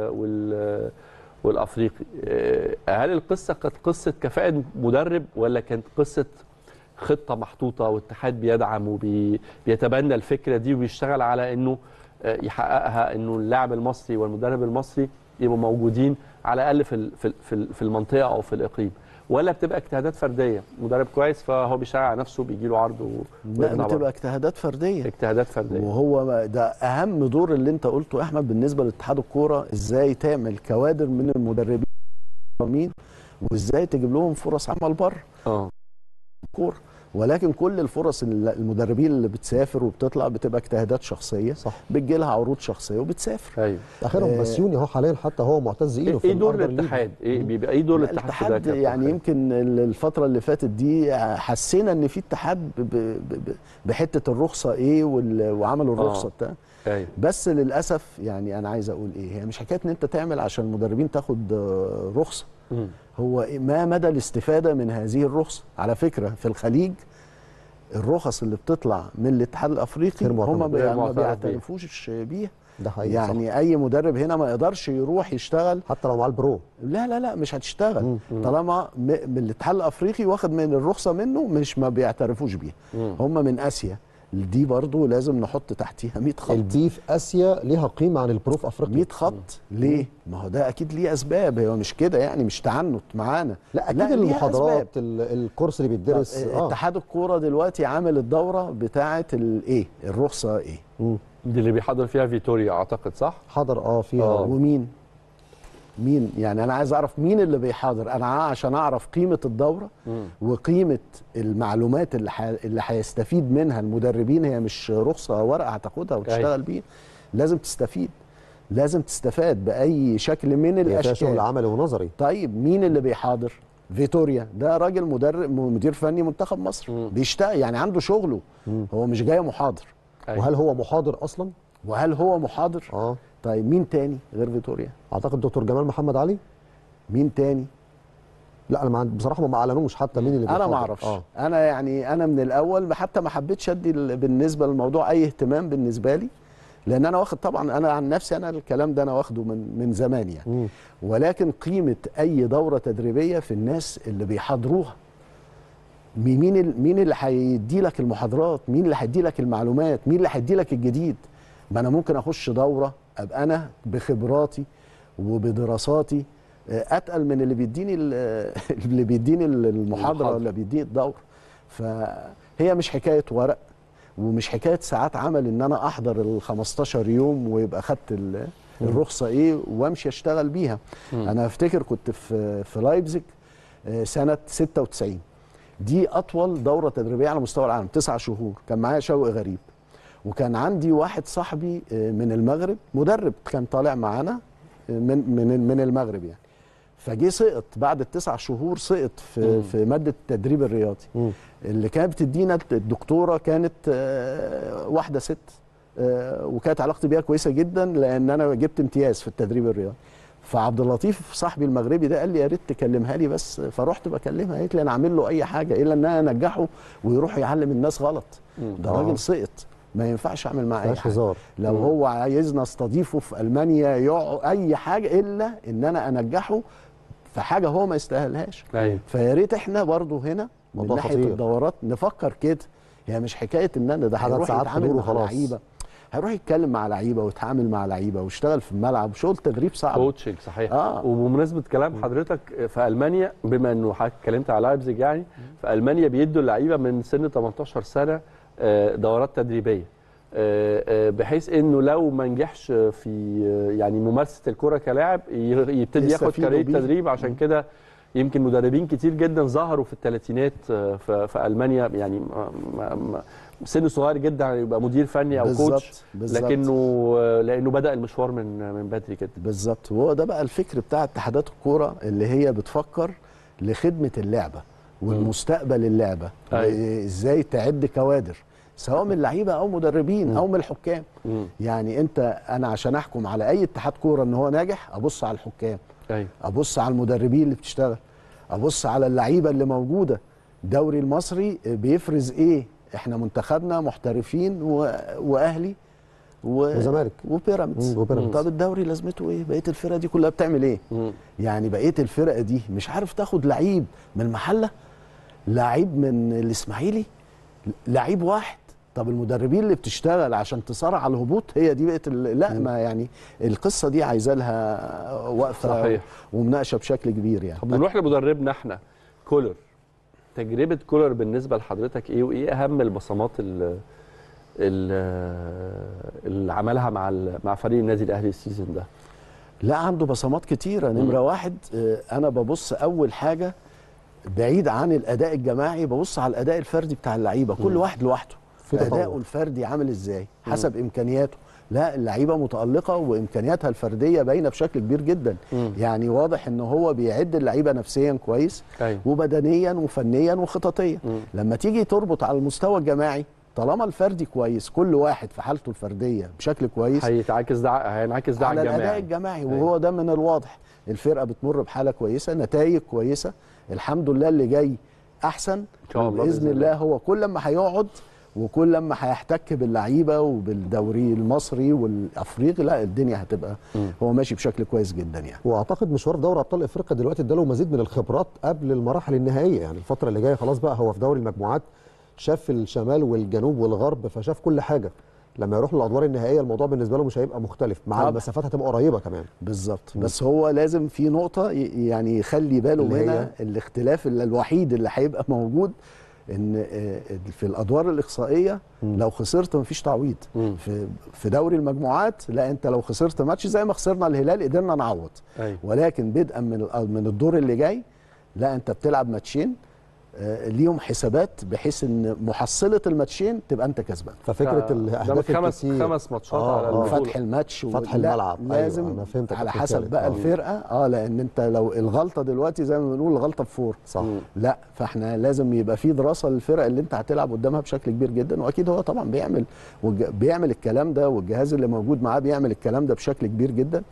والافريقي. هل القصه كانت قصه كفاءه مدرب ولا كانت قصه خطه محطوطه واتحاد بيدعم وبيتبنى الفكره دي وبيشتغل على انه يحققها، انه اللاعب المصري والمدرب المصري يبقوا موجودين على الاقل في المنطقه او في الاقليم، ولا بتبقى اجتهادات فرديه؟ مدرب كويس فهو بيشتغل على نفسه بيجي له عرض لا بتبقى اجتهادات فرديه. وهو ده اهم دور اللي انت قلته يا احمد بالنسبه لاتحاد الكوره، ازاي تعمل كوادر من المدربين وازاي تجيب لهم فرص عمل بره الكوره. ولكن كل الفرص المدربين اللي بتسافر وبتطلع بتبقى اجتهادات شخصيه، صح، بتجي لها عروض شخصيه وبتسافر. ايوه اخرهم بسيوني اهو حاليا حتى هو معتز ايده ايه دور الاتحاد؟ بيبقى ايه دور الاتحاد يعني يمكن الفتره اللي فاتت دي حسينا ان في اتحاد بحته الرخصه وعملوا الرخصه بتاع. أيوة. بس للاسف يعني انا عايز اقول هي مش حكايه ان انت تعمل عشان المدربين تاخد رخصه. هو ما مدى الاستفاده من هذه الرخصه؟ على فكره في الخليج الرخص اللي بتطلع من الاتحاد الافريقي هم ما بيعترفوش بيها. ده حقيقي يعني صح. اي مدرب هنا ما يقدرش يروح يشتغل حتى لو معاه البرو. لا مش هتشتغل طالما من الاتحاد الافريقي واخد من الرخصه منه، مش ما بيعترفوش بيها. هم من اسيا، دي برضو لازم نحط تحتيها 100 خط. البي في اسيا ليها قيمه عن البرو في افريقيا 100 خط. ليه؟ ما هو ده اكيد ليه اسباب، هو مش كده يعني مش تعنت معانا. لا اكيد المحاضرات الكورس اللي بيدرس. اتحاد الكوره دلوقتي عامل الدوره بتاعه الرخصه دي اللي بيحضر فيها فيتوريا اعتقد، صح؟ حضر فيها. ومين يعني انا عايز اعرف مين اللي بيحاضر، انا عشان اعرف قيمه الدوره وقيمه المعلومات اللي هيستفيد منها المدربين. هي مش رخصه ورقه هتاخدها وتشتغل بيها، لازم تستفيد، لازم تستفاد باي شكل من الاشكال. شغل عملي ونظري. طيب مين اللي بيحاضر؟ فيتوريا ده راجل مدير فني منتخب مصر، بيشتغل يعني عنده شغله، هو مش جاي محاضر. وهل هو محاضر اصلا؟ طيب مين تاني غير فيتوريا؟ اعتقد دكتور جمال محمد علي. مين تاني؟ لا انا بصراحه ما اعلنوش حتى مين اللي انا ما اعرفش. انا من الاول حتى ما حبيتش ادي بالنسبه للموضوع اي اهتمام بالنسبه لي، لان انا واخد طبعا انا عن نفسي انا الكلام ده انا واخده من زمان يعني. ولكن قيمه اي دوره تدريبيه في الناس اللي بيحضروها. مين اللي هيدي لك المحاضرات؟ مين اللي هيدي لك المعلومات؟ مين اللي هيدي لك الجديد؟ ما انا ممكن اخش دوره ابقى انا بخبراتي وبدراساتي اتقل من اللي بيديني المحاضره ولا بيديني الدوره. فهي مش حكايه ورق ومش حكايه ساعات عمل ان انا احضر ال 15 يوم ويبقى خدت الرخصه وامشي اشتغل بيها. انا افتكر كنت في لايبزيج سنه 96، دي اطول دوره تدريبيه على مستوى العالم، 9 شهور. كان معايا شوقي غريب، وكان عندي واحد صاحبي من المغرب مدرب كان طالع معانا من المغرب يعني. فجه سقط بعد ال9 شهور، سقط في ماده التدريب الرياضي. اللي كانت بتدينا الدكتوره كانت واحده ست، وكانت علاقتي بيها كويسه جدا لان انا جبت امتياز في التدريب الرياضي. فعبد اللطيف صاحبي المغربي ده قال لي يا ريت تكلمها لي بس، فرحت بكلمها، قالت لي انا عامل له اي حاجه الا ان انا انجحه ويروح يعلم الناس غلط. ده راجل سقط، ما ينفعش اعمل معاه اي حاجه. لو هو عايزنا استضيفه في المانيا اي حاجه الا ان انا انجحه في حاجه هو ما يستاهلهاش. فيا ريت احنا برضو هنا من ناحيه الدورات نفكر كده. هي مش حكايه ان انا ده هيروح يتعامل مع لعيبه. هيروح يتكلم مع لعيبه ويتعامل مع لعيبه ويشتغل في الملعب وشغل تدريب صعب. كوتشنج صحيح. وبمناسبه كلام حضرتك في المانيا، بما انه حضرتك اتكلمت على لايبزيج، يعني في المانيا بيدوا اللعيبه من سن 18 سنه دورات تدريبيه، بحيث انه لو ما نجحش في يعني ممارسه الكره كلاعب يبتدي ياخد كارير تدريب. عشان كده يمكن مدربين كتير جدا ظهروا في الثلاثينات في المانيا، يعني سن صغير جدا يبقى مدير فني او كوتش، لانه بدا المشوار من بدري كده. بالظبط. وهو ده بقى الفكر بتاع اتحادات الكوره اللي هي بتفكر لخدمه اللعبه والمستقبل اللعبه. ازاي تعد كوادر سواء من لعيبه او مدربين او من الحكام. يعني انا عشان احكم على اي اتحاد كوره ان هو ناجح ابص على الحكام، ابص على المدربين اللي بتشتغل، ابص على اللعيبه اللي موجوده. الدوري المصري بيفرز ايه؟ احنا منتخبنا محترفين واهلي وزمالك وبيراميدز. طب الدوري لازمته ايه؟ بقيه الفرق دي كلها بتعمل ايه؟ يعني بقيه الفرق دي مش عارف تاخد لعيب من المحله، لعيب من الاسماعيلي، لعيب واحد. طب المدربين اللي بتشتغل عشان تصارع على الهبوط هي دي بقت لا ما يعني القصه دي عايزه لها وقفه ومناقشه بشكل كبير يعني. طب نروح لمدربنا احنا كولر. تجربه كولر بالنسبه لحضرتك ايه، وايه اهم البصمات اللي عملها مع فريق النادي الاهلي السيزون ده؟ لا عنده بصمات كتيره. نمره واحد انا ببص اول حاجه بعيد عن الاداء الجماعي، ببص على الاداء الفردي بتاع اللعيبه، كل واحد لوحده اداؤه الفردي عامل ازاي حسب امكانياته. لا اللعيبه متالقه وامكانياتها الفرديه باينه بشكل كبير جدا. يعني واضح ان هو بيعد اللعيبه نفسيا كويس وبدنيا وفنيا وخططيا. لما تيجي تربط على المستوى الجماعي طالما الفردي كويس، كل واحد في حالته الفرديه بشكل كويس هينعكس ده على الاداء الجماعي. وهو ده من الواضح الفرقه بتمر بحاله كويسه، نتائج كويسه الحمد لله. اللي جاي احسن ان شاء الله باذن الله. هو كل ما هيقعد وكل لما هيحتك باللعيبه وبالدوري المصري والافريقي لا الدنيا هتبقى هو ماشي بشكل كويس جدا يعني. واعتقد مشوار دوري ابطال افريقيا دلوقتي اداله مزيد من الخبرات قبل المراحل النهائيه. يعني الفتره اللي جايه خلاص بقى هو في دوري المجموعات شاف الشمال والجنوب والغرب، فشاف كل حاجه. لما يروح للادوار النهائيه الموضوع بالنسبه له مش هيبقى مختلف، مع المسافات هتبقى قريبه كمان. بالظبط. بس هو لازم في نقطه يعني يخلي باله منها، الاختلاف الوحيد اللي هيبقى موجود ان في الادوار الاقصائيه لو خسرت مفيش تعويض. في دوري المجموعات لا، انت لو خسرت ماتش زي ما خسرنا الهلال قدرنا نعوض. ولكن بدءا من الدور اللي جاي لا، انت بتلعب ماتشين ليهم حسابات بحيث ان محصله الماتشين تبقى انت كسبان. ففكره الاهداف خمس ماتشات على البطوله، فتح الماتش فتح الملعب لازم. أنا فهمتك على حسب بقى الفرقه. لان انت لو الغلطه دلوقتي زي ما بنقول الغلطه بفور صح. لا، فاحنا لازم يبقى في دراسه للفرق اللي انت هتلعب قدامها بشكل كبير جدا. واكيد هو طبعا بيعمل الكلام ده، والجهاز اللي موجود معاه بيعمل الكلام ده بشكل كبير جدا.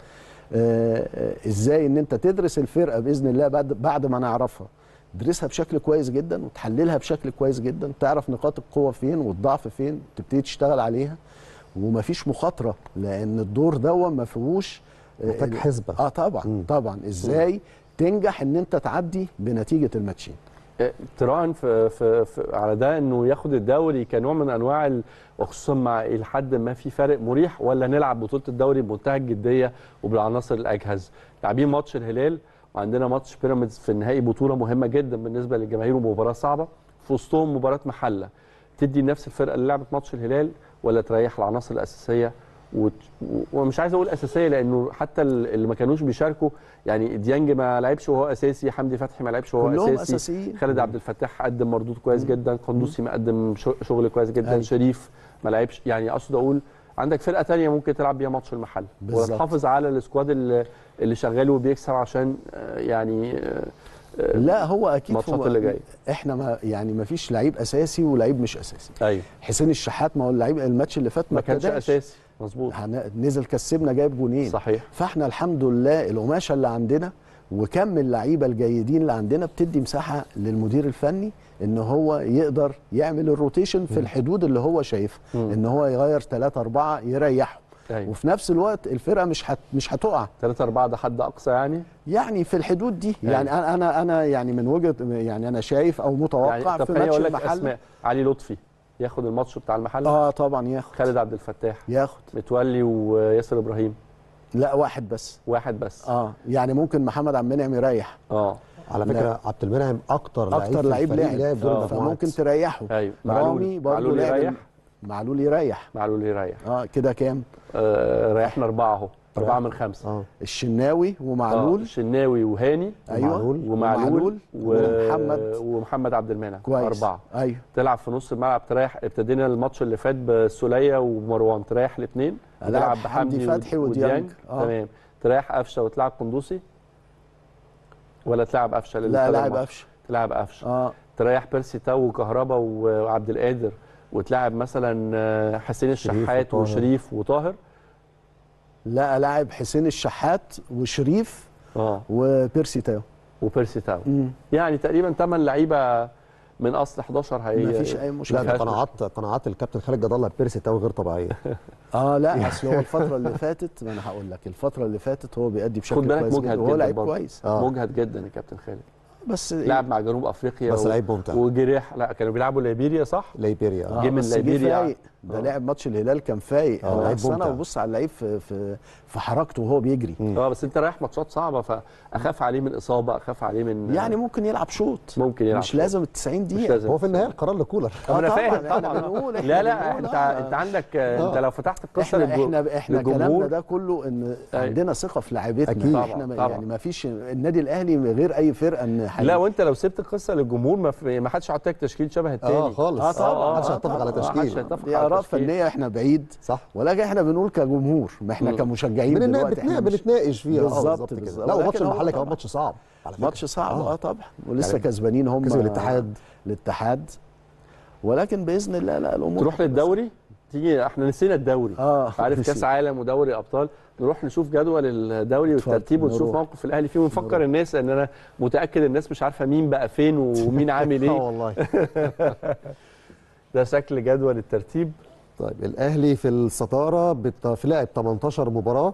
ازاي ان انت تدرس الفرقه باذن الله بعد ما نعرفها، تدرسها بشكل كويس جدا وتحللها بشكل كويس جدا، تعرف نقاط القوه فين والضعف فين، تبتدي تشتغل عليها. ومفيش مخاطره لان الدور ده ما فيهوش محتاج حسبه. طبعا ازاي تنجح ان انت تعدي بنتيجه الماتشين. تراهن في على ده انه ياخد الدوري كنوع من انواع وخصوصا مع لحد ما في فارق مريح، ولا نلعب بطوله الدوري بمنتهى الجديه وبالعناصر الاجهز؟ لاعبين ماتش الهلال وعندنا ماتش بيراميدز في النهائي، بطوله مهمه جدا بالنسبه للجماهير ومباراه صعبه، في وسطهم مباراه محله. تدي نفس الفرقه اللي لعبت ماتش الهلال ولا تريح العناصر الاساسيه؟ ومش عايز اقول اساسيه لانه حتى اللي ما كانوش بيشاركوا، يعني ديانج ما لعبش وهو اساسي، حمدي فتحي ما لعبش وهو اساسي، أساسيين. خالد عبد الفتاح قدم مردود كويس جدا، قندوسي مقدم شغل كويس جدا، شريف ما لعبش. يعني اقصد اقول عندك فرقه ثانيه ممكن تلعب بيها ماتش المحل وتحافظ على السكواد اللي شغال وبيكسب عشان يعني لا هو اكيد الماتشات اللي جايه احنا ما فيش لعيب اساسي ولعيب مش اساسي. ايوه حسين الشحات ما هو اللعيب الماتش اللي فات ما كانش اساسي مظبوط، نزل كسبنا جايب جونين صحيح. فاحنا الحمد لله القماشه اللي عندنا وكم اللعيبه الجيدين اللي عندنا بتدي مساحه للمدير الفني ان هو يقدر يعمل الروتيشن في الحدود اللي هو شايفها، ان هو يغير 3 4 يريحهم. أيوة. وفي نفس الوقت الفرقه مش هتقع. 3 4 ده حد اقصى يعني في الحدود دي. أيوة. يعني انا يعني من وجهه يعني انا شايف او متوقع يعني في ماتش المحل علي لطفي ياخد الماتش بتاع المحله؟ طبعا ياخد. خالد عبد الفتاح ياخد. متولي وياسر ابراهيم؟ لا، واحد بس. واحد بس. يعني ممكن محمد عبد المنعم يريح. على فكره عبد المنعم اكتر لعيب لعب دور المجموعات، فممكن تريحه. ايوه. رامي برضه يريح. معلول يريح. كده كام؟ ريحنا 4 اهو، 4 من 5. الشناوي ومعلول. الشناوي وهاني. ايوه. ومعلول ومحمد عبد المنعم. كويس. 4. ايوه. تلعب في نص الملعب، تريح. ابتدينا الماتش اللي فات بسوليه ومروان، تريح الاثنين. تلعب بحمدي فتحي وديانج. تمام. تريح قفشه وتلعب قندوسي، ولا تلعب قفشه؟ لا، لاعب قفشه. تلعب قفشه. تريح بيرسي تاو وكهربا وعبد القادر، وتلعب مثلا حسين الشحات وشريف وطاهر. لا، لاعب حسين الشحات وشريف وبيرسي تاو. يعني تقريبا 8 لعيبه من اصل 11. مفيش اي مشكله. لا، قناعات الكابتن خالد جد الله بيرسي تاو غير طبيعيه. لا، اصل هو الفتره اللي فاتت، ما انا هقول لك، الفتره اللي فاتت هو بيأدي بشكل كويس جدا، وهو لعيب كويس. مجهد جدا الكابتن خالد، بس لعب مع جنوب افريقيا، بس لعيب ممتع. وجريح. لا، كانوا بيلعبوا ليبيريا، صح؟ ليبيريا. جه من ليبيريا. ده لعب ماتش الهلال كان فايق. انا ببص على اللعيب في حركته وهو بيجري. بس انت رايح ماتشات صعبه، فاخاف عليه من اصابه، اخاف عليه من يعني ممكن يلعب شوط، مش لازم ال 90 دقيقه. هو في النهايه القرار لكولر. انا فاهم طبعا. لا انت عندك انت لو فتحت القصه احنا كلامنا ده كله ان عندنا ثقه في لاعيبتنا. احنا يعني ما فيش النادي الاهلي غير اي فرقه لا، وانت لو سبت القصه للجمهور ما حدش هيحط لك تشكيل شبه التاني. خالص. طبعا محدش هيتفق على تشكيل. دي اراء فنيه، احنا بعيد، صح، ولكن احنا بنقول كجمهور، ما احنا كمشجعين دلوقتي احنا بنتناقش فيها. بالظبط. لا، وماتش المحله كمان ماتش صعب على فكره. ماتش صعب طبعا، ولسه يعني كسبانين هم. كسب الاتحاد. ولكن باذن الله لا، الامور تروح للدوري. تيجي احنا نسينا الدوري. عارف كاس عالم ودوري ابطال، نروح نشوف جدول الدوري والترتيب ونشوف موقف الاهلي فيه، ونفكر الناس، ان انا متاكد الناس مش عارفه مين بقى فين ومين عامل ايه. والله. ده شكل جدول الترتيب. طيب، الاهلي في الصداره لعب 18 مباراه،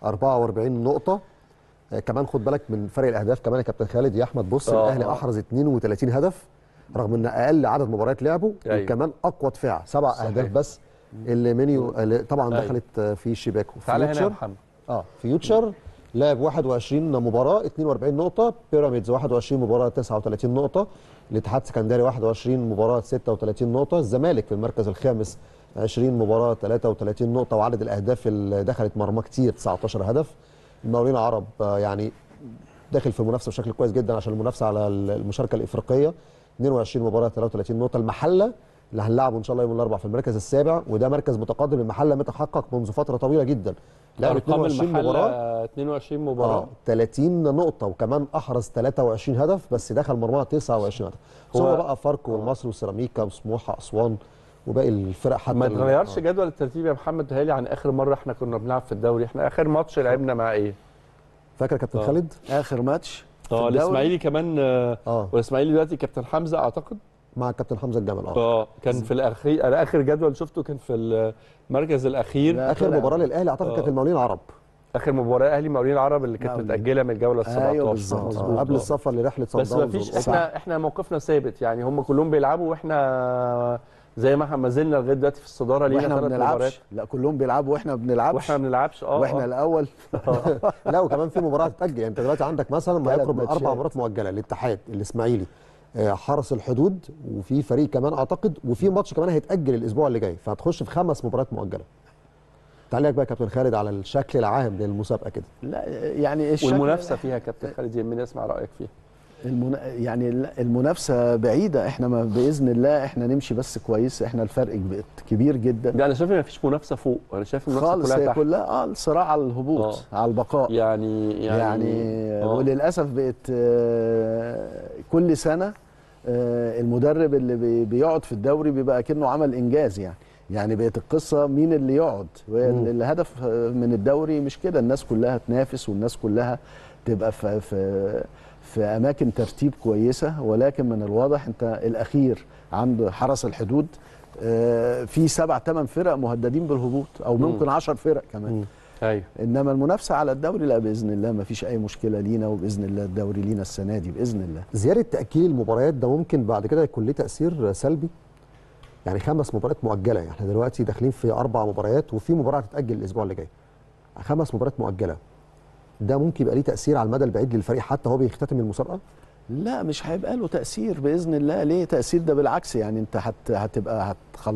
44 نقطه. كمان خد بالك من فرق الاهداف كمان يا كابتن خالد يا احمد. بص، الاهلي احرز 32 هدف رغم ان اقل عدد مباريات لعبه. وكمان اقوى دفاع 7 اهداف بس. اللي منيو طبعا دخلت في شباكه. تعالى هنا يا محمد. فيوتشر لعب 21 مباراه 42 نقطه. بيراميدز 21 مباراه 39 نقطه. الاتحاد السكندري 21 مباراه 36 نقطه. الزمالك في المركز الخامس 20 مباراه 33 نقطه، وعدد الاهداف اللي دخلت مرمى كتير 19 هدف. المقاولين العرب يعني داخل في المنافسه بشكل كويس جدا عشان المنافسه على المشاركه الافريقيه، 22 مباراه 33 نقطه. المحله اللي هنلعبه ان شاء الله يوم الاربعاء في المركز السابع، وده مركز متقدم. المحله متحقق منذ فتره طويله جدا، لعب 22 مباراه 22 مباراه 30 نقطه، وكمان احرز 23 هدف بس دخل مرمى 29 هدف. ثم بقى فاركو والمصري والسيراميكا وسموحه اسوان وباقي الفرق. حتى ما اتغيرش جدول الترتيب يا محمد هالي عن اخر مره احنا كنا بنلعب في الدوري. احنا اخر ماتش لعبنا مع ايه؟ فاكر كابتن خالد؟ اخر ماتش الاسماعيلي كمان. والاسماعيلي دلوقتي كابتن حمزه اعتقد، مع كابتن حمزه الجمل. كان في الاخير. اخر جدول شفته كان في المركز الاخير. اخر مباراه للاهلي اعتقد كانت المقاولين العرب. اخر مباراه اهلي مقاولين العرب اللي كانت متاجله من الجوله ال 17. ايوه بالظبط. قبل السفر لرحله صن داونز. بس مفيش، احنا موقفنا ثابت، يعني هم كلهم بيلعبوا واحنا زي ما زلنا لغايه دلوقتي في الصداره. لينا 3 مباريات. لا، كلهم بيلعبوا واحنا ما بنلعبش. واحنا الاول. لا، وكمان في مباراه هتتاجل. يعني انت دلوقتي عندك مثلا ما يقرب من 4 مباريات مؤجله. الاتحاد، الاسماعيلي، حرس الحدود، وفي فريق كمان اعتقد، وفي ماتش كمان هيتاجل الاسبوع اللي جاي، فهتخش في 5 مباريات مؤجله. تعليقك بقى يا كابتن خالد على الشكل العام للمسابقه كده. لا يعني والمنافسه فيها يا كابتن خالد يهمني اسمع رايك فيها. يعني المنافسه بعيده. احنا باذن الله احنا نمشي بس كويس. احنا الفرق بقت كبير جدا. لا، انا شايف ان مفيش منافسه فوق. انا شايف المنافسه خالص كلها تحت. كلها الصراع على الهبوط، على البقاء. يعني وللاسف بقت كل سنه المدرب اللي بيقعد في الدوري بيبقى كأنه عمل انجاز. يعني بقت القصه مين اللي يقعد. الهدف من الدوري مش كده. الناس كلها تنافس، والناس كلها تبقى في اماكن ترتيب كويسه. ولكن من الواضح انت الاخير عند حرس الحدود في 7 8 فرق مهددين بالهبوط، او ممكن 10 فرق كمان. ايوه. انما المنافسه على الدوري لا، باذن الله ما فيش اي مشكله لينا، وباذن الله الدوري لينا السنه دي باذن الله. زياده تاجيل المباريات ده ممكن بعد كده يكون له تاثير سلبي. يعني 5 مباريات مؤجله، يعني احنا دلوقتي داخلين في 4 مباريات وفي مباراه هتتاجل الاسبوع اللي جاي. 5 مباريات مؤجله، ده ممكن يبقى ليه تاثير على المدى البعيد للفريق حتى هو بيختتم المسابقه؟ لا مش هيبقى له تأثير بإذن الله. ليه تأثير؟ ده بالعكس، يعني انت هتبقى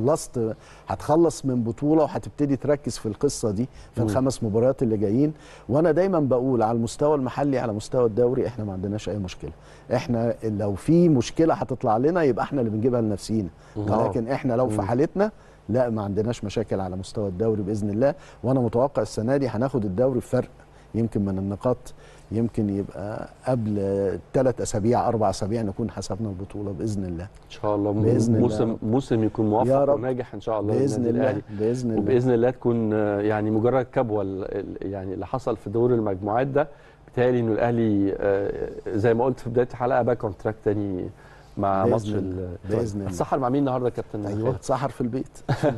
هتخلص من بطولة وهتبتدي تركز في القصة دي في ال5 مباريات اللي جايين. وانا دايما بقول على المستوى المحلي على مستوى الدوري احنا ما عندناش اي مشكلة. احنا لو في مشكلة هتطلع لنا يبقى احنا اللي بنجيبها لنفسينا، ولكن احنا لو في حالتنا لا ما عندناش مشاكل على مستوى الدوري بإذن الله. وانا متوقع السنة دي هناخد الدوري بفرق يمكن من النقاط، يمكن يبقى قبل 3 أسابيع 4 أسابيع نكون حسبنا البطولة بإذن الله. ان شاء الله بإذن الله. موسم يكون موفق وناجح ان شاء الله بإذن الله. بإذن الله. وبإذن الله تكون يعني مجرد كبوة يعني اللي حصل في دور المجموعات ده. بيتهيألي انه الاهلي زي ما قلت في بداية الحلقة بقى كونتراكت تاني مع ماتش بإذن الله. هتسحر مع مين النهارده يا كابتن؟ ايوه هتسحر في البيت.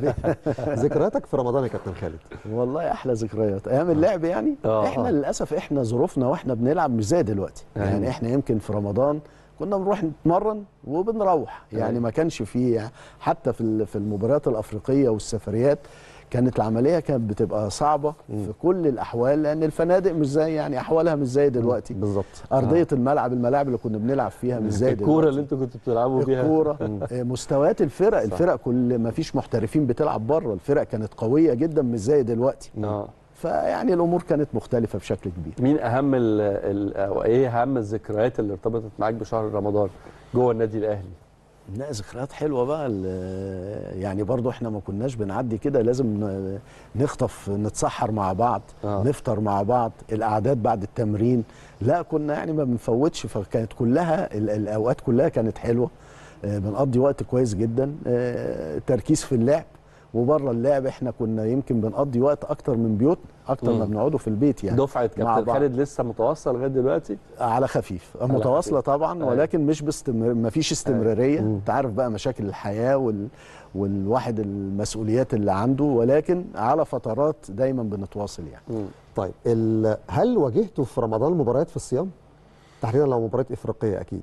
ذكرياتك في رمضان يا كابتن خالد؟ والله احلى ذكريات ايام اللعب يعني. احنا للاسف احنا ظروفنا واحنا بنلعب مش زي دلوقتي. يعني احنا يمكن في رمضان كنا بنروح نتمرن وبنروح، يعني ما كانش فيه حتى في المباريات الافريقيه والسفريات كانت العمليه كانت بتبقى صعبه في كل الاحوال، لان الفنادق مش زي يعني احوالها مش زي دلوقتي. بالظبط. ارضيه الملعب اللي كنا بنلعب فيها مش زي دلوقتي. الكوره اللي انتوا كنتوا بتلعبوا بيها، الكوره مستويات الفرق كل ما فيش محترفين بتلعب بره، الفرق كانت قويه جدا مش زي دلوقتي. فيعني الامور كانت مختلفه بشكل كبير. مين اهم او ايه اهم الذكريات اللي ارتبطت معاك بشهر رمضان جوه النادي الاهلي؟ لا ذكريات حلوه بقى، يعني برضو احنا ما كناش بنعدي كده، لازم نخطف نتسحر مع بعض، نفطر مع بعض، الاعداد بعد التمرين، لا كنا يعني ما بنفوتش. فكانت كلها الاوقات كلها كانت حلوه، بنقضي وقت كويس جدا، تركيز في اللعب وبره اللعب. احنا كنا يمكن بنقضي وقت اكتر من بيوتنا، اكتر ما بنقعدوا في البيت يعني. دفعه كابتن خالد لسه متواصله لغايه دلوقتي؟ على خفيف، متواصله طبعا، ولكن مش ما فيش استمراريه. انت عارف بقى مشاكل الحياه والواحد المسؤوليات اللي عنده، ولكن على فترات دايما بنتواصل يعني. طيب هل واجهتوا في رمضان مباريات في الصيام؟ تحديدا لو مباريات افريقيه اكيد.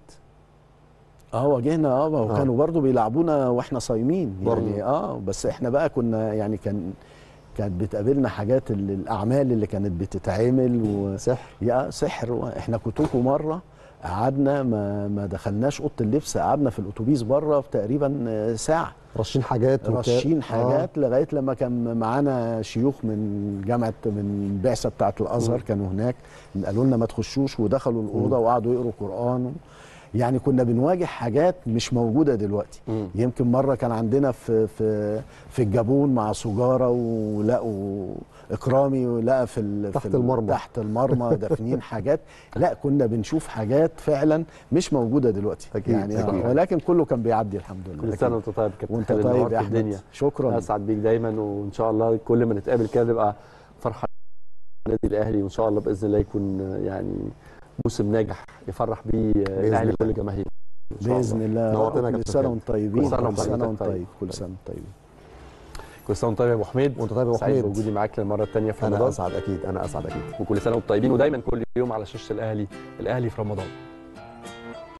واجهنا وكانوا برضو بيلعبونا واحنا صايمين يعني. بس احنا بقى كنا يعني كانت بتقابلنا حاجات الاعمال اللي كانت بتتعمل سحر. احنا كنتوكو مره قعدنا ما دخلناش اوضه اللبس، قعدنا في الاتوبيس بره تقريبا ساعه رشين حاجات لغايه لما كان معانا شيوخ من جامعه من البعثه بتاعه الازهر كانوا هناك، قالوا لنا ما تخشوش، ودخلوا الاوضه وقعدوا يقروا قران. يعني كنا بنواجه حاجات مش موجوده دلوقتي. يمكن مره كان عندنا في الجابون مع سجاره ولقوا اكرامي ولقى تحت المرمى دافنين حاجات. لا كنا بنشوف حاجات فعلا مش موجوده دلوقتي يعني. ولكن كله كان بيعدي الحمد لله. كل سنه وانت طيب كابتن. وانت طيب يا احمد. الدنيا. شكرا. اسعد بيك دايما، وان شاء الله كل ما نتقابل كده نبقى فرحانين النادي الاهلي، وان شاء الله باذن الله يكون يعني موسم ناجح يفرح بيه الاهلي كل جماهيره باذن الله. نورتنا. كل سنه وانتم طيبين. كل سنه وانتم طيب. كل سنه وانتم طيبين. كل سنه وانت طيب يا ابو حميد. وانت طيب يا ابو حميد. سعيد بوجودي معاك للمره الثانيه في رمضان. انا اسعد اكيد. وكل سنه وانتم طيبين، ودايما كل يوم على شاشه الاهلي في رمضان.